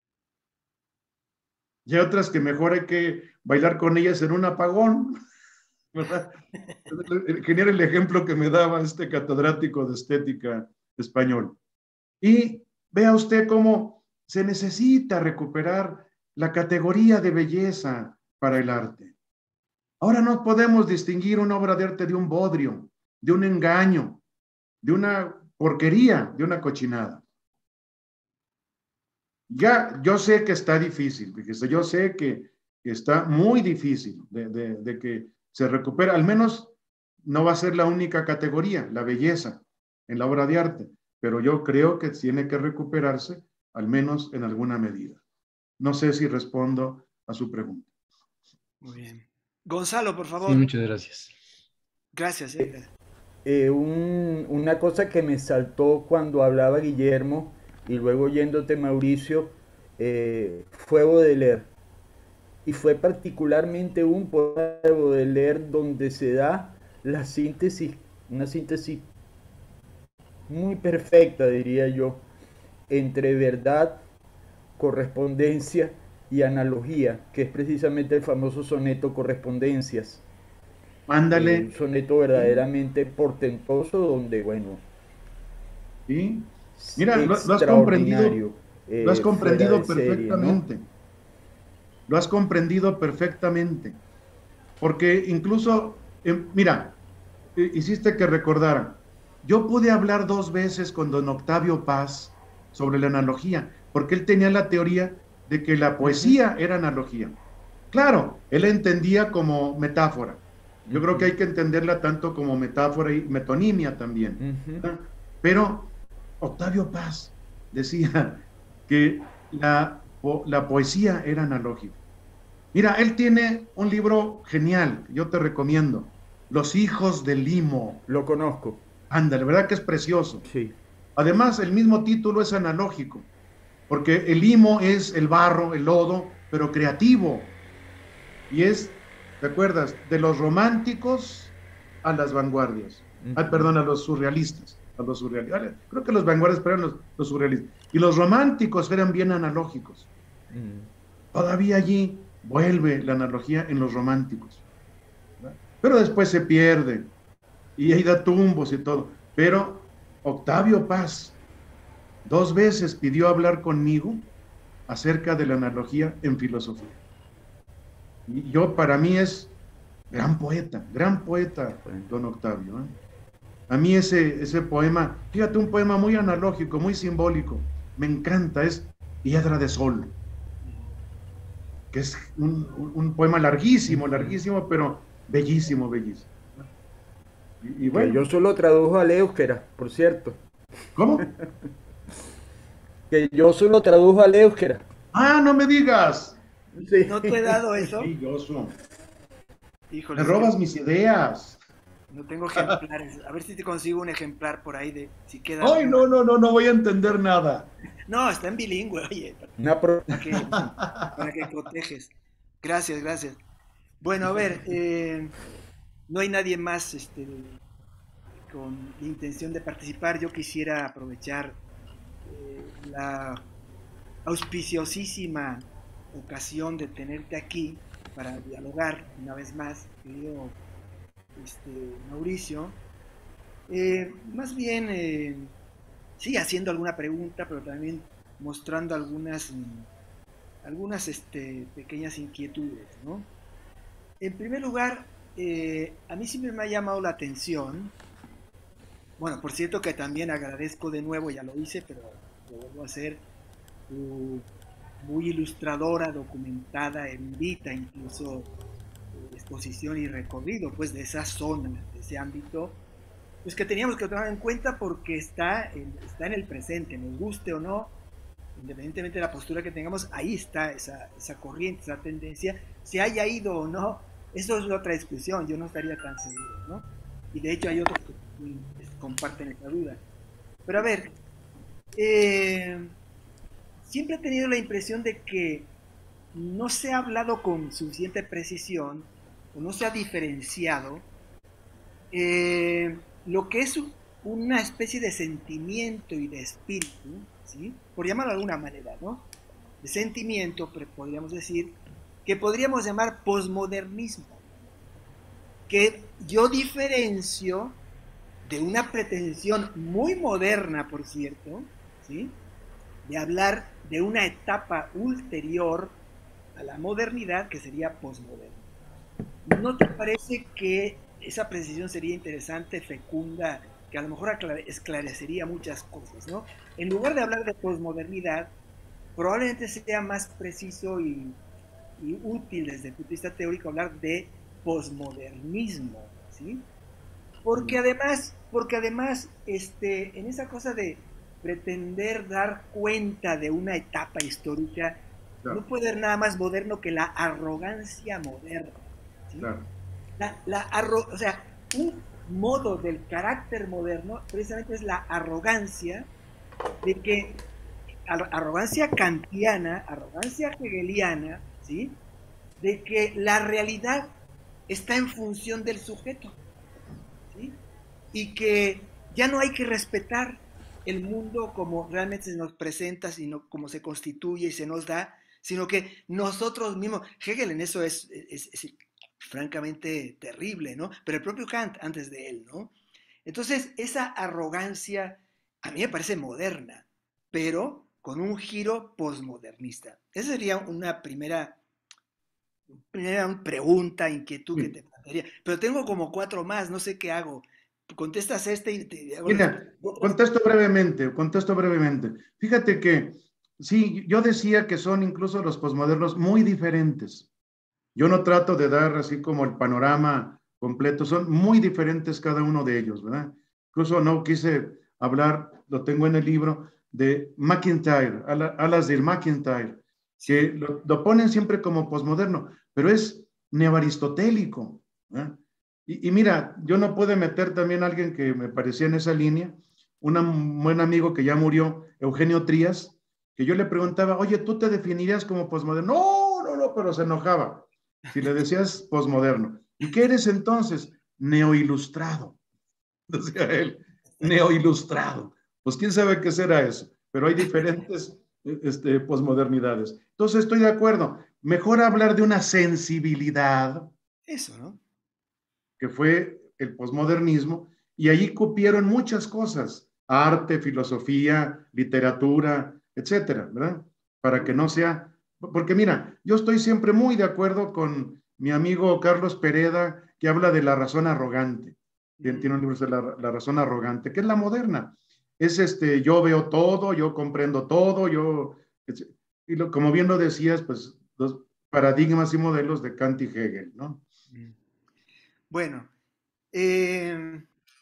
Y hay otras que mejor hay que bailar con ellas en un apagón, ¿verdad? Genial el ejemplo que me daba este catedrático de estética español. Y vea usted cómo se necesita recuperar la categoría de belleza para el arte. Ahora no podemos distinguir una obra de arte de un bodrio, de un engaño, de una porquería, de una cochinada. Ya, yo sé que está difícil, fíjese, yo sé que está muy difícil de, de, de que se recupere, al menos no va a ser la única categoría, la belleza en la obra de arte, pero yo creo que tiene que recuperarse, al menos en alguna medida. No sé si respondo a su pregunta. Muy bien. Gonzalo, por favor. Sí, muchas gracias. Gracias. Eh, gracias. Eh, un, una cosa que me saltó cuando hablaba Guillermo y luego yéndote Mauricio, eh, fue Baudelaire. Y fue particularmente un poema de Baudelaire donde se da la síntesis, una síntesis muy perfecta, diría yo, entre verdad, correspondencia y analogía, que es precisamente el famoso soneto Correspondencias. Ándale. Un soneto verdaderamente portentoso donde, bueno... Sí. Mira, lo, lo has comprendido, eh, lo has comprendido perfectamente. Serie, ¿no? Lo has comprendido perfectamente. Porque incluso, eh, mira, eh, hiciste que recordara, yo pude hablar dos veces con don Octavio Paz sobre la analogía, porque él tenía la teoría de que la poesía era analogía. Claro, él la entendía como metáfora. Yo creo que hay que entenderla tanto como metáfora y metonimia también. Uh-huh. Pero Octavio Paz decía que la, la poesía era analógica. Mira, él tiene un libro genial, yo te recomiendo, Los hijos del limo. Lo conozco. Ándale, ¿verdad que es precioso? Sí. Además, el mismo título es analógico, porque el limo es el barro, el lodo, pero creativo. Y es, ¿te acuerdas? De los románticos a las vanguardias. Uh-huh. Ay, perdón, a los surrealistas. A los surrealistas. Creo que los vanguardias eran los, los surrealistas. Y los románticos eran bien analógicos. Uh-huh. Todavía allí vuelve la analogía en los románticos. ¿Verdad? pero después se pierde y ahí da tumbos y todo. Pero Octavio Paz dos veces pidió hablar conmigo acerca de la analogía en filosofía. Y yo, para mí, es gran poeta, gran poeta, don Octavio, ¿eh? A mí ese, ese poema, fíjate, un poema muy analógico, muy simbólico, me encanta, es Piedra de Sol, que es un, un, un poema larguísimo, larguísimo, pero bellísimo, bellísimo. Y, y bueno. Que yo solo tradujo al éuskera, por cierto. ¿Cómo? Que yo solo tradujo al éuskera. ¡Ah, no me digas! Sí. ¿No te he dado eso? Sí, yo soy. Híjole, me robas mis ideas. No tengo ejemplares. A ver si te consigo un ejemplar por ahí de si queda. Ay, no, no, no, no voy a entender nada. No, está en bilingüe, oye. No, pero... Para que, para que proteges. Gracias, gracias. Bueno, a ver, eh, no hay nadie más este, con la intención de participar. Yo quisiera aprovechar eh, la auspiciosísima ocasión de tenerte aquí para dialogar una vez más, querido este, Mauricio. Eh, más bien, eh, sí, haciendo alguna pregunta, pero también mostrando algunas, algunas este, pequeñas inquietudes, ¿no? En primer lugar, eh, a mí siempre me ha llamado la atención, bueno, por cierto que también agradezco de nuevo, ya lo hice, pero lo vuelvo a hacer, tu muy ilustradora, documentada, erudita, incluso eh, exposición y recorrido, pues, de esa zona, de ese ámbito, pues que teníamos que tomar en cuenta porque está en, está en el presente, nos guste o no, independientemente de la postura que tengamos, ahí está esa, esa corriente, esa tendencia, se haya ido o no, eso es otra discusión, yo no estaría tan seguro, ¿no? Y de hecho hay otros que comparten esa duda. Pero a ver, eh, siempre he tenido la impresión de que no se ha hablado con suficiente precisión, o no se ha diferenciado eh, lo que es una especie de sentimiento y de espíritu, ¿sí? Por llamarlo de alguna manera, ¿no? De sentimiento, podríamos decir, que podríamos llamar posmodernismo, que yo diferencio de una pretensión muy moderna, por cierto, ¿sí? De hablar de una etapa ulterior a la modernidad, que sería posmoderna. ¿No te parece que esa precisión sería interesante, fecunda, que a lo mejor esclarecería muchas cosas, ¿no? En lugar de hablar de posmodernidad, probablemente sea más preciso y, y útil desde el punto de vista teórico hablar de posmodernismo, ¿sí? Porque además, porque además este, en esa cosa de pretender dar cuenta de una etapa histórica, claro, no puede haber nada más moderno que la arrogancia moderna, ¿sí? Claro. La, la arro, o sea, un modo del carácter moderno precisamente es la arrogancia de que, arrogancia kantiana, arrogancia hegeliana, ¿sí? De que la realidad está en función del sujeto, ¿sí? Y que ya no hay que respetar el mundo como realmente se nos presenta, sino como se constituye y se nos da, sino que nosotros mismos, Hegel en eso es, es, es francamente terrible, ¿no? Pero el propio Kant antes de él, ¿no? Entonces, esa arrogancia a mí me parece moderna, pero con un giro posmodernista. Esa sería una primera, primera pregunta, inquietud sí. que te plantearía. Pero tengo como cuatro más, no sé qué hago. Contestas este y te hago... Mira, contesto brevemente, contesto brevemente. Fíjate que, sí, yo decía que son incluso los posmodernos muy diferentes. Yo no trato de dar así como el panorama completo, son muy diferentes cada uno de ellos, ¿verdad? Incluso no quise hablar, lo tengo en el libro, de MacIntyre, Alasdair MacIntyre, que lo, lo ponen siempre como posmoderno, pero es neoaristotélico, ¿verdad? Y, y mira, yo no pude meter también a alguien que me parecía en esa línea, un buen amigo que ya murió, Eugenio Trías, que yo le preguntaba, oye, ¿tú te definirías como posmoderno? No, no, no, pero se enojaba si le decías posmoderno. ¿Y qué eres entonces? Neoilustrado, decía él, neoilustrado. Pues quién sabe qué será eso, pero hay diferentes este, posmodernidades. Entonces estoy de acuerdo, mejor hablar de una sensibilidad. Eso, ¿no? que fue el posmodernismo, y allí cupieron muchas cosas, arte, filosofía, literatura, etcétera, ¿verdad? Para que no sea, porque mira, yo estoy siempre muy de acuerdo con mi amigo Carlos Pereda, que habla de la razón arrogante. Tiene un libro de la, la razón arrogante, que es la moderna. Es este, yo veo todo, yo comprendo todo, yo, y lo, como bien lo decías, pues los paradigmas y modelos de Kant y Hegel, ¿no? Bueno, eh,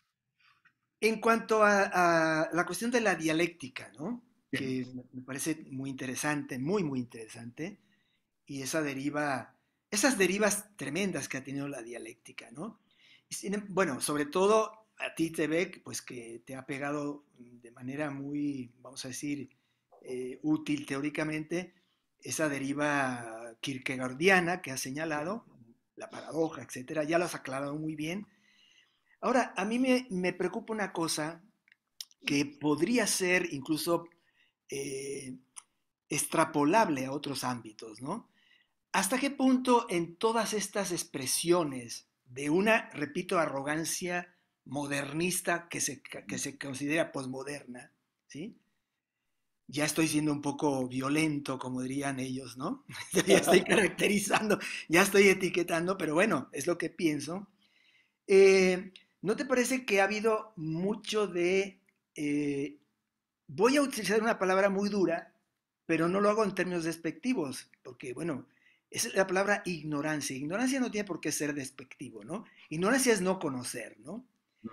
en cuanto a, a, la cuestión de la dialéctica, ¿no? Que me parece muy interesante, muy, muy interesante, y esa deriva, esas derivas tremendas que ha tenido la dialéctica, ¿no? Y, bueno, sobre todo a ti, Tebek, pues que te ha pegado de manera muy, vamos a decir, eh, útil teóricamente, esa deriva kierkegaardiana que has señalado, la paradoja, etcétera, ya lo has aclarado muy bien. Ahora, a mí me, me preocupa una cosa que podría ser incluso eh, extrapolable a otros ámbitos, ¿no? ¿Hasta qué punto en todas estas expresiones de una, repito, arrogancia modernista que se, que se considera posmoderna, ¿sí? Ya estoy siendo un poco violento, como dirían ellos, ¿no? Ya estoy caracterizando, ya estoy etiquetando, pero bueno, es lo que pienso. Eh, ¿No te parece que ha habido mucho de... Eh, voy a utilizar una palabra muy dura, pero no lo hago en términos despectivos, porque, bueno, es la palabra ignorancia. Ignorancia no tiene por qué ser despectivo, ¿no? Ignorancia es no conocer, ¿no?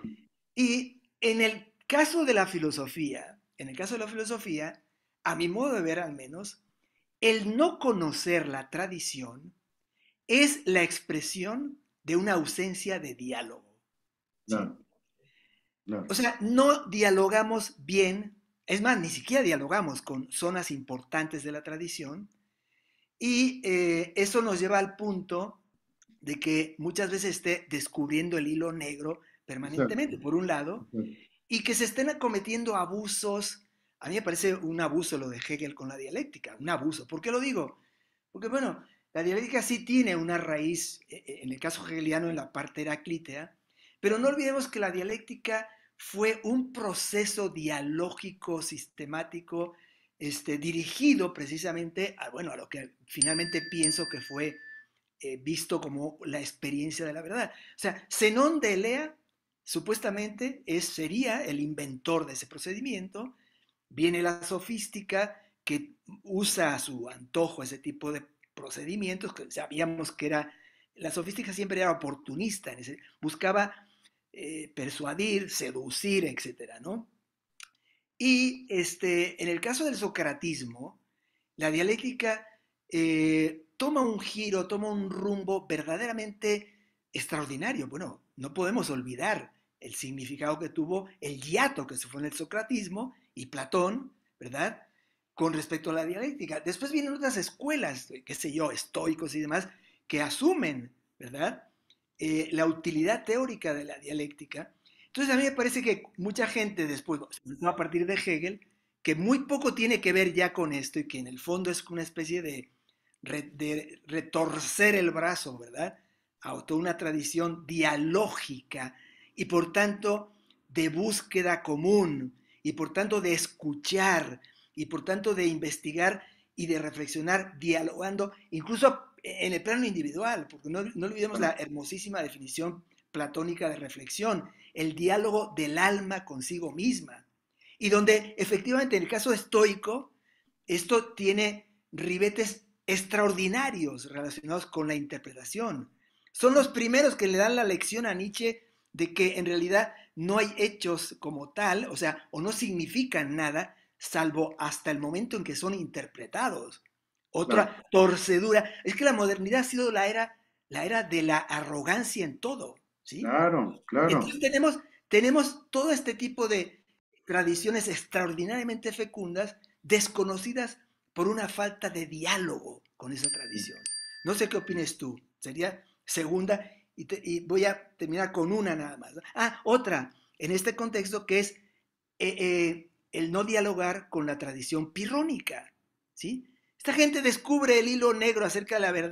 Y en el caso de la filosofía, en el caso de la filosofía, a mi modo de ver al menos, el no conocer la tradición es la expresión de una ausencia de diálogo. ¿Sí? No, no. O sea, no dialogamos bien, es más, ni siquiera dialogamos con zonas importantes de la tradición, y eh, eso nos lleva al punto de que muchas veces esté descubriendo el hilo negro permanentemente, por un lado, y que se estén acometiendo abusos. A mí me parece un abuso lo de Hegel con la dialéctica, un abuso. ¿Por qué lo digo? Porque, bueno, la dialéctica sí tiene una raíz, en el caso hegeliano, en la parte heraclítea, pero no olvidemos que la dialéctica fue un proceso dialógico, sistemático, este, dirigido precisamente a, bueno, a lo que finalmente pienso que fue eh, visto como la experiencia de la verdad. O sea, Zenón de Elea supuestamente es, sería el inventor de ese procedimiento. Viene la sofística que usa a su antojo ese tipo de procedimientos, que sabíamos que era, la sofística siempre era oportunista, ese, buscaba eh, persuadir, seducir, etcétera, ¿no? Y este, en el caso del socratismo, la dialéctica eh, toma un giro, toma un rumbo verdaderamente extraordinario. Bueno, no podemos olvidar el significado que tuvo el hiato que se fue en el socratismo y Platón, ¿verdad?, con respecto a la dialéctica. Después vienen otras escuelas, qué sé yo, estoicos y demás, que asumen, ¿verdad?, eh, la utilidad teórica de la dialéctica. Entonces a mí me parece que mucha gente después, a partir de Hegel, que muy poco tiene que ver ya con esto y que en el fondo es una especie de, de retorcer el brazo, ¿verdad?, a toda una tradición dialógica y por tanto de búsqueda común y por tanto de escuchar y por tanto de investigar y de reflexionar dialogando, incluso en el plano individual, porque no, no olvidemos la hermosísima definición platónica de reflexión, el diálogo del alma consigo misma, y donde efectivamente en el caso estoico esto tiene ribetes extraordinarios relacionados con la interpretación. Son los primeros que le dan la lección a Nietzsche de que en realidad no hay hechos como tal, o sea, o no significan nada, salvo hasta el momento en que son interpretados. Otra claro. torcedura. Es que la modernidad ha sido la era, la era de la arrogancia en todo, ¿sí? Claro, claro. Entonces tenemos, tenemos todo este tipo de tradiciones extraordinariamente fecundas, desconocidas por una falta de diálogo con esa tradición. No sé qué opines tú. Sería segunda, y, te, y voy a terminar con una nada más. Ah, otra, en este contexto, que es eh, eh, el no dialogar con la tradición pirrónica, ¿sí? Esta gente descubre el hilo negro acerca de la verdad,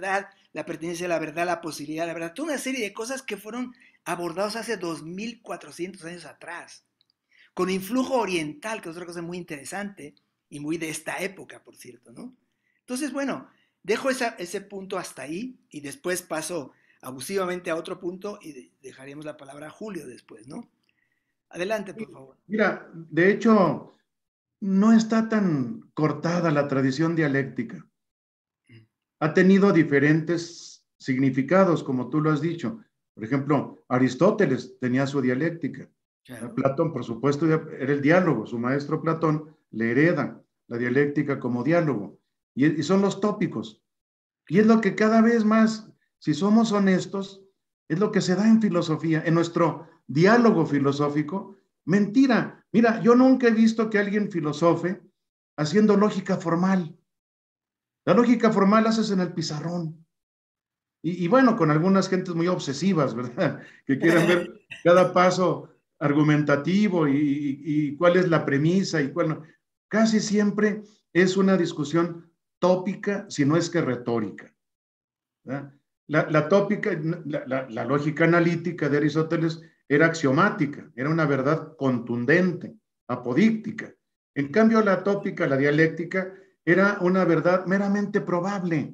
la pertenencia a la verdad, la posibilidad de la verdad, toda una serie de cosas que fueron abordados hace dos mil cuatrocientos años atrás, con influjo oriental, que es otra cosa muy interesante y muy de esta época, por cierto, ¿no? Entonces, bueno, dejo esa, ese punto hasta ahí y después paso abusivamente a otro punto y de, dejaremos la palabra a Julio después, ¿no? Adelante, por favor. Mira, de hecho, no está tan cortada la tradición dialéctica. Ha tenido diferentes significados, como tú lo has dicho. Por ejemplo, Aristóteles tenía su dialéctica. Claro. Platón, por supuesto, era el diálogo. Su maestro Platón le hereda la dialéctica como diálogo. Y, y son los tópicos. Y es lo que cada vez más, si somos honestos, es lo que se da en filosofía, en nuestro diálogo filosófico. Mentira. Mira, yo nunca he visto que alguien filosofe haciendo lógica formal. La lógica formal la haces en el pizarrón. Y, y bueno, con algunas gentes muy obsesivas, ¿verdad? Que quieren ver cada paso argumentativo y, y, y cuál es la premisa y cuál no. Casi siempre es una discusión tópica, si no es que retórica. ¿Verdad? La, la tópica, la, la, la lógica analítica de Aristóteles era axiomática, era una verdad contundente, apodíctica. En cambio, la tópica, la dialéctica, era una verdad meramente probable.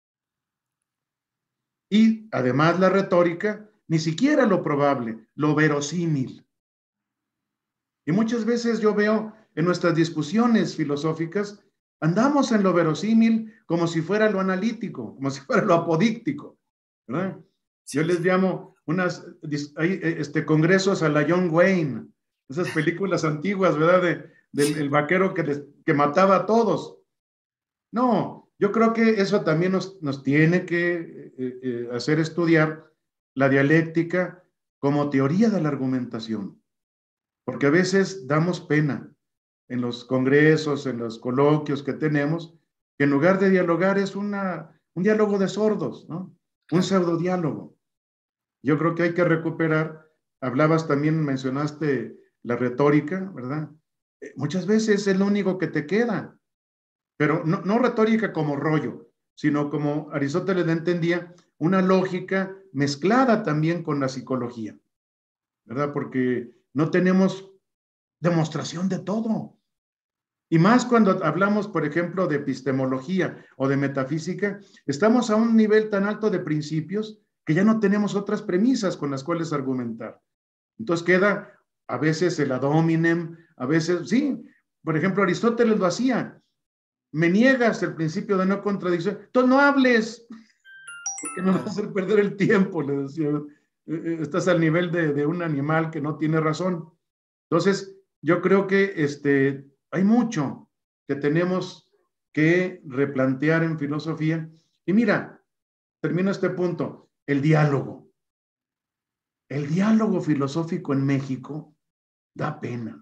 Y además la retórica, ni siquiera lo probable, lo verosímil. Y muchas veces yo veo en nuestras discusiones filosóficas, andamos en lo verosímil como si fuera lo analítico, como si fuera lo apodíctico, ¿verdad? Yo les llamo unas hay, este, congresos a la John Wayne, esas películas antiguas, ¿verdad? De, del el vaquero que, les, que mataba a todos. No, yo creo que eso también nos, nos tiene que eh, eh, hacer estudiar la dialéctica como teoría de la argumentación, porque a veces damos pena en los congresos, en los coloquios que tenemos, que en lugar de dialogar es una, un diálogo de sordos, ¿no? Un pseudodiálogo. Yo creo que hay que recuperar, hablabas también, mencionaste la retórica, ¿verdad? Eh, muchas veces es lo único que te queda. Pero no, no retórica como rollo, sino como Aristóteles entendía, una lógica mezclada también con la psicología, ¿verdad? Porque no tenemos demostración de todo. Y más cuando hablamos, por ejemplo, de epistemología o de metafísica, estamos a un nivel tan alto de principios que ya no tenemos otras premisas con las cuales argumentar. Entonces queda a veces el ad hominem, a veces, sí, por ejemplo, Aristóteles lo hacía. Me niegas el principio de no contradicción, entonces no hables, porque me vas a hacer perder el tiempo, le decía. Estás al nivel de, de un animal que no tiene razón. Entonces, yo creo que este, hay mucho que tenemos que replantear en filosofía. Y mira, termino este punto, el diálogo. El diálogo filosófico en México da pena.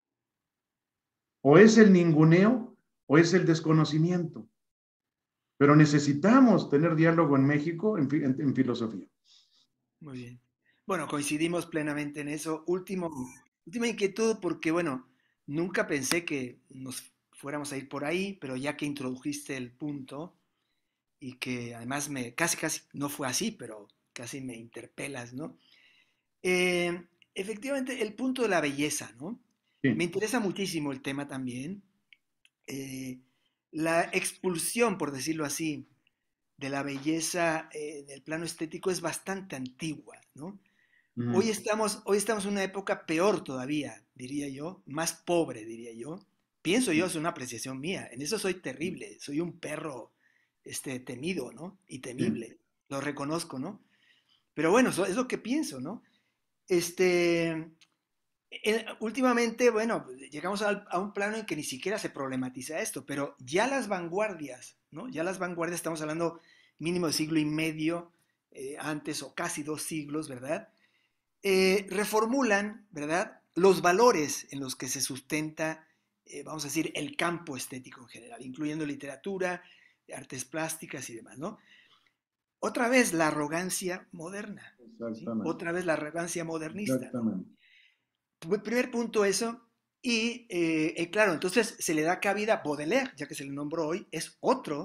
O es el ninguneo, o es el desconocimiento. Pero necesitamos tener diálogo en México en, en, en filosofía. Muy bien. Bueno, coincidimos plenamente en eso. Último, última inquietud, porque bueno, nunca pensé que nos fuéramos a ir por ahí, pero ya que introdujiste el punto y que además me, casi, casi, no fue así, pero casi me interpelas, ¿no? Eh, efectivamente, el punto de la belleza, ¿no? Sí. Me interesa muchísimo el tema también. Eh, la expulsión, por decirlo así, de la belleza eh, en el plano estético es bastante antigua, ¿no? Mm. Hoy estamos, hoy estamos en una época peor todavía, diría yo, más pobre, diría yo. Pienso yo, es una apreciación mía, en eso soy terrible, soy un perro este, temido, ¿no? Y temible, mm. lo reconozco, ¿no? Pero bueno, eso es lo que pienso, ¿no? Este... Eh, últimamente, bueno, llegamos a, a un plano en que ni siquiera se problematiza esto, pero ya las vanguardias, ¿no? Ya las vanguardias, estamos hablando mínimo de siglo y medio eh, antes o casi dos siglos, ¿verdad? Eh, reformulan, ¿verdad? Los valores en los que se sustenta, eh, vamos a decir, el campo estético en general, incluyendo literatura, artes plásticas y demás, ¿no? Otra vez la arrogancia moderna, ¿sí? Otra vez la arrogancia modernista. Exactamente. ¿No? Primer punto eso, y eh, eh, claro, entonces se le da cabida a Baudelaire, ya que se le nombró hoy, es otro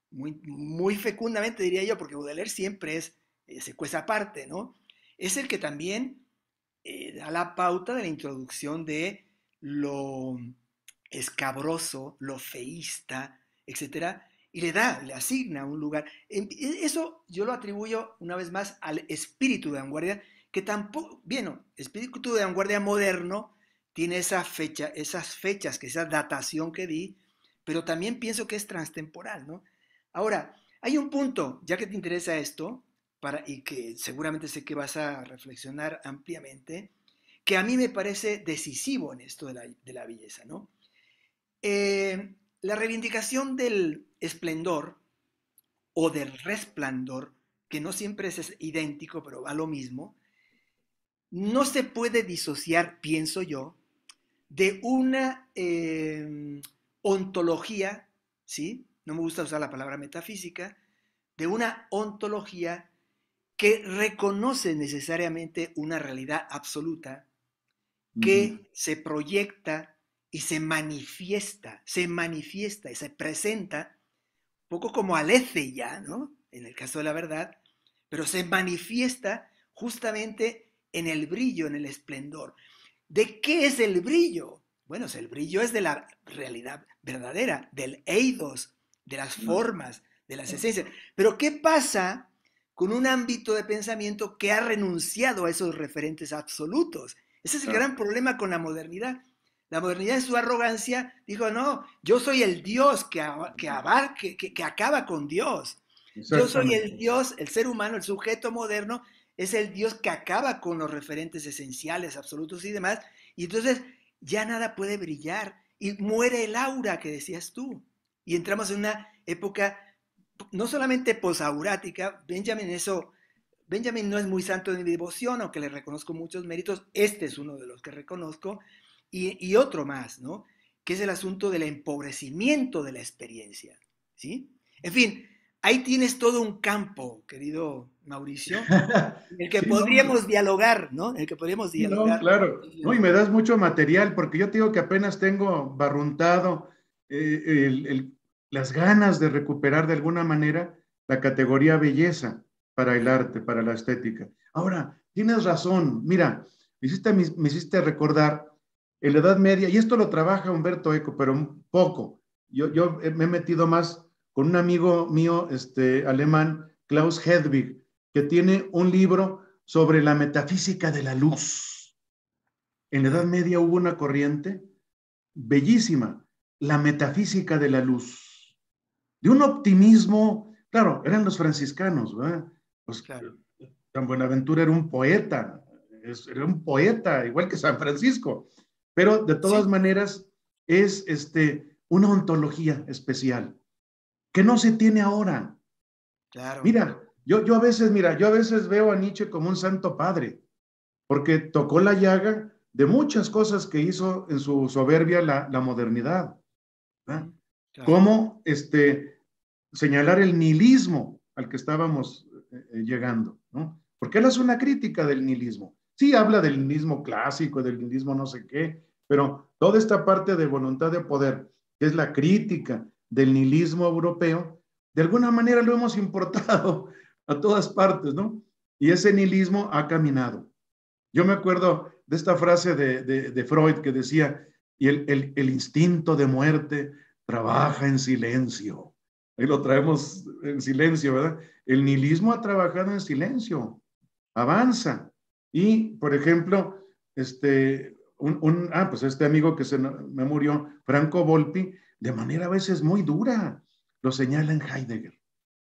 muy, muy fecundamente diría yo, porque Baudelaire siempre es, eh, se cuesta aparte, ¿no? Es el que también eh, da la pauta de la introducción de lo escabroso, lo feísta, etcétera, y le da, le asigna un lugar. Eso yo lo atribuyo una vez más al espíritu de vanguardia, que tampoco, bien, el espíritu de vanguardia moderno tiene esa fecha, esas fechas, que esa datación que di, pero también pienso que es transtemporal, ¿no? Ahora, hay un punto, ya que te interesa esto, para, y que seguramente sé que vas a reflexionar ampliamente, que a mí me parece decisivo en esto de la, de la belleza, ¿no? Eh, la reivindicación del esplendor o del resplandor, que no siempre es idéntico, pero va lo mismo, no se puede disociar, pienso yo, de una eh, ontología, ¿sí? No me gusta usar la palabra metafísica, de una ontología que reconoce necesariamente una realidad absoluta, que uh-huh. se proyecta y se manifiesta, se manifiesta y se presenta, un poco como aletheia, ¿no? En el caso de la verdad, pero se manifiesta justamente en el brillo, en el esplendor. ¿De qué es el brillo? Bueno, el brillo es de la realidad verdadera, del eidos, de las formas, de las esencias. Pero ¿qué pasa con un ámbito de pensamiento que ha renunciado a esos referentes absolutos? Ese es el gran problema con la modernidad. La modernidad en su arrogancia dijo, no, yo soy el Dios que, que, abarque, que, que acaba con Dios. Yo soy el Dios, el ser humano, el sujeto moderno, es el Dios que acaba con los referentes esenciales, absolutos y demás, y entonces ya nada puede brillar, y muere el aura que decías tú, y entramos en una época no solamente posaurática. Benjamin eso, Benjamin no es muy santo de mi devoción, aunque le reconozco muchos méritos, este es uno de los que reconozco, y, y otro más, ¿no? Que es el asunto del empobrecimiento de la experiencia, ¿sí? En fin, ahí tienes todo un campo, querido Mauricio, en el que sí, podríamos no, dialogar, ¿no? En el que podríamos dialogar. No, claro. No, y me das mucho material, porque yo te digo que apenas tengo barruntado eh, el, el, las ganas de recuperar de alguna manera la categoría belleza para el arte, para la estética. Ahora, tienes razón. Mira, me hiciste, me, me hiciste recordar en la Edad Media, y esto lo trabaja Humberto Eco, pero un poco. Yo, yo me he metido más con un amigo mío este, alemán, Klaus Hedwig, que tiene un libro sobre la metafísica de la luz. En la Edad Media hubo una corriente bellísima, la metafísica de la luz, de un optimismo, claro, eran los franciscanos, ¿verdad? Pues, claro. San Buenaventura era un poeta, era un poeta, igual que San Francisco, pero de todas sí. maneras es este, una ontología especial que no se tiene ahora. Claro. Mira, yo, yo a veces, mira, yo a veces veo a Nietzsche como un santo padre, porque tocó la llaga de muchas cosas que hizo en su soberbia la, la modernidad. ¿verdad? Claro. Como este, señalar el nihilismo al que estábamos eh, llegando, ¿no? Porque él hace una crítica del nihilismo. Sí, habla del nihilismo clásico, del nihilismo no sé qué, pero toda esta parte de voluntad de poder, que es la crítica del nihilismo europeo, de alguna manera lo hemos importado a todas partes, ¿no? Y ese nihilismo ha caminado. Yo me acuerdo de esta frase de, de, de Freud que decía, y el, el, el instinto de muerte trabaja en silencio. Ahí lo traemos en silencio, ¿verdad? El nihilismo ha trabajado en silencio, avanza. Y, por ejemplo, este, un, un, ah, pues este amigo que se me murió, Franco Volpi, de manera a veces muy dura, lo señala en Heidegger.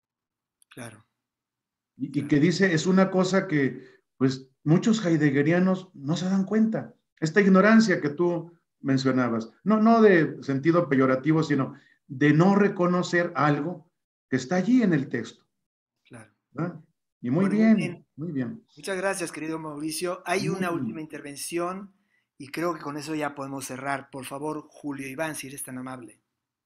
Claro. Y, claro. y que dice, es una cosa que, pues, muchos heideggerianos no se dan cuenta. Esta ignorancia que tú mencionabas, no, no de sentido peyorativo, sino de no reconocer algo que está allí en el texto. Claro. ¿verdad? Y muy, bueno, bien, muy bien, muy bien. Muchas gracias, querido Mauricio. Hay una última intervención y creo que con eso ya podemos cerrar. Por favor, Julio Iván, si eres tan amable.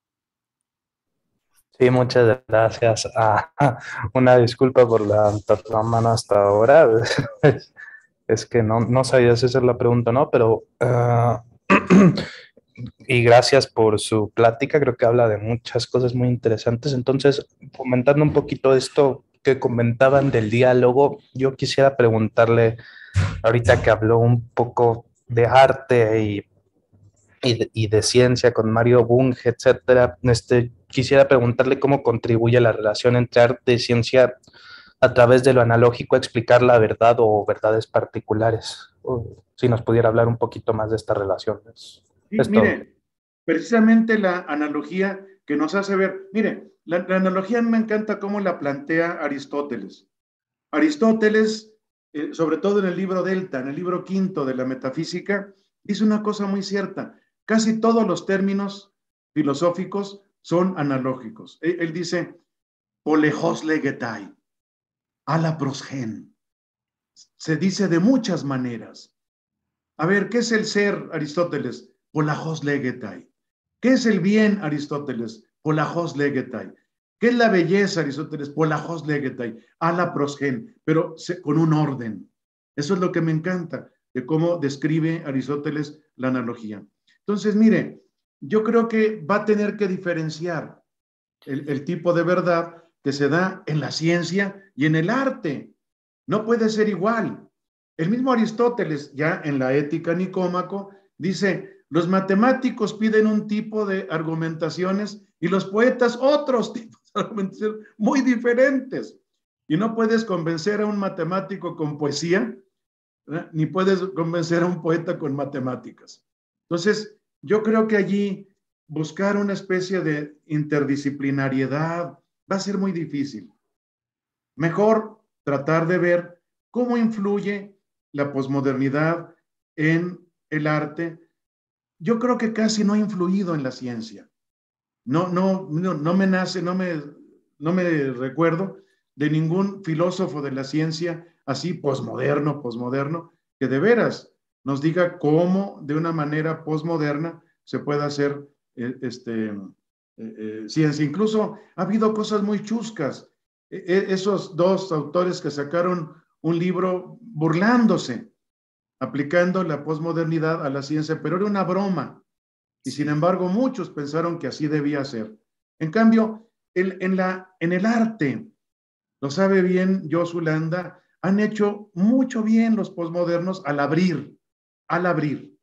Sí, muchas gracias. Ah, una disculpa por levantar la mano hasta ahora. Es que no, no sabía si hacer la pregunta o no, pero uh, y gracias por su plática, creo que habla de muchas cosas muy interesantes. Entonces, comentando un poquito esto que comentaban del diálogo, yo quisiera preguntarle, ahorita que habló un poco de arte y, y, de, y de ciencia con Mario Bunge, etcétera, este, quisiera preguntarle cómo contribuye la relación entre arte y ciencia a través de lo analógico a explicar la verdad o verdades particulares. O, si nos pudiera hablar un poquito más de esta relación. Es, Sí, es mire, todo. precisamente la analogía que nos hace ver, mire, la, la analogía me encanta cómo la plantea Aristóteles. Aristóteles, eh, sobre todo en el libro Delta, en el libro quinto de la metafísica, dice una cosa muy cierta. Casi todos los términos filosóficos son analógicos. Él, él dice, polejos legetai, ala prosgen. Se dice de muchas maneras. A ver, ¿qué es el ser, Aristóteles? Polajos legetai. ¿Qué es el bien, Aristóteles? Polajos legetai. ¿Qué es la belleza, Aristóteles? Polajos legetai. Ala prosgen, pero con un orden. Eso es lo que me encanta de cómo describe Aristóteles la analogía. Entonces, mire, yo creo que va a tener que diferenciar el, el tipo de verdad que se da en la ciencia y en el arte. No puede ser igual. El mismo Aristóteles, ya en la Ética Nicómaco, dice, los matemáticos piden un tipo de argumentaciones y los poetas otros tipos de argumentaciones muy diferentes. Y no puedes convencer a un matemático con poesía, ¿verdad? Ni puedes convencer a un poeta con matemáticas. Entonces, yo creo que allí buscar una especie de interdisciplinariedad va a ser muy difícil. Mejor tratar de ver cómo influye la posmodernidad en el arte. Yo creo que casi no ha influido en la ciencia. No, no, no, no me nace, no me, no me recuerdo de ningún filósofo de la ciencia así posmoderno, posmoderno, que de veras nos diga cómo de una manera posmoderna se puede hacer eh, este, eh, eh, ciencia. Incluso ha habido cosas muy chuscas. Eh, esos dos autores que sacaron un libro burlándose, aplicando la posmodernidad a la ciencia, pero era una broma. Y sin embargo, muchos pensaron que así debía ser. En cambio, el, en, la, en el arte, lo sabe bien Josu Landa, han hecho mucho bien los posmodernos al abrir, al abrir.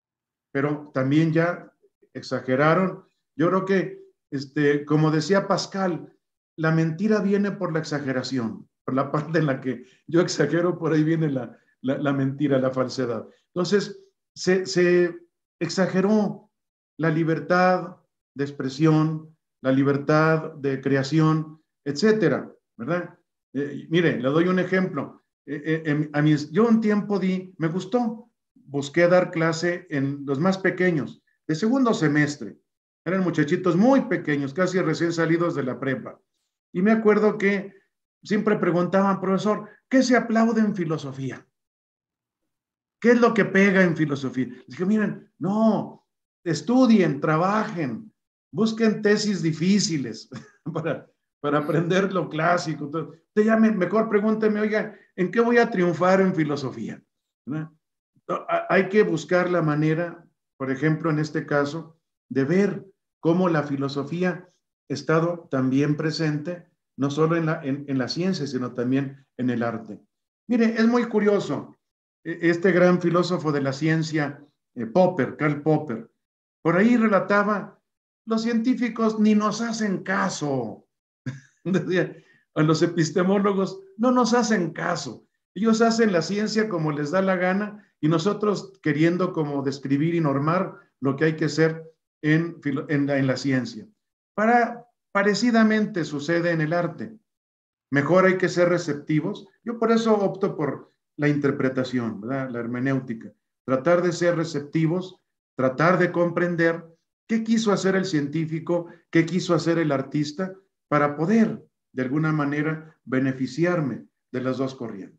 Pero también ya exageraron. Yo creo que, este, como decía Pascal, la mentira viene por la exageración, por la parte en la que yo exagero, por ahí viene la, la, la mentira, la falsedad. Entonces, se, se exageró la libertad de expresión, la libertad de creación, etcétera, ¿verdad? Eh, mire, le doy un ejemplo. Eh, eh, a mí, yo un tiempo di, me gustó, busqué dar clase en los más pequeños, de segundo semestre. Eran muchachitos muy pequeños, casi recién salidos de la prepa. Y me acuerdo que siempre preguntaban, profesor, ¿qué se aplaude en filosofía? ¿Qué es lo que pega en filosofía? Les dije, miren, no, estudien, trabajen, busquen tesis difíciles para, para aprender lo clásico. Entonces, usted ya me, mejor pregúnteme, oiga, ¿en qué voy a triunfar en filosofía? ¿Verdad? Hay que buscar la manera, por ejemplo, en este caso, de ver cómo la filosofía ha estado también presente, no solo en la, en, en la ciencia, sino también en el arte. Mire, es muy curioso, este gran filósofo de la ciencia, eh, Popper, Karl Popper, por ahí relataba, los científicos ni nos hacen caso. Decía, a los epistemólogos no nos hacen caso. Ellos hacen la ciencia como les da la gana y nosotros queriendo como describir y normar lo que hay que hacer en, en, la, en la ciencia. Para, parecidamente sucede en el arte. Mejor hay que ser receptivos. Yo por eso opto por la interpretación, ¿verdad? La hermenéutica. Tratar de ser receptivos, tratar de comprender qué quiso hacer el científico, qué quiso hacer el artista, para poder, de alguna manera, beneficiarme de las dos corrientes.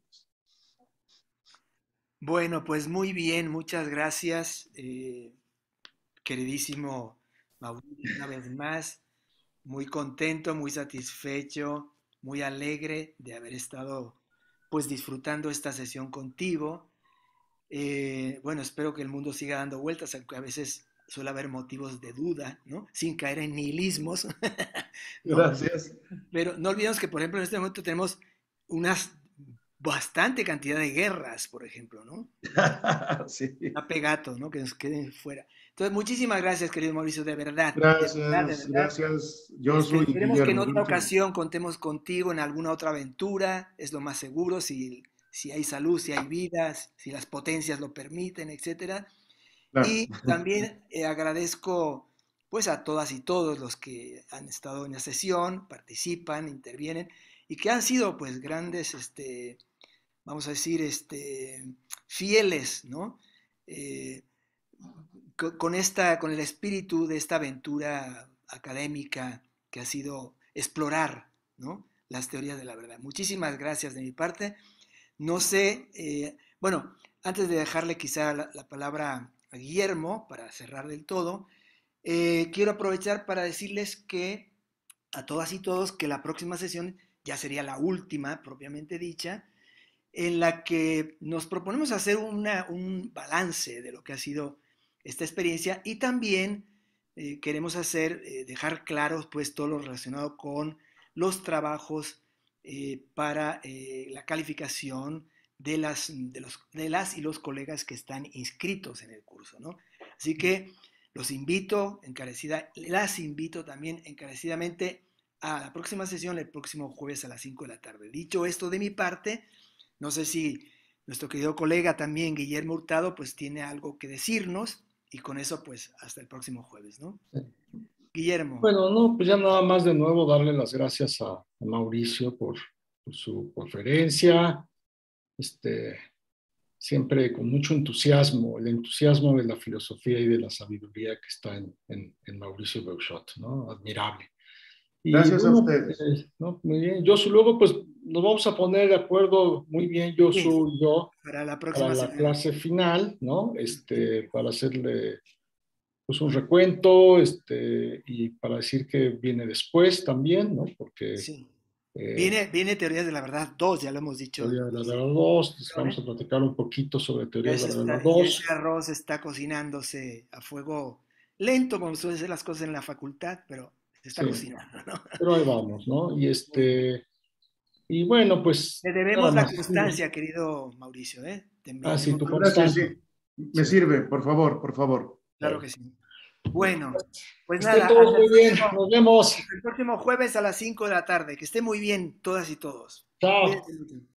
Bueno, pues muy bien, muchas gracias, eh, queridísimo Mauricio, una vez más, muy contento, muy satisfecho, muy alegre de haber estado pues disfrutando esta sesión contigo. Eh, bueno, espero que el mundo siga dando vueltas, aunque a veces suele haber motivos de duda, ¿no? Sin caer en nihilismos. ¿no? Gracias. Pero no olvidemos que, por ejemplo, en este momento tenemos unas bastante cantidad de guerras, por ejemplo, ¿no? Sí. Apegato, ¿no? Que nos queden fuera. Entonces, muchísimas gracias, querido Mauricio, de verdad. Gracias, de verdad, de verdad. gracias, Josu este, y Esperemos que en Guillermo. otra Gracias. ocasión contemos contigo en alguna otra aventura, es lo más seguro, si, si hay salud, si hay vidas, si las potencias lo permiten, etcétera. Claro. Y también eh, agradezco pues a todas y todos los que han estado en la sesión, participan, intervienen y que han sido pues grandes, este, vamos a decir, este, fieles, ¿no? Eh, con, con, esta, con el espíritu de esta aventura académica que ha sido explorar, ¿no? Las teorías de la verdad. Muchísimas gracias de mi parte. No sé, eh, bueno, antes de dejarle quizá la, la palabra a Guillermo para cerrar del todo, eh, quiero aprovechar para decirles que a todas y todos que la próxima sesión ya sería la última propiamente dicha, en la que nos proponemos hacer una, un balance de lo que ha sido esta experiencia y también eh, queremos hacer, eh, dejar claros pues todo lo relacionado con los trabajos eh, para eh, la calificación de las, de, los, de las y los colegas que están inscritos en el curso, ¿no? Así que los invito encarecida, las invito también encarecidamente a la próxima sesión el próximo jueves a las cinco de la tarde. Dicho esto de mi parte, no sé si nuestro querido colega también, Guillermo Hurtado, pues tiene algo que decirnos y con eso pues hasta el próximo jueves, ¿no? Sí. Guillermo. Bueno, no, pues ya nada más de nuevo darle las gracias a, a Mauricio por, por su conferencia, este, siempre con mucho entusiasmo, el entusiasmo de la filosofía y de la sabiduría que está en, en, en Mauricio Beuchat, ¿no? Admirable. Y gracias bueno, a ustedes. Eh, ¿no? Muy bien. Josu, luego pues nos vamos a poner de acuerdo muy bien, Josu y yo, para la próxima para la semana. clase final, ¿no? Este, para hacerle pues un recuento, este, y para decir que viene después también, ¿no? Porque sí. eh, viene, viene Teorías de la Verdad dos, ya lo hemos dicho. Teoría de la Verdad dos, vamos a platicar un poquito sobre Teoría de la Verdad está, dos. Ese arroz está cocinándose a fuego lento, como suelen ser las cosas en la facultad, pero se está sí, cocinando, ¿no? Pero ahí vamos, ¿no? Y este, y bueno, pues. Le debemos la constancia, querido Mauricio, ¿eh? Ah, sí, tu constancia. Sí. Me sí. sirve, por favor, por favor. Claro que sí. Bueno, pues esté nada. Todo muy bien. Nos vemos. El próximo jueves a las cinco de la tarde. Que esté muy bien todas y todos. Chao. Cuídense mucho.